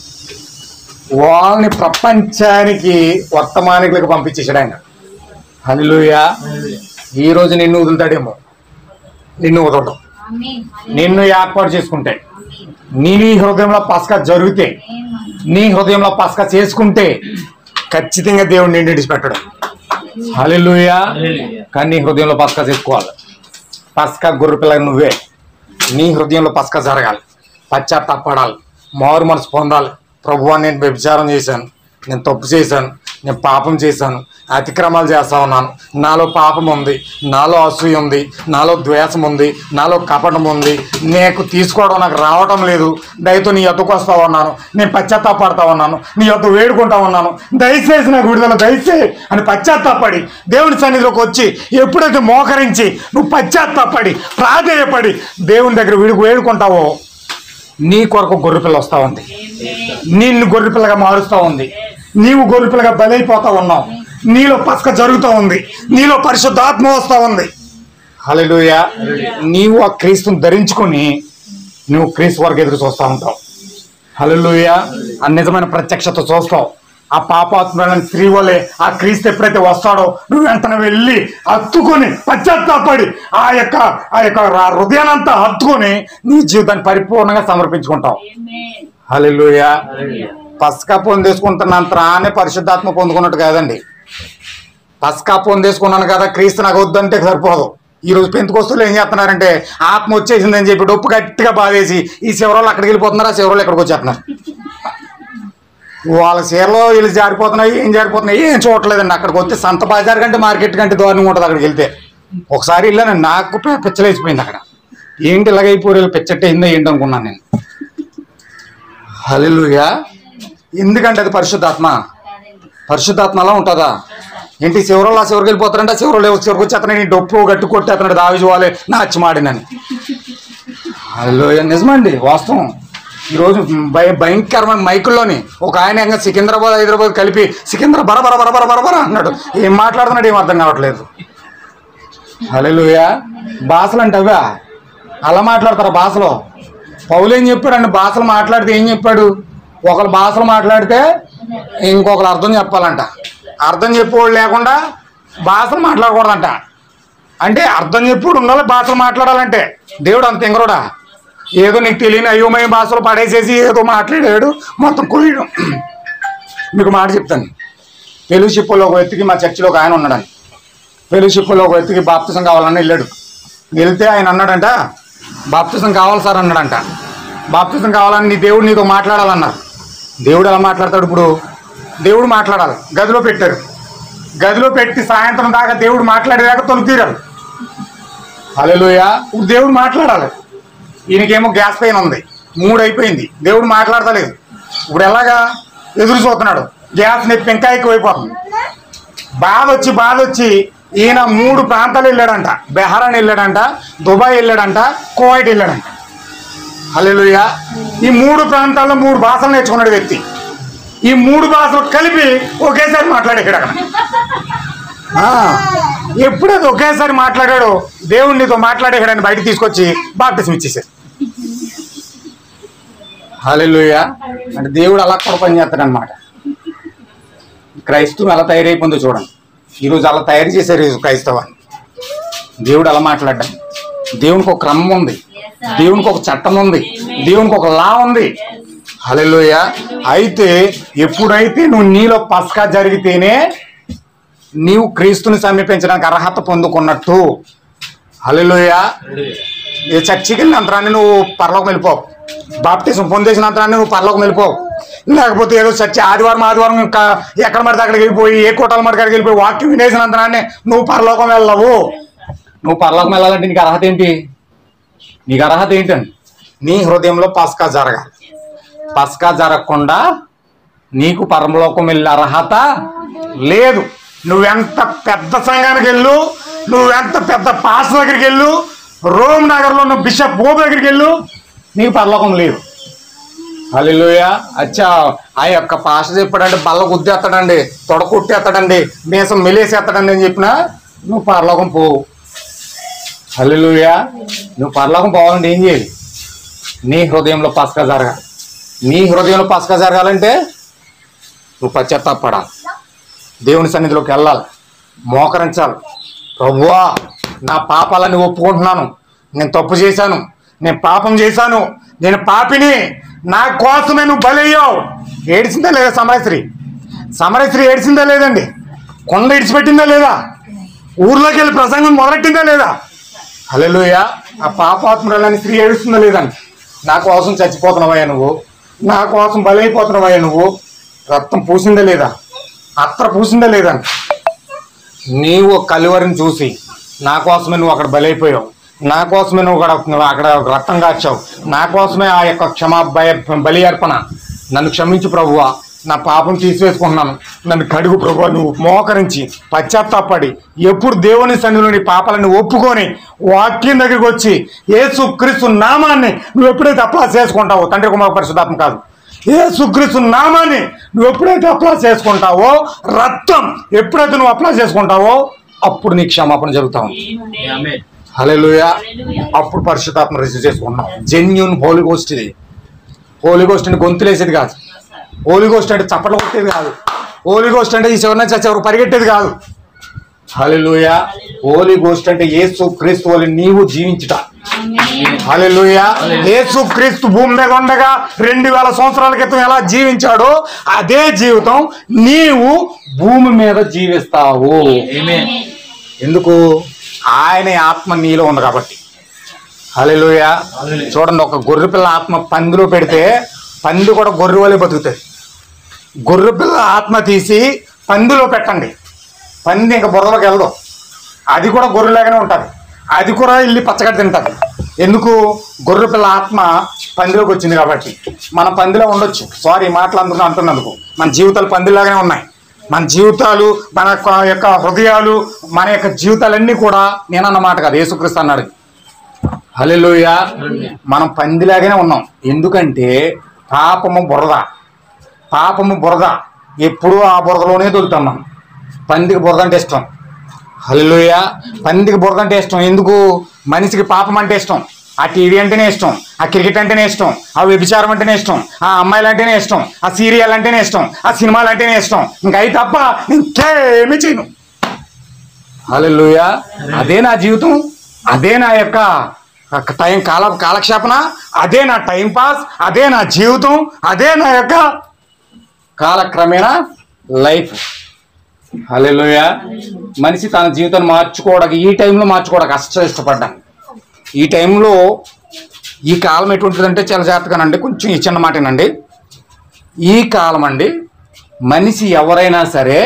Speaker 3: వాళ్ళని ప్రపంచానికి వర్తమానికులకు పంపించేసాడు ఆయన. హల్లెలూయా. ఈ రోజు నిన్ను వదులుతాడేమో, నిన్ను వదలడం, నిన్ను ఏర్పాటు చేసుకుంటే, నీ హృదయంలో పస్కా జరిగితే, నీ హృదయంలో పస్కా చేసుకుంటే ఖచ్చితంగా దేవుడు నిన్ను విడిచిపెట్టడం. హల్లెలూయా. కానీ నీ హృదయంలో పస్కా చేసుకోవాలి. పస్కా గొర్రె పిల్ల నువ్వే. నీ హృదయంలో పస్కా జరగాలి, పశ్చాత్తాపడాలి, మారు మనసు పొందాలి. ప్రభువా, నేను వ్యభిచారం చేశాను, నేను తప్పు చేశాను, నేను పాపం చేశాను, అతిక్రమాలు చేస్తా ఉన్నాను, నాలో పాపం ఉంది, నాలో అసూయ ఉంది, నాలో ద్వేషం ఉంది, నాలో కపటం ఉంది, నీకు తీసుకోవడం నాకు రావటం లేదు, దయతో నీ ఎత్తుకు వస్తా ఉన్నాను, నేను పశ్చాత్తాపడతా ఉన్నాను, నీ ఎత్తు వేడుకుంటా ఉన్నాను, దయచేసి నాకు విడుదల దయచేసి అని పశ్చాత్తాపడి దేవుని సన్నిధిలోకి వచ్చి ఎప్పుడైతే మోకరించి నువ్వు పశ్చాత్తాపడి ప్రాధేయపడి దేవుని దగ్గర విడుకు వేడుకుంటావో నీ కొరకు గొర్రెపిల్ల వస్తూ ఉంది, నిన్ను గొర్రెపిల్లగా మారుస్తూ ఉంది, నీవు గొర్రెపిల్లగా బలైపోతా ఉన్నావు, నీలో పస్క జరుగుతూ ఉంది, నీలో పరిశుద్ధాత్మ వస్తూ ఉంది. హల్లెలూయా. నీవు ఆ క్రీస్తుని ధరించుకొని నువ్వు క్రీస్తు వరకు ఎదురు చూస్తూ ఉంటావు. హల్లెలూయా. ఆ నిజమైన ప్రత్యక్షత చూస్తావు. ఆ పాపాత్మైన స్త్రీ వల్లే ఆ క్రీస్తు ఎప్పుడైతే వస్తాడో నువ్వు వెంటనే వెళ్ళి హత్తుకొని పశ్చాత్తాపడి ఆ యొక్క ఆ యొక్క హృదయానంతా హత్తుకొని నీ జీవితాన్ని పరిపూర్ణంగా సమర్పించుకుంటావు. హల్లెలూయా. పస్కా పొందేసుకుంటున్నంత రానే పరిశుద్ధాత్మ పొందుకున్నట్టు కాదండి. పస్కా పొందేసుకున్నాను కదా క్రీస్తు నాకు వద్దంటే సరిపోదు. ఈ రోజు పెంతుకొస్తులు ఏం చేస్తున్నారంటే ఆత్మ వచ్చేసిందని చెప్పి డొప్పు గట్టిగా బాధేసి ఈ శివరాలు అక్కడికి వెళ్ళిపోతున్నారు, ఆ శివరాలు ఎక్కడికి వచ్చేస్తున్నారు. వాళ్ళ చీరలో వీళ్ళు జారిపోతున్నాయి, ఏం జారిపోతున్నాయి ఏం చూడట్లేదండి. అక్కడికి వస్తే సంత బజార్ కంటే మార్కెట్ కంటే దారుణంగా ఉంటుంది. అక్కడికి వెళ్తే ఒకసారి వెళ్ళాను, నాకు పిచ్చలేసిపోయింది అక్కడ. ఏంటి ఇలాగైపోయి పిచ్చట్టయిందో ఏంటి అనుకున్నాను నేను. హల్లెలూయా. ఎందుకంటే అది పరిశుద్ధాత్మ. పరిశుద్ధాత్మ అలా ఉంటుందా ఏంటి? శివరాలు ఆ శివరికి వెళ్ళిపోతారంటే ఆ శివరాలు చివరికి వచ్చి అతను నీ డొప్పు గట్టు కొట్టి అతను దావిజు వాళ్ళే నా అచ్చిమాడినని. హల్లెలూయా. నిజమండి, వాస్తవం. ఈరోజు భయ భయంకరమైన మైకుల్లోని ఒక ఆయన ఇంకా సికింద్రాబాద్ హైదరాబాద్ కలిపి సికింద్రా బర బర బర బర బర బర అన్నాడు. ఏం మాట్లాడుతున్నాడు ఏం అర్థం కావట్లేదు. హల్లెలూయా. భాషలు అంటే అవా అలా మాట్లాడతారు భాషలో. పౌలు ఏం చెప్పాడు? భాషలు మాట్లాడితే ఏం చెప్పాడు? ఒకరు భాషలు మాట్లాడితే ఇంకొకరు అర్థం చెప్పాలంట. అర్థం చెప్పేవాడు లేకుండా భాషలు మాట్లాడకూడదంట. అంటే అర్థం చెప్పుడు ఉండాలి భాషలు మాట్లాడాలంటే. దేవుడు అంత ఎంగరోడా ఏదో నీకు తెలియని అయోమయ భాషలు పడేసేసి ఏదో మాట్లాడాడు మొత్తం కొయ్యడం. మీకు మాట చెప్తాను. ఫెలోషిప్లో ఒక వ్యక్తికి మా చర్చిలో ఒక ఆయన ఉన్నాడని. ఫెలోషిప్లో ఒక వ్యక్తికి బాప్తిసం కావాలని వెళ్ళాడు. వెళ్తే ఆయన అన్నాడంట, బాప్తిసం కావాలి సార్ అన్నాడంట. బాప్తిసం కావాలని నీ దేవుడు నీతో మాట్లాడాలన్నారు. దేవుడు ఎలా మాట్లాడతాడు? ఇప్పుడు దేవుడు మాట్లాడాలి. గదిలో పెట్టారు. గదిలో పెట్టి సాయంత్రం దాకా దేవుడు మాట్లాడేదాకా తొలుగు తీరారు. హల్లెలూయా. ఇప్పుడు దేవుడు మాట్లాడాలి. ఈయనకేమో గ్యాస్ పెయిన్ ఉంది, మూడు అయిపోయింది, దేవుడు మాట్లాడతలేదు. ఇప్పుడు ఎలాగా ఎదురు చూస్తున్నాడు. గ్యాస్ నొప్పి ఇంకా ఎక్కువైపోతుంది. బాధ వచ్చి బాధ వచ్చి ఈయన మూడు ప్రాంతాలు వెళ్ళాడంట. బెహరాన్ వెళ్ళాడంట, దుబాయ్ వెళ్ళాడంట, కువైట్ వెళ్ళాడంట. హల్లెలూయా. ఈ మూడు ప్రాంతాల్లో మూడు భాషలు నేర్చుకున్నాడు వ్యక్తి. ఈ మూడు భాషలు కలిపి ఒకేసారి మాట్లాడాడు అక్కడ. ఎప్పుడైతే ఒకేసారి మాట్లాడాడో దేవుడు నీతో మాట్లాడేవాడని బయట తీసుకొచ్చి బాప్తిసం ఇచ్చేసారు. హల్లెలూయా. అంటే దేవుడు అలా కూడా పని చేస్తాడు అనమాట. క్రైస్తవం ఎలా తయారైపోయిందో చూడండి. ఈరోజు అలా తయారు చేశారు క్రైస్తవాన్ని. దేవుడు అలా మాట్లాడ్డాను. దేవునికి ఒక క్రమం ఉంది. దేవునికి ఒక చట్టం ఉంది, దేవునికి ఒక లా ఉంది. హల్లెలూయా. అయితే ఎప్పుడైతే నువ్వు నీలో పస్కా జరిగితేనే నీవు క్రీస్తుని సమీపించడానికి అర్హత పొందుకున్నట్టు. హల్లెలూయా. ఏ చర్చికి వెళ్ళిన అంతరాన్ని నువ్వు పరలోకం వెళ్ళిపోవు, బాప్టిజం పొందేసిన అంతరాన్ని నువ్వు పరలోకం వెళ్ళిపోవు. లేకపోతే ఏదో చర్చి ఆదివారం ఆదివారం ఇంకా ఎక్కడ మడితే అక్కడికి వెళ్ళిపోయి ఏ కోటల మడికి అక్కడికి వెళ్ళిపోయి వాక్యం వినేసిన అంతరాన్ని నువ్వు పరలోకం వెళ్ళవు. నువ్వు పరలోకం వెళ్ళాలంటే నీకు అర్హత ఏంటి? నీకు అర్హత ఏంటండి? నీ హృదయంలో పస్కా జరగాలి. పస్కా జరగకుండా నీకు పరలోకం వెళ్ళే అర్హత లేదు. నువ్వెంత పెద్ద సంఘానికి వెళ్ళు, నువ్వెంత పెద్ద పాస్టర్ దగ్గరికి వెళ్ళు, రోమ్ నగర్లో ఉన్న బిషప్ బోబు దగ్గరికి వెళ్ళు, నీకు పరలోకం లేదు. హల్లెలూయా. అచ్చా ఆ యొక్క పాస్టర్ చెప్పాడంటే బల్ల గుద్దేస్తాడండి, తొడ కొట్టేస్తాడండి, మీసం మెలేసేస్తాడండి అని చెప్పినా నువ్వు పరలోకం పోవు. హల్లెలూయా. నువ్వు పరలోకం పోవాలంటే ఏం చేయాలి? నీ హృదయంలో పస్కా జరగాలి. నీ హృదయంలో పస్కా జరగాలంటే నువ్వు పశ్చాత్తాపడాలి, దేవుని సన్నిధిలోకి వెళ్ళాలి, మోకరించాలి. ప్రభువా, నా పాపాలని ఒప్పుకుంటున్నాను, నేను తప్పు చేశాను, నేను పాపం చేశాను, నేను పాపిని, నా కోసమే నువ్వు బలయ్యావు. ఏడిసిందా లేదా సమరశ్రీ? సమరశ్రీ ఏడిసిందా లేదండి? కొండ ఇడిచిపెట్టిందా లేదా? ఊర్లోకి వెళ్ళి ప్రసంగం మొదలెట్టిందా లేదా? హల్లెలూయా. ఆ పాపాత్మురాలని స్త్రీ ఏడుస్తుందా లేదండి? నా కోసం చచ్చిపోతున్నావయ్యా నువ్వు, నా కోసం బలైపోతున్నావయ్యా నువ్వు. రక్తం పూసిందా లేదా? అత్ర పూసిందా లేదండి? నీవు కలువరిని చూసి నా కోసమే నువ్వు అక్కడ బలైపోయావు, నా కోసమే నువ్వు అక్కడ అక్కడ రక్తం కాచావు, నా కోసమే ఆ యొక్క క్షమా భయ బలి అర్పణ. నన్ను క్షమించు ప్రభువా, నా పాపం తీసివేసుకుంటున్నాను, నన్ను కడుగు ప్రభువా. నువ్వు మోకరించి పశ్చాత్తాపడి ఎప్పుడు దేవుని సన్నిధిలో నీ పాపాలను ఒప్పుకొని వాక్యం దగ్గరికి వచ్చి యేసుక్రీస్తు నామాన్ని నువ్వు ఎప్పుడైతే అప్లా చేసుకుంటావో, తండ్రి కుమార పరిశుద్ధాత్మ కాదు, యేసుక్రీస్తు నామాన్ని నువ్వు ఎప్పుడైతే అప్లా చేసుకుంటావో, రక్తం ఎప్పుడైతే నువ్వు అప్లా చేసుకుంటావో అప్పుడు నీ క్షమాపణ జరుగుతావు. హల్లెలూయా. అప్పుడు పరిశుద్ధాత్మ రిసీవ్ చేసుకుంటున్నాం. జెన్యూన్ హోలీ గోస్ట్ ఇది. హోలీ గోస్ట్ అంటే గొంతులేసేది కాదు, హోలీ గోస్ట్ అంటే చప్పట్లు కొట్టేది కాదు, హోలీ గోస్ట్ అంటే ఈ చివరి చచ్చేవారు పరిగెట్టేది కాదు. హల్లెలూయా. హోలీ గోస్ట్ అంటే యేసు క్రీస్తు వలె నీవు జీవించుట. హల్లెలూయా. యేసు క్రీస్తు భూమి మీద ఉండగా రెండు వేల సంవత్సరాల క్రితం ఎలా జీవించాడో అదే జీవితం నీవు భూమి మీద జీవిస్తావు. ఎందుకు? ఆయన ఆత్మ నీలో ఉంది కాబట్టి. హల్లెలూయా. చూడండి, ఒక గొర్రె పిల్ల ఆత్మ పందిలో పెడితే పంది కూడా గొర్రె వలె బతుకుతుంది. గొర్రె పిల్ల ఆత్మ తీసి పందిలో పెట్టండి, పంది ఇంకా బుర్రలోకి వెళ్ళదు, అది కూడా గొర్రెలాగానే ఉంటుంది, అది కూడా ఇల్లి పచ్చగడ్డ తింటుంది. ఎందుకు? గొర్రె పిల్ల ఆత్మ పందిలోకి వచ్చింది కాబట్టి. మన పందిలో ఉండొచ్చు, సారీ మాటలు అందరూ అంటున్నందుకు. మన జీవితాలు పందిలాగానే ఉన్నాయి. మన జీవితాలు, మన యొక్క హృదయాలు, మన యొక్క జీవితాలన్నీ కూడా నేనన్నమాట కాదు, యేసుక్రీస్తు అన్నాడు. హల్లెలూయా. మనం పందిలాగానే ఉన్నాం. ఎందుకంటే పాపము బురద, పాపము బురద, ఎప్పుడూ ఆ బురదలోనే దొరుకుతున్నాం. పందికి బురద అంటే ఇష్టం. హల్లెలూయా. పందికి బురద అంటే ఇష్టం. ఎందుకు? మనిషికి పాపం అంటే ఇష్టం, ఆ టీవీ అంటేనే ఇష్టం, ఆ క్రికెట్ అంటేనే ఇష్టం, ఆ వ్యభిచారం అంటేనే ఇష్టం, ఆ అమ్మాయిలు అంటేనే ఇష్టం, ఆ సీరియల్ అంటేనే ఇష్టం, ఆ సినిమాలు అంటేనే ఇష్టం. ఇంకా అయి తప్ప ఇంకేమీ చేయను. హల్లెలూయా. అదే నా జీవితం, అదే నా యొక్క టైం కాల కాలక్షేపణ, అదే నా టైం పాస్, అదే నా జీవితం, అదే నా యొక్క కాలక్రమేణా లైఫ్. హల్లెలూయా. మనిషి తన జీవితాన్ని మార్చుకోవడానికి, ఈ టైంలో మార్చుకోవడానికి అస్సలు ఇష్టపడ్డాను. ఈ టైంలో ఈ కాలం ఎటువంటిదంటే చాలా జాగ్రత్తగానండి, కొంచెం ఈ చిన్న మాటేనండి. ఈ కాలం అండి, మనిషి ఎవరైనా సరే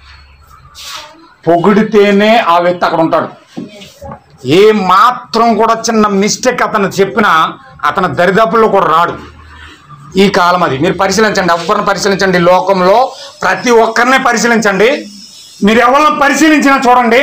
Speaker 3: పొగిడితేనే ఆ వ్యక్తి అక్కడ ఉంటాడు. ఏ మాత్రం కూడా చిన్న మిస్టేక్ అతను చెప్పినా అతని దరిదాపుల్లో కూడా రాడు. ఈ కాలం అది. మీరు పరిశీలించండి, ఎవరిని పరిశీలించండి, లోకంలో ప్రతి ఒక్కరినే పరిశీలించండి. మీరు ఎవరిని పరిశీలించినా చూడండి,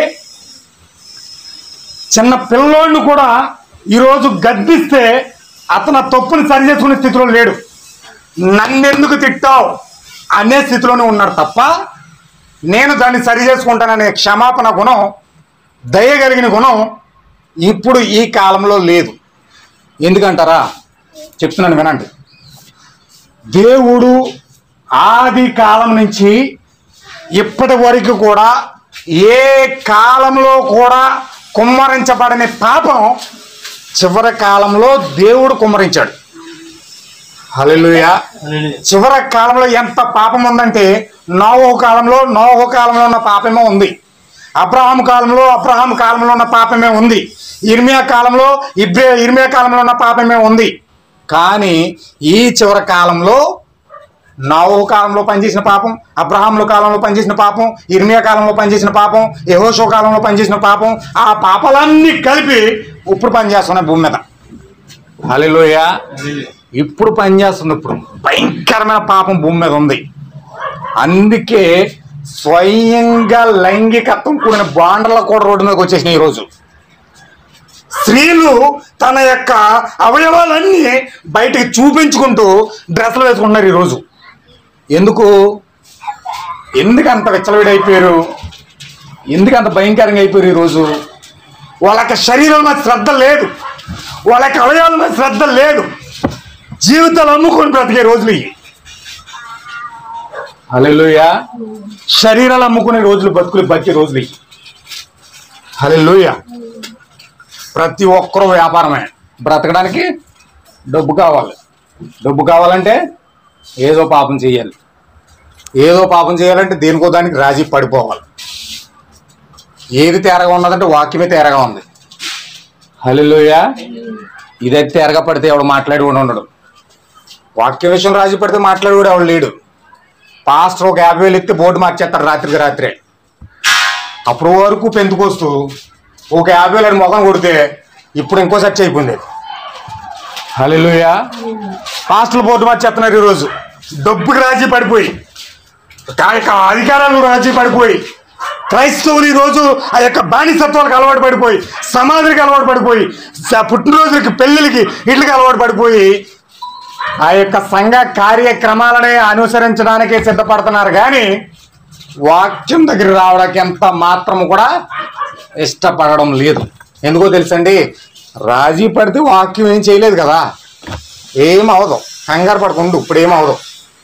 Speaker 3: చిన్న పిల్లోడిని కూడా ఈరోజు గద్దిస్తే అతను తప్పుని సరి చేసుకునే స్థితిలో లేడు. నన్నెందుకు తిట్టావు అనే స్థితిలోనే ఉన్నాడు తప్ప, నేను దాన్ని సరి చేసుకుంటాననే క్షమాపణ గుణం, దయగలిగిన గుణం ఇప్పుడు ఈ కాలంలో లేదు. ఎందుకంటారా? చెప్తున్నాను వినండి. దేవుడు ఆది కాలం నుంచి ఇప్పటి వరకు కూడా ఏ కాలంలో కూడా కుమ్మరించబడని పాపం చివరి కాలంలో దేవుడు కుమ్మరించాడు. హల్లెలూయా. చివరి కాలంలో ఎంత పాపం ఉందంటే నోవహు కాలంలో నోవహు కాలంలో ఉన్న పాపమే ఉంది, అబ్రహాము కాలంలో అబ్రహాము కాలంలో ఉన్న పాపమే ఉంది, ఇర్మియా కాలంలో ఇబ్రే ఇర్మియా కాలంలో ఉన్న పాపమే ఉంది. కానీ ఈ చివరి కాలంలో నోవహు కాలంలో పనిచేసిన పాపం, అబ్రహాముల కాలంలో పనిచేసిన పాపం, ఇర్మియా కాలంలో పనిచేసిన పాపం, యెహోషువ కాలంలో పనిచేసిన పాపం, ఆ పాపాలన్నీ కలిపి ఇప్పుడు పనిచేస్తున్నాయి భూమి మీద. హల్లెలూయా. ఇప్పుడు పనిచేస్తుంది. ఇప్పుడు భయంకరమైన పాపం భూమి మీద ఉంది. అందుకే స్వయంగా లైంగికత్వం కూడిన బాండర్లు కూడా రోడ్డు మీదకి వచ్చేసినాయి ఈరోజు. స్త్రీలు తన యొక్క అవయవాలన్నీ బయటకు చూపించుకుంటూ డ్రెస్సులు వేసుకుంటున్నారు ఈరోజు. ఎందుకు ఎందుకు అంత విచ్చలవిడైపోయారు? ఎందుకు అంత భయంకరంగా అయిపోయారు ఈరోజు? వాళ్ళకి శరీరం మీద శ్రద్ధ లేదు, వాళ్ళకి అవయవాల మీద శ్రద్ధ లేదు, జీవితాలు అమ్ముకొని బ్రతికే రోజులు ఇవి. హల్లెలూయా. శరీరాలు అమ్ముకునే రోజులు, బతుకులు బతికే రోజులు ఇవి. హల్లెలూయా. ప్రతి ఒక్కరూ వ్యాపారమే. బ్రతకడానికి డబ్బు కావాలి. డబ్బు కావాలంటే ఏదో పాపం చేయాలి. ఏదో పాపం చేయాలంటే దేనికో దానికి రాజీ పడిపోవాలి. ఏది తేరగా ఉన్నదంటే వాక్యమే తేరగా ఉంది. హల్లెలూయా. ఇదైతే తేరగా పడితే ఎవడు మాట్లాడి కూడా ఉండడు. వాక్య విషయం రాజీ పడితే మాట్లాడి కూడా ఎవడు లేడు. పాస్టర్ ఒక యాభై వేలు ఎత్తి బోర్డు మార్చేస్తారు రాత్రికి రాత్రే. అప్పుడు వరకు పెందుకొస్తూ ఒక యాభై వేలు ముఖం కొడితే ఇప్పుడు ఇంకో చర్చ అయిపోయింది. హల్లెలూయా. పాస్టర్లు బోర్డు మార్చేస్తున్నారు ఈరోజు. డబ్బుకి రాజీ పడిపోయి, అధికారాలు రాజీ పడిపోయి, క్రైస్తవులు ఈరోజు ఆ యొక్క బానిసత్వాలకు అలవాటు పడిపోయి, సమాధికి అలవాటు పడిపోయి, పుట్టినరోజులకి పెళ్లిళ్ళకి ఇళ్ళకి అలవాటు పడిపోయి ఆ యొక్క సంఘ కార్యక్రమాలనే అనుసరించడానికే సిద్ధపడుతున్నారు. కానీ వాక్యం దగ్గర రావడానికి ఎంత మాత్రము కూడా ఇష్టపడడం లేదు. ఎందుకో తెలుసండి, రాజీ పడితే వాక్యం ఏం చేయలేదు కదా, ఏం అవదు. కంగారు పడకుండా ఇప్పుడేమవదు.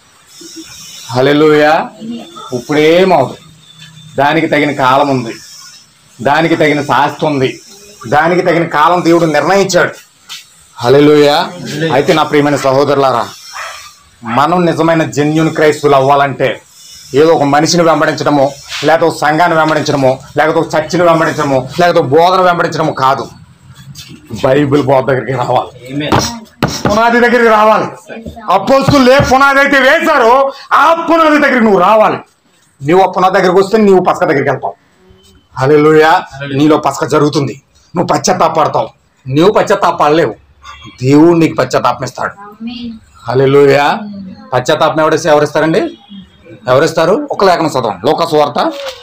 Speaker 3: హల్లెలూయా. ఇప్పుడేమవదు. దానికి తగిన కాలం ఉంది, దానికి తగిన శాస్త్రం ఉంది, దానికి తగిన కాలం దేవుడు నిర్ణయించాడు. హల్లెలూయా. అయితే నా ప్రియమైన సహోదరులారా, మనం నిజమైన జెన్యూన్ క్రైస్తవులు అవ్వాలంటే ఏదో ఒక మనిషిని వెంబడించడము, లేకపోతే ఒక సంఘాన్ని వెంబడించడము, లేకపోతే ఒక చర్చిని వెంబడించడము, లేకపోతే బోధన వెంబడించడము కాదు. బైబిల్ బోధ దగ్గరికి రావాలి, పునాది దగ్గరికి రావాలి. అపోస్తలులు ఏ పునాది అయితే వేశారో ఆ పునాది దగ్గరికి నువ్వు రావాలి. నువ్వు ఆ పునాది దగ్గరికి వస్తే నీవు పసక దగ్గరికి వెళ్తావు. హల్లెలూయా. నీలో పసక జరుగుతుంది, నువ్వు పశ్చాత్తాపడతావు. నువ్వు పశ్చాత్తాపడలేవు, దేవుడు నీకు పశ్చాత్తాపం ఇస్తాడు. హల్లెలూయా. పశ్చాత్తాపం ఎవరిస్తే ఎవరిస్తారండి? ఎవరిస్తారు? ఒక లేఖనం చదవం, లోకా సువార్త.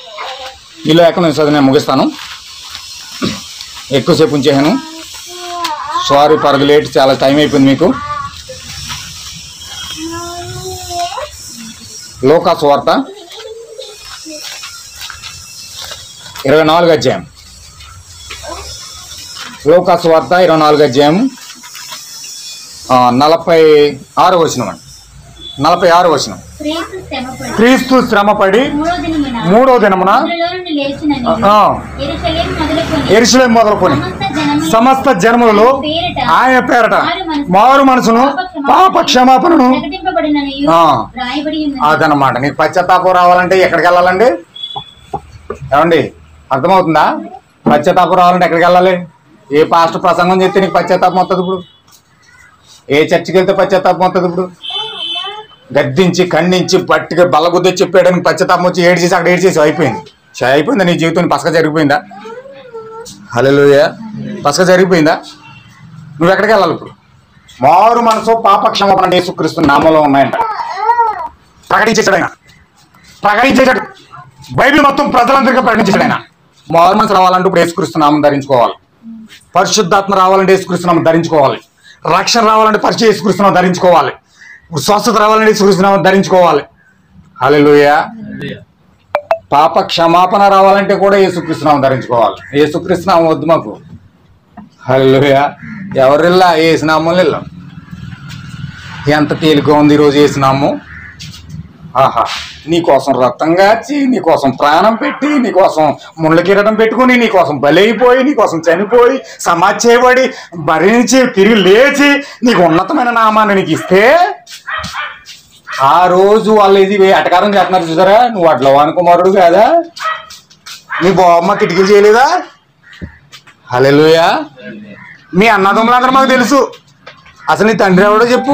Speaker 3: ఈ లేఖనం చదివి నేను ముగిస్తాను, ఎక్కువసేపు ఉంచేసాను. సారీ పరగ లేట్, చాలా టైం అయిపోయింది మీకు. లోకా సువార్త ఇరవై నాలుగు అధ్యాయం. లోకా సువార్త ఇరవై నాలుగు అధ్యాయం నలభై ఆరు వచనం అండి. నలభై ఆరు వచనం. క్రీస్తు శ్రమపడి మూడో దినమున యెరూషలేము మొదలుకొని సమస్త జనములలో ఆయన పేరట మారు మనసును పాప క్షమాపణను. అదనమాట. నీకు పశ్చాత్తాపం రావాలంటే ఎక్కడికి వెళ్ళాలండి? ఏమండి, అర్థమవుతుందా? పశ్చాత్తాపం రావాలంటే ఎక్కడికి వెళ్ళాలి? ఏ పాస్టర్ ప్రసంగం చేస్తే నీకు పశ్చాత్తాపం వస్తుంది? ఇప్పుడు ఏ చర్చికి వెళ్తే పశ్చాత్తాపం వస్తుంది? ఇప్పుడు గద్దించి ఖండించి పట్టిగా బల్లగుద్దే చెప్పాడని పశ్చాత్తాపం వచ్చి ఏడు చేసి అక్కడ ఏడు చేసి అయిపోయింది. అయిపోయిందా నీ జీవితం? పసక జరిగిపోయిందా? హల్లెలూయా. పసక జరిగిపోయిందా? నువ్వు ఎక్కడికి వెళ్ళాలి ఇప్పుడు? మారు మనసు పాప క్షమాపణ యేసుక్రీస్తు నామంలో ఉన్నాయంట. ప్రకటించేశాడు ఆయన, ప్రకటించేశాడు. బైబిల్ మొత్తం ప్రజలందరికీ ప్రకటించేశాడు ఆయన. మారు మనసు రావాలంటే ఇప్పుడు యేసుక్రీస్తు నామం ధరించుకోవాలి. పరిశుద్ధాత్మ రావాలంటే యేసుక్రీస్తు నామం ధరించుకోవాలి. రక్షణ రావాలంటే పరిశుద్ధ యేసుక్రీస్తు నామం ధరించుకోవాలి. స్వస్థత రావాలంటే యేసుక్రీస్తు నామం ధరించుకోవాలి. హల్లెలూయా. పాప క్షమాపణ రావాలంటే కూడా యేసుక్రీస్తు నామం ధరించుకోవాలి. యేసుక్రీస్తు నామం వద్దు మాకు. హల్లెలూయా. ఎవరిల్లా యేసునామం వెళ్ళాం. ఎంత తేలిక ఉంది ఈరోజు యేసునామం. ఆహా, నీకోసం రక్తం గార్చి, నీకోసం ప్రాణం పెట్టి, నీకోసం ముళ్ళ కిరీటం పెట్టుకుని, నీకోసం బలైపోయి, నీకోసం చనిపోయి, సమాధి చేయబడి, భరించి తిరిగి లేచి నీకు ఉన్నతమైన నామాన్ని నీకు ఇస్తే ఆ రోజు వాళ్ళు ఇది ఎటకారం చేస్తున్నారు చూసారా, నువ్వు అట్లా వానుకుమారుడు కాదా? నీ బామ్మ కిటికీలు చేయలేదా? హల్లెలూయా. మీ అన్నదమ్ములందరూ మాకు తెలుసు. అసలు నీ తండ్రి ఎవడో చెప్పు.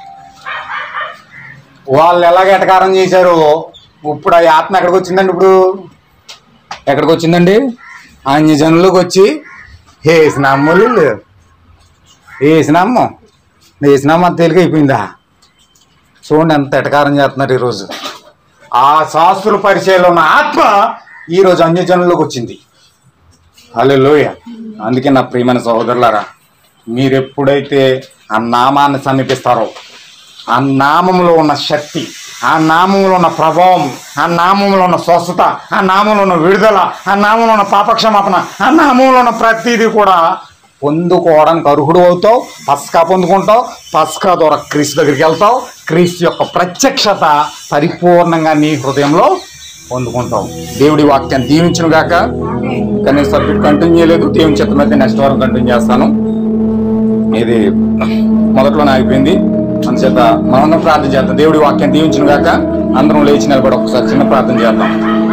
Speaker 3: వాళ్ళు ఎలాగ ఎటకారం చేశారు. ఇప్పుడు ఆ ఆత్మ ఎక్కడికి వచ్చిందండి? ఇప్పుడు ఎక్కడికి వచ్చిందండి? అన్య జనులకు వచ్చి వేసినమ్మలు వేసినమ్మ వేసినమ్మ తేలిక అయిపోయిందా? చూడండి ఎంత ఎటకారం చేస్తున్నారు ఈరోజు. ఆ శాస్త్రుల పరిచయంలో ఉన్న ఆత్మ ఈరోజు అన్య జనులకు వచ్చింది. హల్లెలూయ. అందుకే నా ప్రియమైన సహోదరులారా, మీరు ఎప్పుడైతే ఆ నామాన్ని సమీపిస్తారో, ఆ నామంలో ఉన్న శక్తి, ఆ నామంలో ఉన్న ప్రభావం, ఆ నామంలో ఉన్న స్వస్థత, ఆ నామంలో ఉన్న విడుదల, ఆ నామంలో ఉన్న పాపక్షమాపణ, ఆ నామంలో ఉన్న ప్రతిదీ కూడా పొందుకోవడానికి అర్హుడు అవుతావు. పస్కా పొందుకుంటావు. పస్కా ద్వారా క్రీస్తు దగ్గరికి వెళ్తావు. క్రీస్తు యొక్క ప్రత్యక్షత పరిపూర్ణంగా నీ హృదయంలో పొందుకుంటావు. దేవుడి వాక్యాన్ని దీవించును గాక. కానీ సబ్జెక్ట్ కంటిన్యూ చేయలేదు. దేవుని చిత్తం అయితే నెక్స్ట్ వారం కంటిన్యూ చేస్తాను. ఇది మొదట్లోనే అయిపోయింది. అందుచేత మనం ప్రార్థన చేద్దాం. దేవుడి వాక్యాన్ని దీవించును గాక. అందరం లేచి నిలబడి ఒకసారి చిన్న ప్రార్థన చేద్దాం.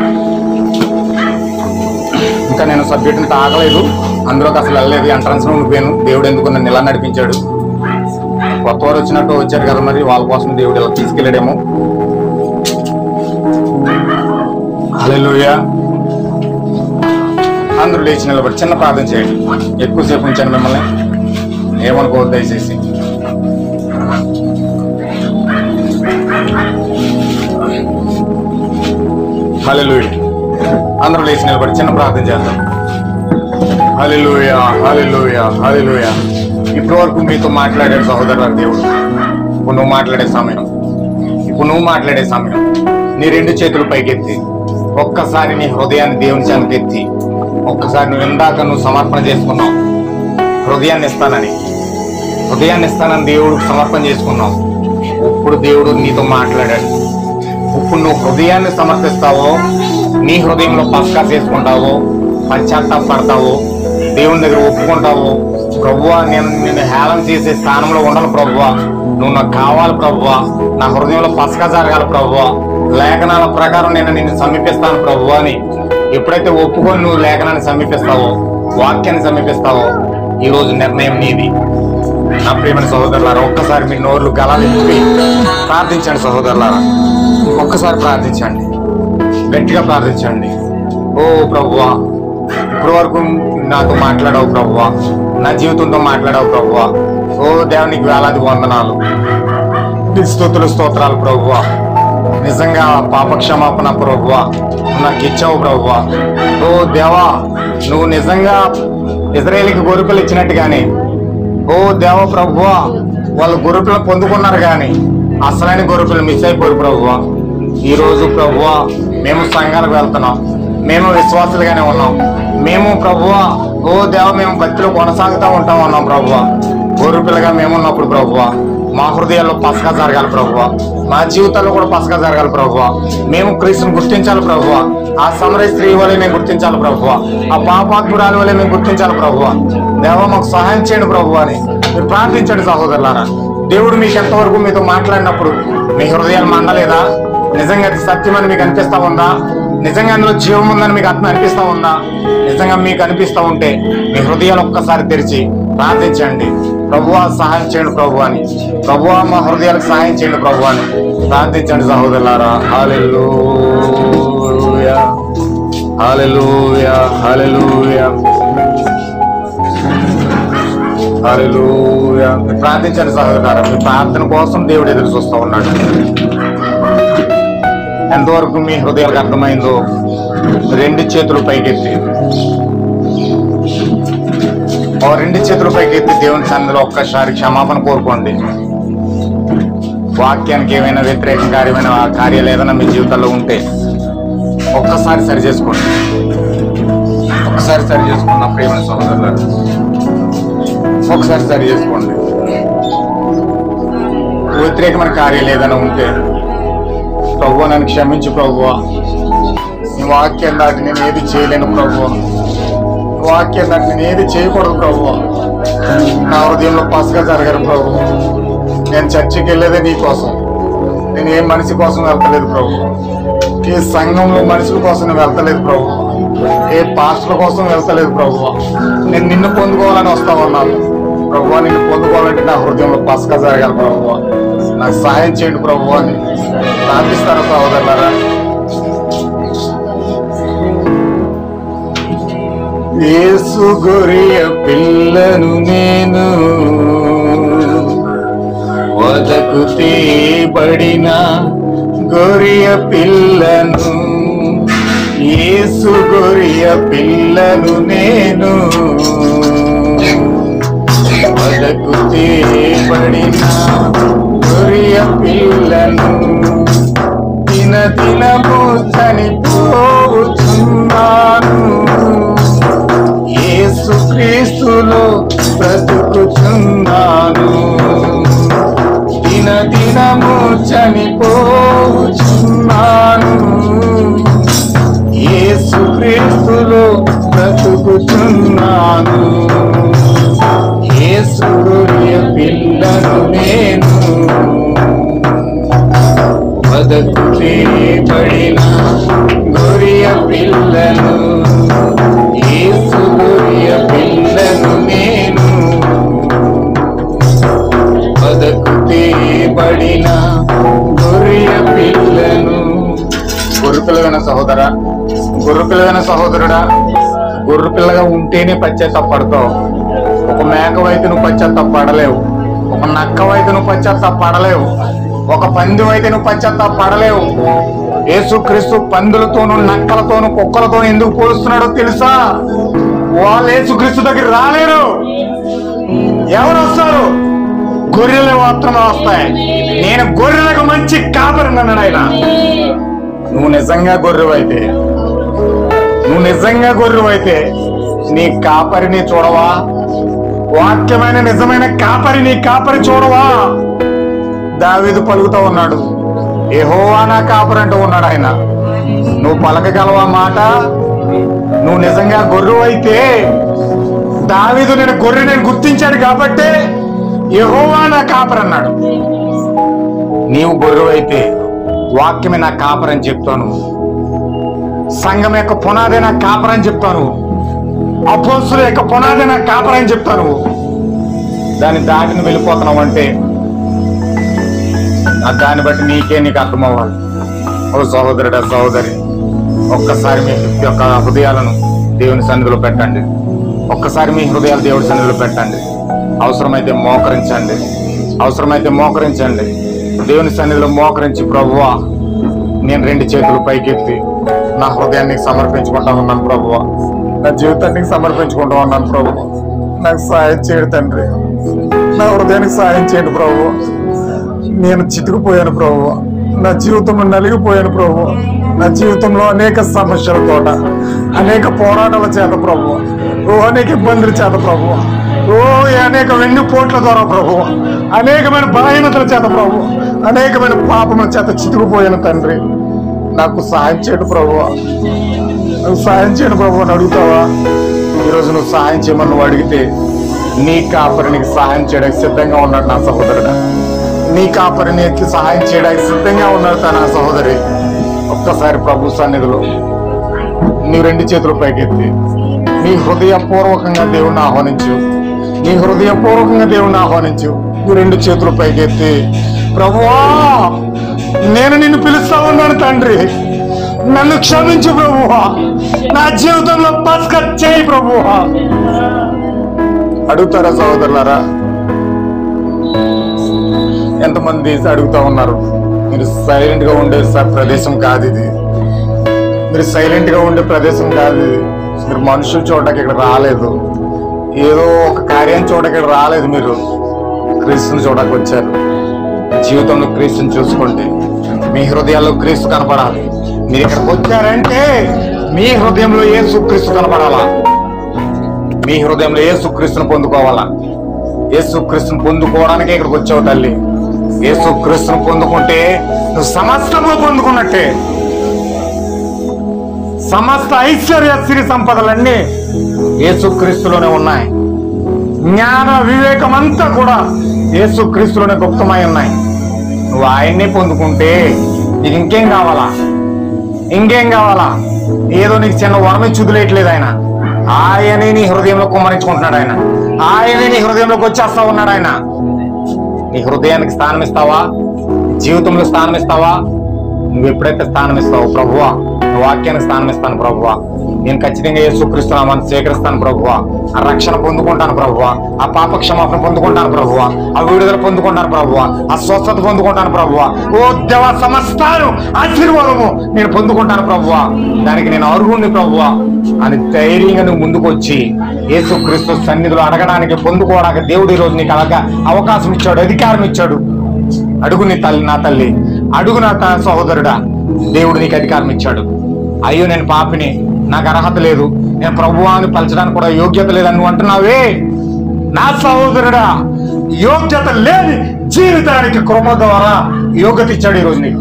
Speaker 3: ఇంకా నేను సబ్జెక్ట్ని తాగలేదు, అందులోకి అసలు వెళ్ళలేదు. ఎంట్రన్స్లో ఉండిపోయాను. దేవుడు ఎందుకు నన్ను ఇలా నడిపించాడు. కొత్త వారు వచ్చినట్టు వచ్చారు కదా, మరి వాళ్ళ కోసం దేవుడు ఇలా తీసుకెళ్ళాడేమో. హల్లెలూయా. అందరూ లేచి నిలబడి చిన్న ప్రార్థన చేయండి. ఎక్కువసేపు ఉంచాను మిమ్మల్ని, ఏమనుకోవద్దు దయచేసి. హల్లెలూయా. అందరూ లేచి నిలబడి చిన్న ప్రార్థన చేద్దాం. హల్లెలూయా, హల్లెలూయా, హల్లెలూయా. ఇప్పటి వరకు మీతో మాట్లాడే సహోదరుల దేవుడు, ఇప్పుడు నువ్వు మాట్లాడే సమయం, ఇప్పుడు నువ్వు మాట్లాడే సమయం. నీ రెండు చేతులు పైకెత్తి ఒక్కసారి నీ హృదయాన్ని దేవుని చెంతకెత్తి ఒక్కసారి నువ్వు ఇందాక నువ్వు సమర్పణ చేసుకున్నావు, హృదయాన్ని ఇస్తానని హృదయాన్ని ఇస్తానని దేవుడికి సమర్పణ చేసుకున్నావు. ఇప్పుడు దేవుడు నీతో మాట్లాడాడు. ఇప్పుడు నువ్వు హృదయాన్ని సమర్పిస్తావో, నీ హృదయంలో పస్కా చేసుకుంటావో, పశ్చాత్తాపడతావో, దేవుని దగ్గర ఒప్పుకుంటావో, ప్రభువా నేను నిన్ను హేళన చేసే స్థానంలో ఉండాలి ప్రభువా, నువ్వు నాకు కావాలి ప్రభువా, నా హృదయంలో పస్కా జరగాలి ప్రభువా, లేఖనాల ప్రకారం నేను నిన్ను సమీపిస్తాను ప్రభువా అని ఎప్పుడైతే ఒప్పుకొని నువ్వు లేఖనాన్ని సమీపిస్తావో, వాక్యాన్ని సమీపిస్తావో, ఈరోజు నిర్ణయం నీది. నా ప్రియమైన సహోదరులారా, ఒక్కసారి మీ నోర్లు గలాలెత్తి ప్రార్థించండి. సహోదరులారా, ఒక్కసారి ప్రార్థించండి, గట్టిగా ప్రార్థించండి. ఓ ప్రభువా, ఇప్పటి వరకు నాతో మాట్లాడావు ప్రభువా, నా జీవితంతో మాట్లాడావు ప్రభువా. ఓ దేవునికి వేలాది వందనాలు, స్తుతులు స్తోత్రాలు ప్రభువా. నిజంగా పాపక్షమాపణ ప్రభువా నాకు ఇచ్చావు ప్రభువా. ఓ దేవా, నువ్వు నిజంగా ఇజ్రాయేలుకి గొర్రెపిల్ల ఇచ్చినట్టుగానే, ఓ దేవ ప్రభువా, వాళ్ళు గొర్రెపిల్ల పొందుకున్నారు కానీ అసలైన గొర్రెపిల్ల మిస్ అయిపోయారు ప్రభువా. ఈరోజు ప్రభువా మేము సంఘాలకు వెళ్తున్నాం, మేము విశ్వాసులుగానే ఉన్నాం, మేము ప్రభువా ఓ దేవ మేము భక్తిలో కొనసాగుతూ ఉంటాం ఉన్నాం ప్రభువా. గొర్రెపిల్లగా మేమున్నప్పుడు ప్రభువా మా హృదయాల్లో పసగా జరగాలి ప్రభువా, మా జీవితాల్లో కూడా పసగా జరగాలి ప్రభువా. మేము క్రీస్తుని గుర్తించాలి ప్రభువా, ఆ సమరయ స్త్రీ వల్లే మేము గుర్తించాలి ప్రభువా, ఆ పాపాత్మురాలి వల్లే మేము గుర్తించాలి ప్రభువా. దేవ మాకు సహాయం చేయండి ప్రభువా అని మీరు ప్రార్థించండి సహోదరులారా. దేవుడు మీకు ఎంతవరకు మీతో మాట్లాడినప్పుడు మీ హృదయాలు మండలేదా? నిజంగా అది సత్యమని మీకు అనిపిస్తా ఉందా? నిజంగా అందులో జీవం ఉందని మీకు ఆత్మ అనిపిస్తా ఉందా? నిజంగా మీకు అనిపిస్తా ఉంటే మీ హృదయాలు ఒక్కసారి తెరిచి ప్రార్థించండి. ప్రభువా సహాయం చేయండి ప్రభు అని, ప్రభువా మా హృదయాలకు సహాయం చేయండి ప్రభు అని ప్రార్థించండి సహోదరులారా. హల్లెలూయా, హల్లెలూయా, హల్లెలూయా, హల్లెలూయా. ప్రార్థించండి సహోదరులారా. మీ ప్రార్థన కోసం దేవుడు ఎదురు చూస్తూ ఉన్నాడు. ఎంతవరకు మీ హృదయాలకు అర్థమైందో రెండు చేతులు పైకెత్తి, ఓ రెండు చేతుల పైకెత్తి దేవుని సన్నిధిలో ఒక్కసారి క్షమాపణ కోరుకోండి. వాక్యానికి ఏమైనా వ్యతిరేక కార్యమైన కార్యాలు ఏదైనా మీ జీవితంలో ఉంటే ఒక్కసారి సరి చేసుకోండి. ఒక్కసారి సరి చేసుకున్న ప్రేమ సహోదరులారా, ఒకసారి సరి చేసుకోండి. వ్యతిరేకమైన కార్యాలు ఏదైనా ఉంటే ప్రభువా నన్ను క్షమించు ప్రభువా. నీ వాక్యం దాటి నేను ఏది చేయలేను ప్రభువా. వాక్యం దాటి నేను ఏది చేయకూడదు ప్రభువా. నా హృదయంలో పసగా జరగరు ప్రభు. నేను చర్చికి వెళ్ళేదే నీ కోసం. నేను ఏ మనిషి కోసం వెళ్తలేదు ప్రభు. ఏ సంఘంలో మనుషుల కోసం నేను వెళ్తలేదు ప్రభు. ఏ పాస్టర్ల కోసం వెళ్తలేదు ప్రభు. నేను నిన్ను పొందుకోవాలని వస్తామన్నాను ప్రభువా. నిన్ను పొందుకోవాలంటే నా హృదయంలో పసగా జరగాలి ప్రభువా. నాకు సాయం చేయండి ప్రభు అని ప్రార్థిస్తాను సహోదరులారా. యేసు గొర్రె పిల్లను నేను, వదకు తేబడిన గొర్రె పిల్లను. యేసు గొర్రె పిల్లను నేను, వదకు తేబడిన గొర్రె పిల్లను. దిన దినము చనిపోతున్నాను, యేసు క్రీస్తులో బ్రతుకుచున్నాను. దిన దినము చనిపోచున్నాను, యేసు క్రీస్తులో బ్రతుకుచున్నాను. యేసు గొర్రె పిల్లను నేను, వదకు తేబడిన గొర్రె పిల్లను. యేసు గొర్రె పిల్లను నేను, వదకు తేబడిన గొర్రె పిల్లను. గొర్రెపిల్లగన సహోదర, గొర్రెపిల్లగన సహోదరుడా, గొర్రెపిల్లగా ఉంటేనే పశ్చాత్తాపడతావు. ఒక మేకవైతే నువ్వు పశ్చాత్తాపడలేవు. ఒక నక్కవైతే నువ్వు పశ్చాత్తాపడలేవు. ఒక పంది అయితే నువ్వు పశ్చాత్తాపడలేవు. యేసుక్రీస్తు పందులతోనూ నక్కలతోనూ కుక్కలతో ఎందుకు పోలుస్తున్నాడో తెలుసా? వాళ్ళు యేసుక్రీస్తు దగ్గర రాలేరు. ఎవరు వస్తారు? గొర్రెలు మాత్రమే వస్తాయి. నేను గొర్రెలకు మంచి కాపరిని అన్నాడు ఆయన. నువ్వు నిజంగా గొర్రెవైతే, నువ్వు నిజంగా గొర్రెవైతే నీ కాపరిని చూడవా? వాక్యమైన నిజమైన కాపరి నీ కాపరి చూడవా? దావీదు పలుకుతూ ఉన్నాడు, యెహోవా నా కాపరి అంటూ ఉన్నాడు ఆయన. నువ్వు పలకగలవా మాట? నువ్వు నిజంగా గొర్రె అయితే, దావీదు నేను గొర్రె నేను గుర్తించాడు కాబట్టి యెహోవా నా కాపరి అన్నాడు. నీవు గొర్రె అయితే వాక్యమే నా కాపరి అని చెప్తాను. సంఘం యొక్క పునాదే నా కాపరి అని చెప్తాను. అపోస్తుల యొక్క పునాదే నా కాపరి అని చెప్తాను. దాన్ని దాటిని వెళ్ళిపోతున్నావు అంటే దాన్ని బట్టి నీకే నీకు అర్థమవ్వాలి. ఓ సహోదరుడా, సహోదరి, ఒక్కసారి మీ యొక్క హృదయాలను దేవుని సన్నిధిలో పెట్టండి. ఒక్కసారి మీ హృదయాలు దేవుడి సన్నిధిలో పెట్టండి. అవసరమైతే మోకరించండి. అవసరమైతే మోకరించండి. దేవుని సన్నిధిలో మోకరించి, ప్రభువా నేను రెండు చేతులు పైకెత్తి నా హృదయాన్ని సమర్పించుకుంటా ఉన్నాను ప్రభువా. నా జీవితానికి సమర్పించుకుంటా ఉన్నాను ప్రభువా. నాకు సాయం చేయడు తండ్రి. నా హృదయానికి సాయం చేయండి ప్రభువా. నేను చితుకుపోయాను ప్రభువా. నా జీవితంలో నలిగిపోయాను ప్రభువా. నా జీవితంలో అనేక సమస్యల తోట, అనేక పోరాటాల చేత ప్రభువా, ఓ అనేక ఇబ్బందుల చేత ప్రభువా, ఓ అనేక వెన్నుపోట్ల ద్వారా ప్రభువా, అనేకమైన బలహీనతల చేత ప్రభువా, అనేకమైన పాపముల చేత చితుకుపోయాను తండ్రి. నాకు సాయం చేయడు ప్రభువా. నువ్వు సాయం చేయను ప్రభువా అని అడుగుతావా? ఈరోజు నువ్వు సాయం చేయమని నువ్వు అడిగితే నీ కాపరి నీకు సహాయం చేయడానికి సిద్ధంగా ఉన్నాడు నా సహోదరుడా. నీ కాపరి నీకు సహాయం చేయడానికి సిద్ధంగా ఉన్నాడు నా సహోదరి. ఒక్కసారి ప్రభు సన్నిధిలో నీ రెండు చేతులు పైకెత్తి నీ హృదయపూర్వకంగా దేవుణ్ణి ఆహ్వానించు. నీ హృదయపూర్వకంగా దేవుణ్ణి ఆహ్వానించు. నీ రెండు చేతులు పైకెత్తి, ప్రభువా నేను నిన్ను పిలుస్తా ఉన్నాను తండ్రి, నన్ను క్షమించు ప్రభువా, నా జీవితంలో పస్క చేయి ప్రభువా. అడుగుతారా సహోదరులారా? ఎంతమంది అడుగుతా ఉన్నారు? మీరు సైలెంట్ గా ఉండే ప్రదేశం కాదు ఇది. మీరు సైలెంట్ గా ఉండే ప్రదేశం కాదు ఇది. మీరు మనుషులు చూడడానికి ఇక్కడ రాలేదు. ఏదో ఒక కార్యం చూడడానికి ఇక్కడ రాలేదు. మీరు క్రీస్తుని చూడడానికి వచ్చారు. జీవితంలో క్రీస్తుని చూసుకోండి. మీ హృదయాల్లో క్రీస్తు కనపడాలి. మీరు ఇక్కడికి వచ్చారంటే మీ హృదయంలో యేసు క్రీస్తు కనపడాలా? మీ హృదయంలో యేసు క్రీస్తుని పొందుకోవాలా? యేసు క్రీస్తుని పొందుకోవడానికే ఇక్కడికి వచ్చావు తల్లి. యేసు క్రీస్తును పొందుకుంటే నువ్వు సమస్తము పొందుకున్నట్టే. సమస్త ఐశ్వర్య సిరి సంపదలన్నీ యేసు క్రీస్తులోనే ఉన్నాయి. జ్ఞాన వివేకం అంతా కూడా యేసు క్రీస్తులోనే గుప్తమై ఉన్నాయి. నువ్వు ఆయన్నే పొందుకుంటే నీకు ఇంకేం కావాలా? ఇంకేం కావాలా? ఏదో నీకు చిన్న వరం చుదులేయట్లేదు ఆయన. ఆయనే నీ హృదయంలో కుమ్మరించుకుంటున్నాడు ఆయన. ఆయనే నీ హృదయంలోకి వచ్చేస్తా ఉన్నాడు ఆయన. నీ హృదయానికి స్థానం ఇస్తావా? జీవితంలో స్థానం ఇస్తావా? నువ్వు ఎప్పుడైతే స్థానం ఇస్తావు, ప్రభువా వాక్యానికి స్థానం ఇస్తాను ప్రభువా, నేను ఖచ్చితంగా యేసుక్రీస్తు నామాన్ని స్వీకరిస్తాను ప్రభువా, ఆ రక్షణ పొందుకుంటాను ప్రభువా, ఆ పాప క్షమాపణ పొందుకుంటాను ప్రభువా, ఆ విడుదల పొందుకుంటాను ప్రభువా, ఆ స్వస్థత పొందుకుంటాను ప్రభువా, ఓ దేవ సమస్తాను ఆశీర్వాదము నేను పొందుకుంటాను ప్రభువా, దానికి నేను అర్హుణ్ణి ప్రభువా అని ధైర్యంగా నువ్వు ముందుకు వచ్చి యేసుక్రీస్తు సన్నిధిలో అడగడానికి, పొందుకోవడానికి దేవుడు ఈ రోజు నీకు అలాగా అవకాశం ఇచ్చాడు, అధికారం ఇచ్చాడు. అడుగు నీ తల్లి, నా తల్లి అడుగు, నా సహోదరుడా, దేవుడు నీకు అధికారం ఇచ్చాడు. అయ్యో నేను పాపిని, నాకు అర్హత లేదు, నేను ప్రభువాన్ని పలచడానికి కూడా యోగ్యత లేదని నువ్వు అంటున్నావే, నా సహోదరుడా, యోగ్యత లేని జీవితానికి కృప ద్వారా యోగ్యత ఇచ్చాడు ఈరోజు నీకు.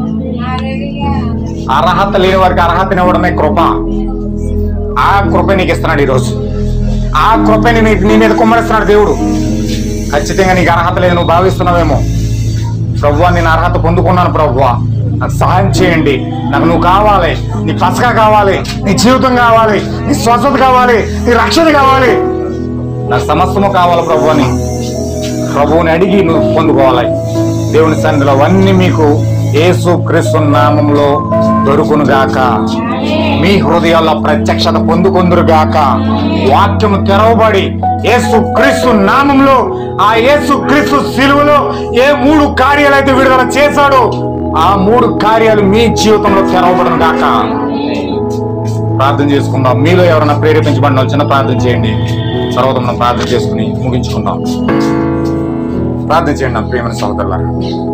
Speaker 3: అర్హత లేని వారికి అర్హతని ఇవ్వడమే కృప. ఆ కృప నీకు ఇస్తున్నాడు ఈరోజు. ఆ కృపని నీ నీ మీద కుమ్మరిస్తున్నాడు దేవుడు. ఖచ్చితంగా నీకు అర్హత లేదు నువ్వు భావిస్తున్నావేమో. ప్రభువా నేను అర్హత పొందుకున్నాను ప్రభువా, నాకు సహాయం చేయండి, నాకు నువ్వు కావాలి, నీ పసక కావాలి, నీ జీవితం కావాలి, నీ స్వస్థత కావాలి, నీ రక్షణ కావాలి, నాకు సమస్తము కావాలి ప్రభు అని ప్రభువుని అడిగి నువ్వు పొందుకోవాలి. దేవుని సన్నిధిలో అవన్నీ మీకు యేసు క్రీస్తు నామములో దొరుకును గాక. మీ హృదయాల్లో ప్రత్యక్షత పొందుకొందురు గాక. వాక్యము తెరవబడి యేసు క్రీస్తు నామంలో, ఆ యేసు క్రీస్తు శిలువలో ఏ మూడు కార్యాలు అయితే విడుదల చేశాడో ఆ మూడు కార్యాలు మీ జీవితంలో తెరవబడను గాక. ప్రార్థన చేసుకుందాం. మీలో ఎవరైనా ప్రేరేపించబడిన వాళ్ళు చిన్న ప్రార్థన చేయండి. తర్వాత మనం ప్రార్థన చేసుకుని ముగించుకుందాం. ప్రార్థన చేయండి నా ప్రియమైన సహోదరులారా.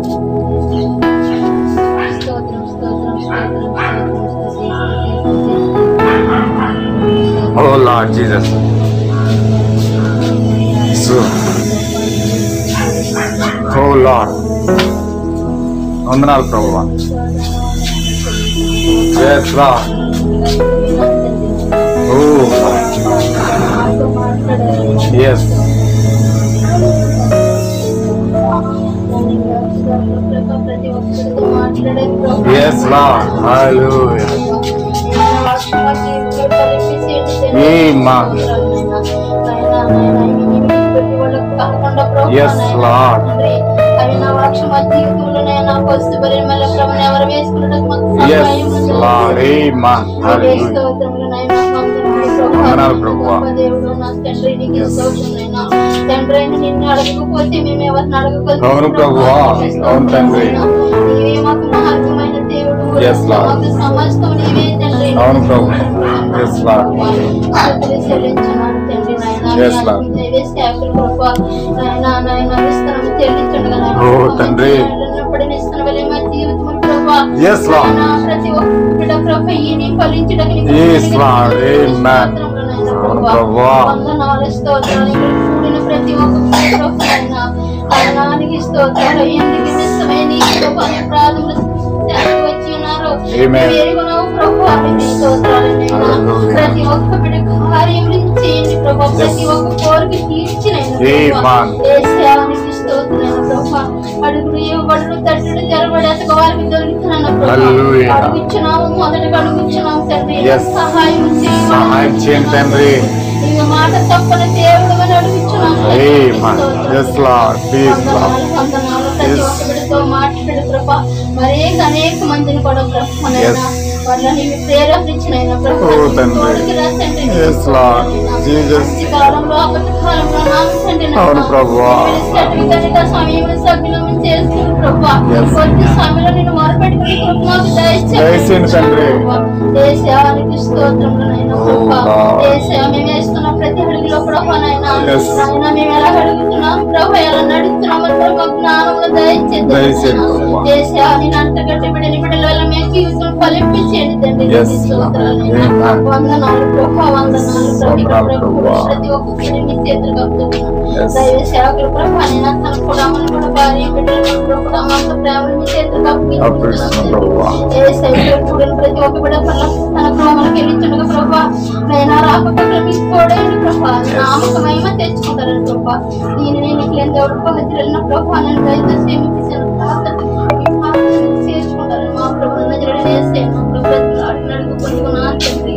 Speaker 3: Oh Lord Jesus. So, oh Lord. వందనాలు ప్రభువా. Yes Lord. Oh. Yes. Yes Lord. Hallelujah. Amen. Yes Lord. Yes Lord. Amen. Hallelujah. వందనాలు ప్రభువా. అవును ప్రభువా, అవును తండ్రి. Yes Lord. అవును ప్రభు. Yes Lord. Yes Lord. Oh తండ్రి. Yes Lord. Yes Lord. Amen. అవును ప్రభువా. ప్రతి ఒక్క బిడ్డ కార్యములు చేయండి ప్రభా, ప్రతి ఒక్క కోరిక తీర్చినానికి అడుగుడు ఇవ్వబడు, తట్టుడు తెరబడి అతను వారికి దొరుకుతున్నాను అడుగుచున్నాము, మొదటగా అడుగుచున్నాము తండ్రి, సహాయం చేయండి తండ్రి. మాట తప్పని దేవుడు అని అడుగుచున్నాము. ప్రతి ఒక్క బిడ్డతో మాట్లాడు ప్రభా, మరి అనేక మందిని కూడా ప్రభా వాళ్ళని ప్రేరేపించిన కాలంలో అబద్ధ కాలంలో సమయంలో సభ్యులం చేస్తున్నారు ప్రభా. కొద్ది సమయంలో నేను మొరపెట్టుకుని కృపకు దయచేయండి. దేశానికి స్తోత్రములైన ప్రభా. దేశం మేము వేస్తున్న ప్రతి అడుగులో కూడా
Speaker 2: ప్రభా నాయన నాయన మేము ఎలా అడుగుతున్నాం ప్రభా ఎలా నడుస్తున్నాం ప్రభా జ్ఞానంలో దయచేద్దాం దేశా నేను అంతకంటే బిడ్డని బిడ్డల వల్ల మేము జీవితం ఫలింపించేది తండ్రి వందనాలు ప్రభా వందనాలు ప్రభు ప్రతి ఒక్కరిని మీ చేతులు కప్పుతున్నాం దైవ సేవకులు ప్రభా నేను తన కూడా మన కూడా భార్య బిడ్డలు కూడా మాతో ప్రేమను మీ చేతులు కప్పుతున్నాం ఏ సైకిల్ చూడని ప్రతి ఒక్క బిడ్డ పట్ల తన ప్రేమలకు వెళ్ళించుండగా ప్రభా నేను రాకపోతే మీకు తోడైంది ప్రభా నామకమేమో తెచ్చుకుంటారని ప్రభా నేను నేను ఇట్లా దేవుడు హజరున్న ప్రభా నన్ను దయచేసి సేమించాను చేసుకుంటారని మా ప్రభు నజరుడు చేసే మా ప్రభు అడుగు పొందుకున్నాను తండ్రి.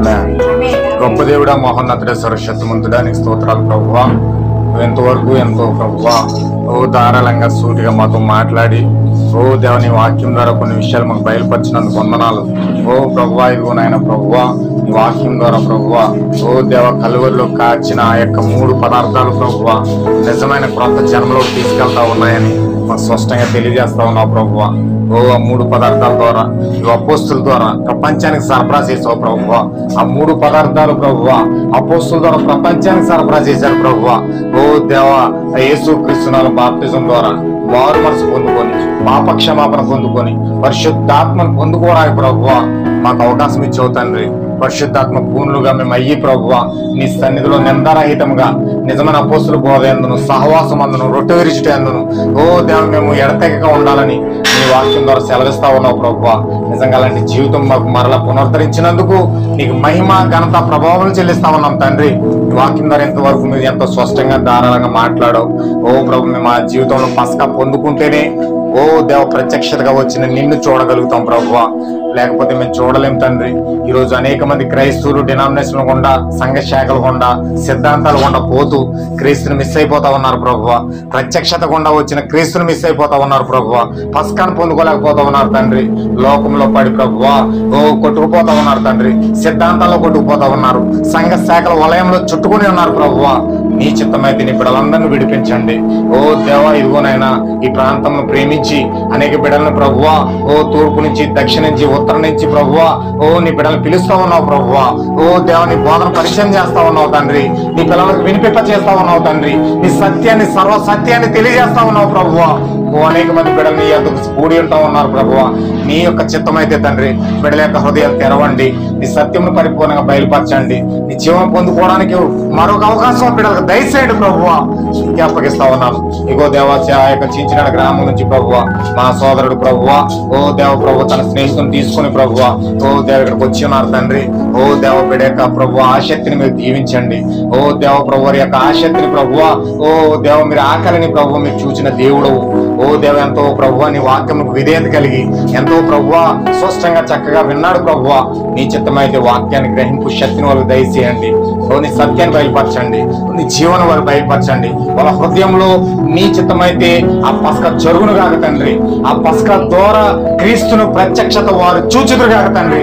Speaker 1: గొప్ప దేవుడా మహోన్నతుడ సర్వశక్తిమంతుడా నీకు స్తోత్రాలు ప్రభువా. ఎంతవరకు ఎంతో ప్రభువా ఓ ధారాళంగా సూటిగా మాతో మాట్లాడి ఓ దేవుని వాక్యం ద్వారా కొన్ని విషయాలు మాకు బయలుపరిచినందుకు వందనాలు. ఓ ప్రభువా ఇదిగో నాయన ప్రభువా నీ వాక్యం ద్వారా ప్రభువా ఓ దేవ కలువరిలో కాచిన ఆ యొక్క మూడు పదార్థాలు ప్రభువా నిజమైన క్రొత్త జన్మలో తీసుకెళ్తా ఉన్నాయని మాకు స్పష్టంగా తెలియజేస్తా ఉన్నావు ప్రభువా. ఓ ఆ మూడు పదార్థాల ద్వారా ఈ అపోస్తుల ద్వారా ప్రపంచానికి సరఫరా చేసావు ప్రభువా. ఆ మూడు పదార్థాలు ప్రభువా అపోస్తుల ద్వారా ప్రపంచానికి సరఫరా చేశారు ప్రభువా. ఓ దేవా యేసు క్రీస్తునాల బాప్తిజం ద్వారా మారు మనసు పొందుకొని పాప క్షమాపణ పొందుకొని పరిశుద్ధాత్మను పొందుకోవడానికి ప్రభువా మాకు అవకాశం ఇచ్చావు తండ్రి. పరిశుద్ధాత్మ పూర్ణులుగా మేము అయ్యి ప్రభువా నీ సన్నిధిలో నిందారహితంగా నిజమైన అపోస్తుల బోధ ఎందును సహవాసం అందును రొట్టె విరిచిట ఎందును ఓ దేవుడు మేము ఎడతెగక ఉండాలని నీ వాక్యం ద్వారా సెలవిస్తా ఉన్నావు ప్రభువా. నిజంగా అలాంటి జీవితం మాకు మరలా పునరుద్ధరించినందుకు నీకు మహిమ ఘనత ప్రభావం చెల్లిస్తా ఉన్నాం తండ్రి. ఈ వాక్యం ద్వారా ఎంతవరకు మీరు ఎంతో స్పష్టంగా ధారాళంగా మాట్లాడావు. ఓ ప్రభు మేము ఆ జీవితంలో పసక పొందుకుంటేనే ఓ దేవ ప్రత్యక్షతగా వచ్చిన నిన్ను చూడగలుగుతాం ప్రభువా. లేకపోతే మేము చూడలేం తండ్రి. ఈ రోజు అనేక మంది క్రైస్తవులు డినామినేషన్ గుండా సంఘ శాఖలు గుండా సిద్ధాంతాలు గుండా పోతూ క్రీస్తుని మిస్ అయిపోతా ఉన్నారు ప్రభువా. ప్రత్యక్షత గుండా వచ్చిన క్రీస్తుని మిస్ అయిపోతా ఉన్నారు ప్రభువా. పస్కాన్ని పొందుకోలేకపోతా ఉన్నారు తండ్రి. లోకంలో పడి ప్రభువా ఓ కొట్టుకుపోతా ఉన్నారు తండ్రి. సిద్ధాంతాల్లో కొట్టుకుపోతా ఉన్నారు. సంఘ శాఖల వలయంలో చుట్టుకుని ఉన్నారు ప్రభువా. నీ చిత్తమైతే నీ బిడ్డలందరినీ విడిపించండి. ఓ దేవా ఇదిగోనైనా ఈ ప్రాంతంను ప్రేమించి అనేక బిడ్డలను ప్రభువా ఓ తూర్పు నుంచి దక్షిణ నుంచి ఉత్తరం నుంచి ప్రభువా ఓ నీ బిడ్డలను పిలుస్తా ఉన్నావు ప్రభువా. ఓ దేవా నీ బోధన పరిచయం చేస్తా ఉన్నావు తండ్రి. నీ పిల్లలకు వినిపింప చేస్తా ఉన్నావు తండ్రి. నీ సత్యాన్ని సర్వ సత్యాన్ని తెలియజేస్తా ఉన్నావు ప్రభువా. ఓ అనేక మంది బిడ్డలు నీ యొక్క కూడి ఉంటా ఉన్నారు ప్రభువా. నీ యొక్క చిత్తమైతే తండ్రి బిడ్డల యొక్క హృదయాలు తెరవండి. నీ సత్యమును పరిపూర్ణంగా బయలుపరచండి. నీ జీవం పొందుకోవడానికి మరొక అవకాశం బిడ్డలకు దయచేయండి ప్రభువా. అప్పగిస్తా ఉన్నాను. ఇగో దేవా ఆ యొక్క చించినాడు గ్రామం నుంచి ప్రభువా మా సోదరుడు ప్రభువా ఓ దేవ ప్రభు తన స్నేహితుని తీసుకుని ప్రభువా ఓ దేవ ఇక్కడికి వచ్చి ఉన్నారు తండ్రి. ఓ దేవ బిడ్డ యొక్క ప్రభు ఆసక్తిని మీరు దీవించండి. ఓ దేవ ప్రభు వారి యొక్క ఆసక్తిని ప్రభువా ఓ దేవ మీరు ఆకలిని ప్రభు మీరు చూచిన దేవుడు. ఓ దేవ ఎంతో ప్రభువా నీ వాక్యముకు విధేయత కలిగి ఎంతో ప్రభువా స్పష్టంగా చక్కగా విన్నాడు ప్రభువా. నీ చిత్తమైతే వాక్యాన్ని గ్రహింపు శక్తిని వాళ్ళకి దయచేయండి. ఓ నీ సత్యాన్ని బయలుపరచండి. నీ జీవనం వాళ్ళు బయలుపరచండి. వాళ్ళ హృదయంలో నీ చిత్తమైతే ఆ పస్క జరుగును కాక తండ్రి. ఆ పస్క ద్వారా క్రీస్తును ప్రత్యక్షత వారు చూచుదురు కాక తండ్రి.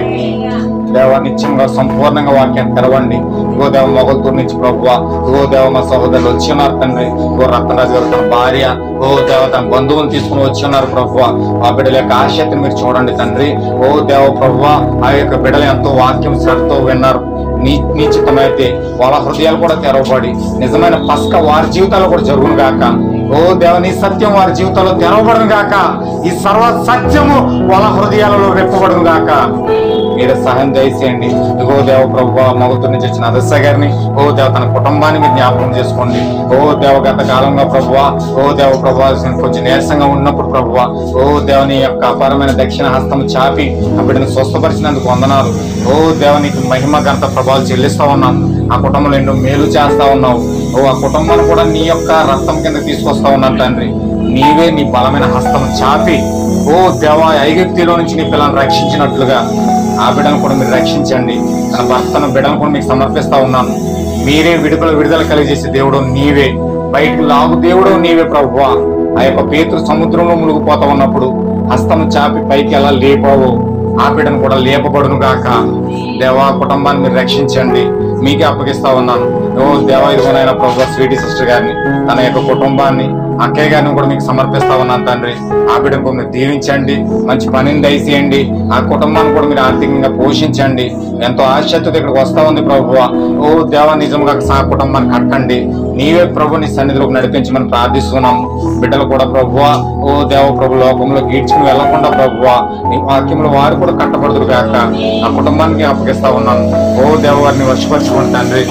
Speaker 1: దేవ నిత్యంగా సంపూర్ణంగా వాక్యాన్ని తెరవండి. ఓ దేవ మొగల్తూరు నుంచి ప్రభువా ఓ దేవ మా సహోదరులు వచ్చి ఉన్నారు తండ్రి. ఓ రత్నరాజు గారు తన భార్య ఓ దేవ తన బంధువులను తీసుకుని వచ్చి ఉన్నారు ప్రభువా. ఆ బిడ్డల యొక్క ఆశక్తిని మీరు చూడండి తండ్రి. ఓ దేవ ప్రభువా ఆ యొక్క బిడ్డలు ఎంతో వాక్యం శ్రద్ధతో విన్నారు. నీ నీ చిత్తమైతే వాళ్ళ హృదయాలు కూడా తెరవబడి నిజమైన పస్క వారి జీవితాల్లో కూడా జరుగును గాక. ఓ దేవ నీ సత్యం వారి జీవితాల్లో తెరవబడును గాక. ఈ సర్వ సత్యము వాళ్ళ హృదయాలలో రెప్పబడును గాక. మీరు సహాయం దయచేయండి. ఇగో దేవ ప్రభువా మగతూరు నుంచి వచ్చిన అదస్స గారిని ఓ దేవ తన కుటుంబాన్ని మీరు జ్ఞాపకం చేసుకోండి. ఓ దేవ గత కాలంగా ప్రభువా ఓ దేవ ప్రభువా కొంచెం నీరసంగా ఉన్నప్పుడు ప్రభువా ఓ దేవని యొక్క అపారమైన దక్షిణ హస్తం చాపి ఆ బిడ్డను స్వస్థపరిచినందుకు వందనాలు. ఓ దేవ నీకు మహిమ ఘనత ప్రభావాలు చెల్లిస్తా ఉన్నాను. ఆ కుటుంబంలో ఎన్నో మేలు చేస్తా ఉన్నావు. ఓ ఆ కుటుంబాన్ని కూడా నీ యొక్క రక్తం కింద తీసుకొస్తా ఉన్నాను తండ్రి. నీవే నీ బలమైన హస్తం చాపి ఓ దేవ ఐగుప్తులో నుంచి నీ పిల్లలను రక్షించినట్లుగా ఆ బిడ్డను కూడా మీరు రక్షించండి. తన భర్తను బిడ్డను కూడా మీకు సమర్పిస్తా ఉన్నాను. మీరే విడుదల విడుదల కలిగజేసే దేవుడు నీవే. బయటకు లాగు దేవుడు నీవే ప్రభువా. ఆ యొక్క పేతురు సముద్రంలో మునిగిపోతా ఉన్నప్పుడు హస్తము చాపి పైకి ఎలా లేపావు ఆ బిడ్డను కూడా లేపబడును గాక. దేవా కుటుంబాన్ని మీరు రక్షించండి. మీకే అప్పగిస్తా ఉన్నాను. ఓ దేవా ఇదిగోనైనా ప్రభు స్వీటీ సిస్టర్ గారిని తన యొక్క కుటుంబాన్ని అక్కయ్య గారిని కూడా మీకు సమర్పిస్తా ఉన్నాను తండ్రి. ఆ బిడ్డను కూడా మీరు దీవించండి, మంచి పనిని దయచేయండి. ఆ కుటుంబాన్ని కూడా మీరు ఆర్థికంగా పోషించండి. ఎంతో ఆశతో ఇక్కడికి వస్తా ఉంది ప్రభువా. ఓ దేవ, నిజంగా ఆ కుటుంబాన్ని కట్టండి. నీవే ప్రభు నీ సన్నిధిలోకి నడిపించమని ప్రార్థిస్తున్నాము. బిడ్డలు కూడా ప్రభువా, ఓ దేవ ప్రభు, లోకంలో గీడ్చుకుని వెళ్లకుండా ప్రభువా నీ వాక్యంలో వారు కూడా కట్టబడదురు కాక ఆ కుటుంబానికి అప్పగిస్తా ఉన్నాను. ఓ దేవ, వారిని వర్షపరచుకోండి తండ్రి.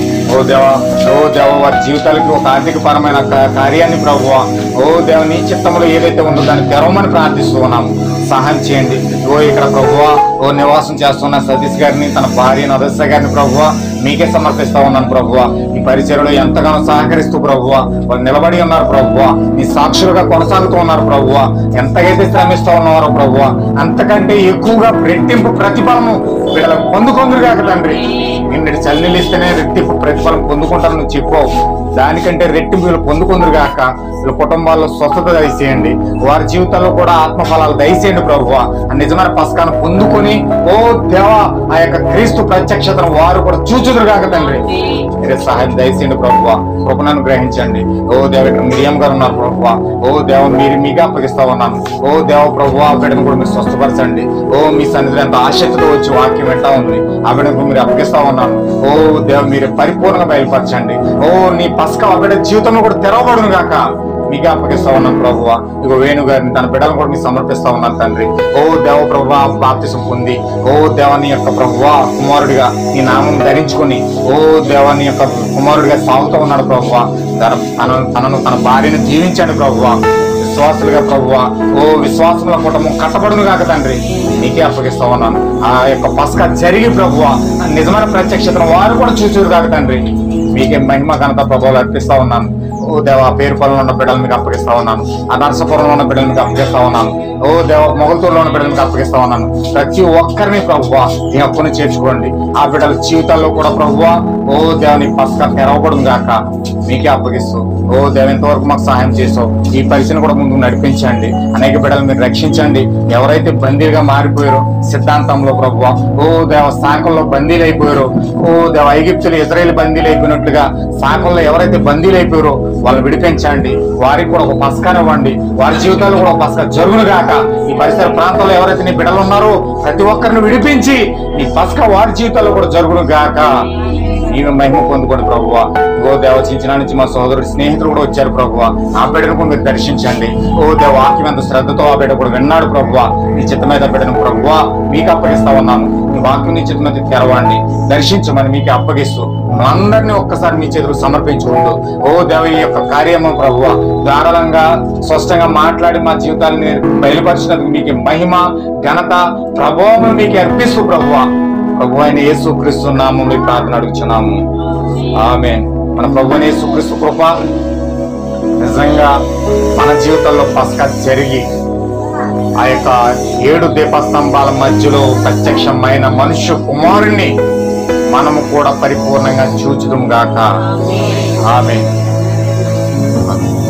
Speaker 1: ఓ దేవ, ఓ దేవ, వారి జీవితాలకి ఒక ఆర్థిక పరమైన కార్యాన్ని ప్రభువా, ఓ దేవ, నీ చిత్తంలో ఏదైతే ఉందో దాన్ని తెరవమని ప్రార్థిస్తూ ఉన్నాము. సహాయం చేయండి. ఓ ఇక్కడ ప్రభువా, ఓ నివాసం చేస్తున్న సతీష్ గారిని, తన భార్య నదస్య గారిని ప్రభువా మీకే సమర్పిస్తా ఉన్నాను ప్రభువా. ఈ పరిచయలో ఎంతగానో సహకరిస్తూ ప్రభువా వాళ్ళు నిలబడి ఉన్నారు ప్రభువా. నీ సాక్షులుగా కొనసాగుతూ ఉన్నారు ప్రభువా. ఎంతగైతే శ్రమిస్తూ ఉన్నారో ప్రభువా అంతకంటే ఎక్కువగా రెట్టింపు ప్రతిఫలము వీళ్ళకు పొందుకొందురుగా తండ్రి. నిన్నటి చల్లీలు ఇస్తేనే రెట్టింపు ప్రతిఫలం పొందుకుంటాను నువ్వు చెప్పావు. దానికంటే రెట్టింపు వీళ్ళు పొందుకుందురుగాక. వీళ్ళ కుటుంబాల్లో స్వస్థత దయచేయండి. వారి జీవితాల్లో కూడా ఆత్మఫలాలు దయచేయండి ప్రభువా. నిజమైన పసకాను పొందుకొని ఓ దేవా ఆ యొక్క క్రీస్తు ప్రత్యక్షతను వారు కూడా చూచుదురుగాక తండ్రి. మీరే సహాయం దయచేయండి ప్రభువా. కృపణను గ్రహించండి. ఓ దేవ, ఇక్కడ మిరియం గారు ఉన్నారు ప్రభువా. ఓ దేవ, మీరు మీగా అప్పగిస్తా ఉన్నాను. ఓ దేవ ప్రభువా, ఆ బిడ్డను కూడా మీరు స్వస్థపరచండి. ఓ మీ సన్నిధిలో ఎంత ఆసక్తితో వచ్చి వాక్యం వింటా ఉంది. ఆ బిడ్డను మీరు అప్పగిస్తా ఉన్నాను. ఓ దేవ, మీరు పరిపూర్ణంగా బయలుపరచండి. ఓ నీ పసక ఆ బిడ్డ జీవితంలో కూడా తెరవబడును గాక మీకే అప్పగిస్తా ఉన్నాను ప్రభువా. ఇగో వేణు గారిని, తన బిడ్డలను కూడా మీకు సమర్పిస్తా ఉన్నాను తండ్రి. ఓ దేవ ప్రభువా, బాప్తిసం పొంది ఓ దేవాని యొక్క ప్రభువా కుమారుడిగా నీ నామం ధరించుకొని ఓ దేవాని యొక్క కుమారుడిగా సాగుతూ ఉన్నాడు ప్రభువా. తన తనను తనను తన భార్యను జీవించండి ప్రభువా. విశ్వాసులుగా ప్రభువా, ఓ విశ్వాసముల కుటుంబం కట్టబడును కాక తండ్రి నీకే అప్పగిస్తా ఉన్నాను. ఆ యొక్క పసక జరిగి ప్రభువా నిజమైన ప్రత్యక్షతను వారు కూడా చూసారు కాక తండ్రి మీకే మహిమ ఘనత ప్రభువులు అర్పిస్తా ఉన్నాను. ఓ దేవ, పేరుపాలెంలో ఉన్న బిడ్డలు మీకు అప్పగిస్తా ఉన్నాను. ఆ నరసాపురంలో ఉన్న బిడ్డలు మీకు అప్పగిస్తా ఉన్నాను. ఓ దేవ, మొగల్తూరులో ఉన్న బిడ్డలు మీకు అప్పగిస్తా ఉన్నాను. ప్రతి ఒక్కరిని ప్రభువా నీ హక్కుని చేర్చుకోండి. ఆ బిడ్డల జీవితాల్లో కూడా ప్రభువా ఓ దేవని పసక తెరవబడును గాక మీకే అప్పగిస్తూ ఓ దేవ, ఎంతవరకు మాకు సహాయం చేసావు. ఈ పరిచయం కూడా ముందుకు నడిపించండి. అనేక బిడ్డలు మీరు రక్షించండి. ఎవరైతే బందీలుగా మారిపోయారో సిద్ధాంతంలో ప్రభువా, ఓ దేవ, శాఖల్లో బందీలు అయిపోయారో, ఓ దేవ, ఐగుప్తులు ఇజ్రాయేల్ బందీలు అయిపోయినట్లుగా శాఖల్లో ఎవరైతే బందీలు అయిపోయారో వాళ్ళు విడిపించండి. వారికి కూడా ఒక పసకాన్ని ఇవ్వండి. వారి జీవితాల్లో కూడా ఒక పసక జరుగును గాక. ఈ పరిసర ప్రాంతాల్లో ఎవరైతే నీ బిడ్డలు ఉన్నారో ప్రతి ఒక్కరిని విడిపించి నీ పసక వారి జీవితాల్లో కూడా జరుగును గాక. నీవు మహిమ పొందుకోండి ప్రభువా. ఓ దేవ, చించిన నుంచి మా సోదరుడు స్నేహితులు కూడా వచ్చారు ప్రభువా. ఆ బిడ్డను కూడా మీరు దర్శించండి. ఓ దేవ, వాక్యం ఎంత శ్రద్ధతో ఆ బిడ్డ కూడా విన్నాడు ప్రభువా. నీ చిత్తమైన బిడ్డను ప్రభువా మీకు అప్పగిస్తా ఉన్నాను. నీ వాక్యం నీ చిత్తమైన తెరవండి, దర్శించమని మీకు అప్పగిస్తూ అందరినీ ఒక్కసారి మీ చేతులు సమర్పించుకుంటూ ఓ దేవ, ఈ యొక్క కార్యము ప్రభువా ధారాళంగా స్పష్టంగా మాట్లాడి మా జీవితాన్ని బయలుపరిచినందుకు మీకు మహిమ ఘనత ప్రభావం మీకు అర్పిస్తూ ప్రభువా ప్రభు అయిన యేసు క్రీస్తు నామములో ప్రార్థన అడుగుచున్నాము. ఆమేన్. మన ప్రభు అయిన యేసు క్రీస్తు కృప నిజంగా మన జీవితంలో పసక జరిగి ఆ యొక్క ఏడు దీపస్తంభాల మధ్యలో ప్రత్యక్షమైన మనుష్య కుమారుణ్ణి మనము కూడా పరిపూర్ణంగా చూచుదుం గాక. ఆమేన్.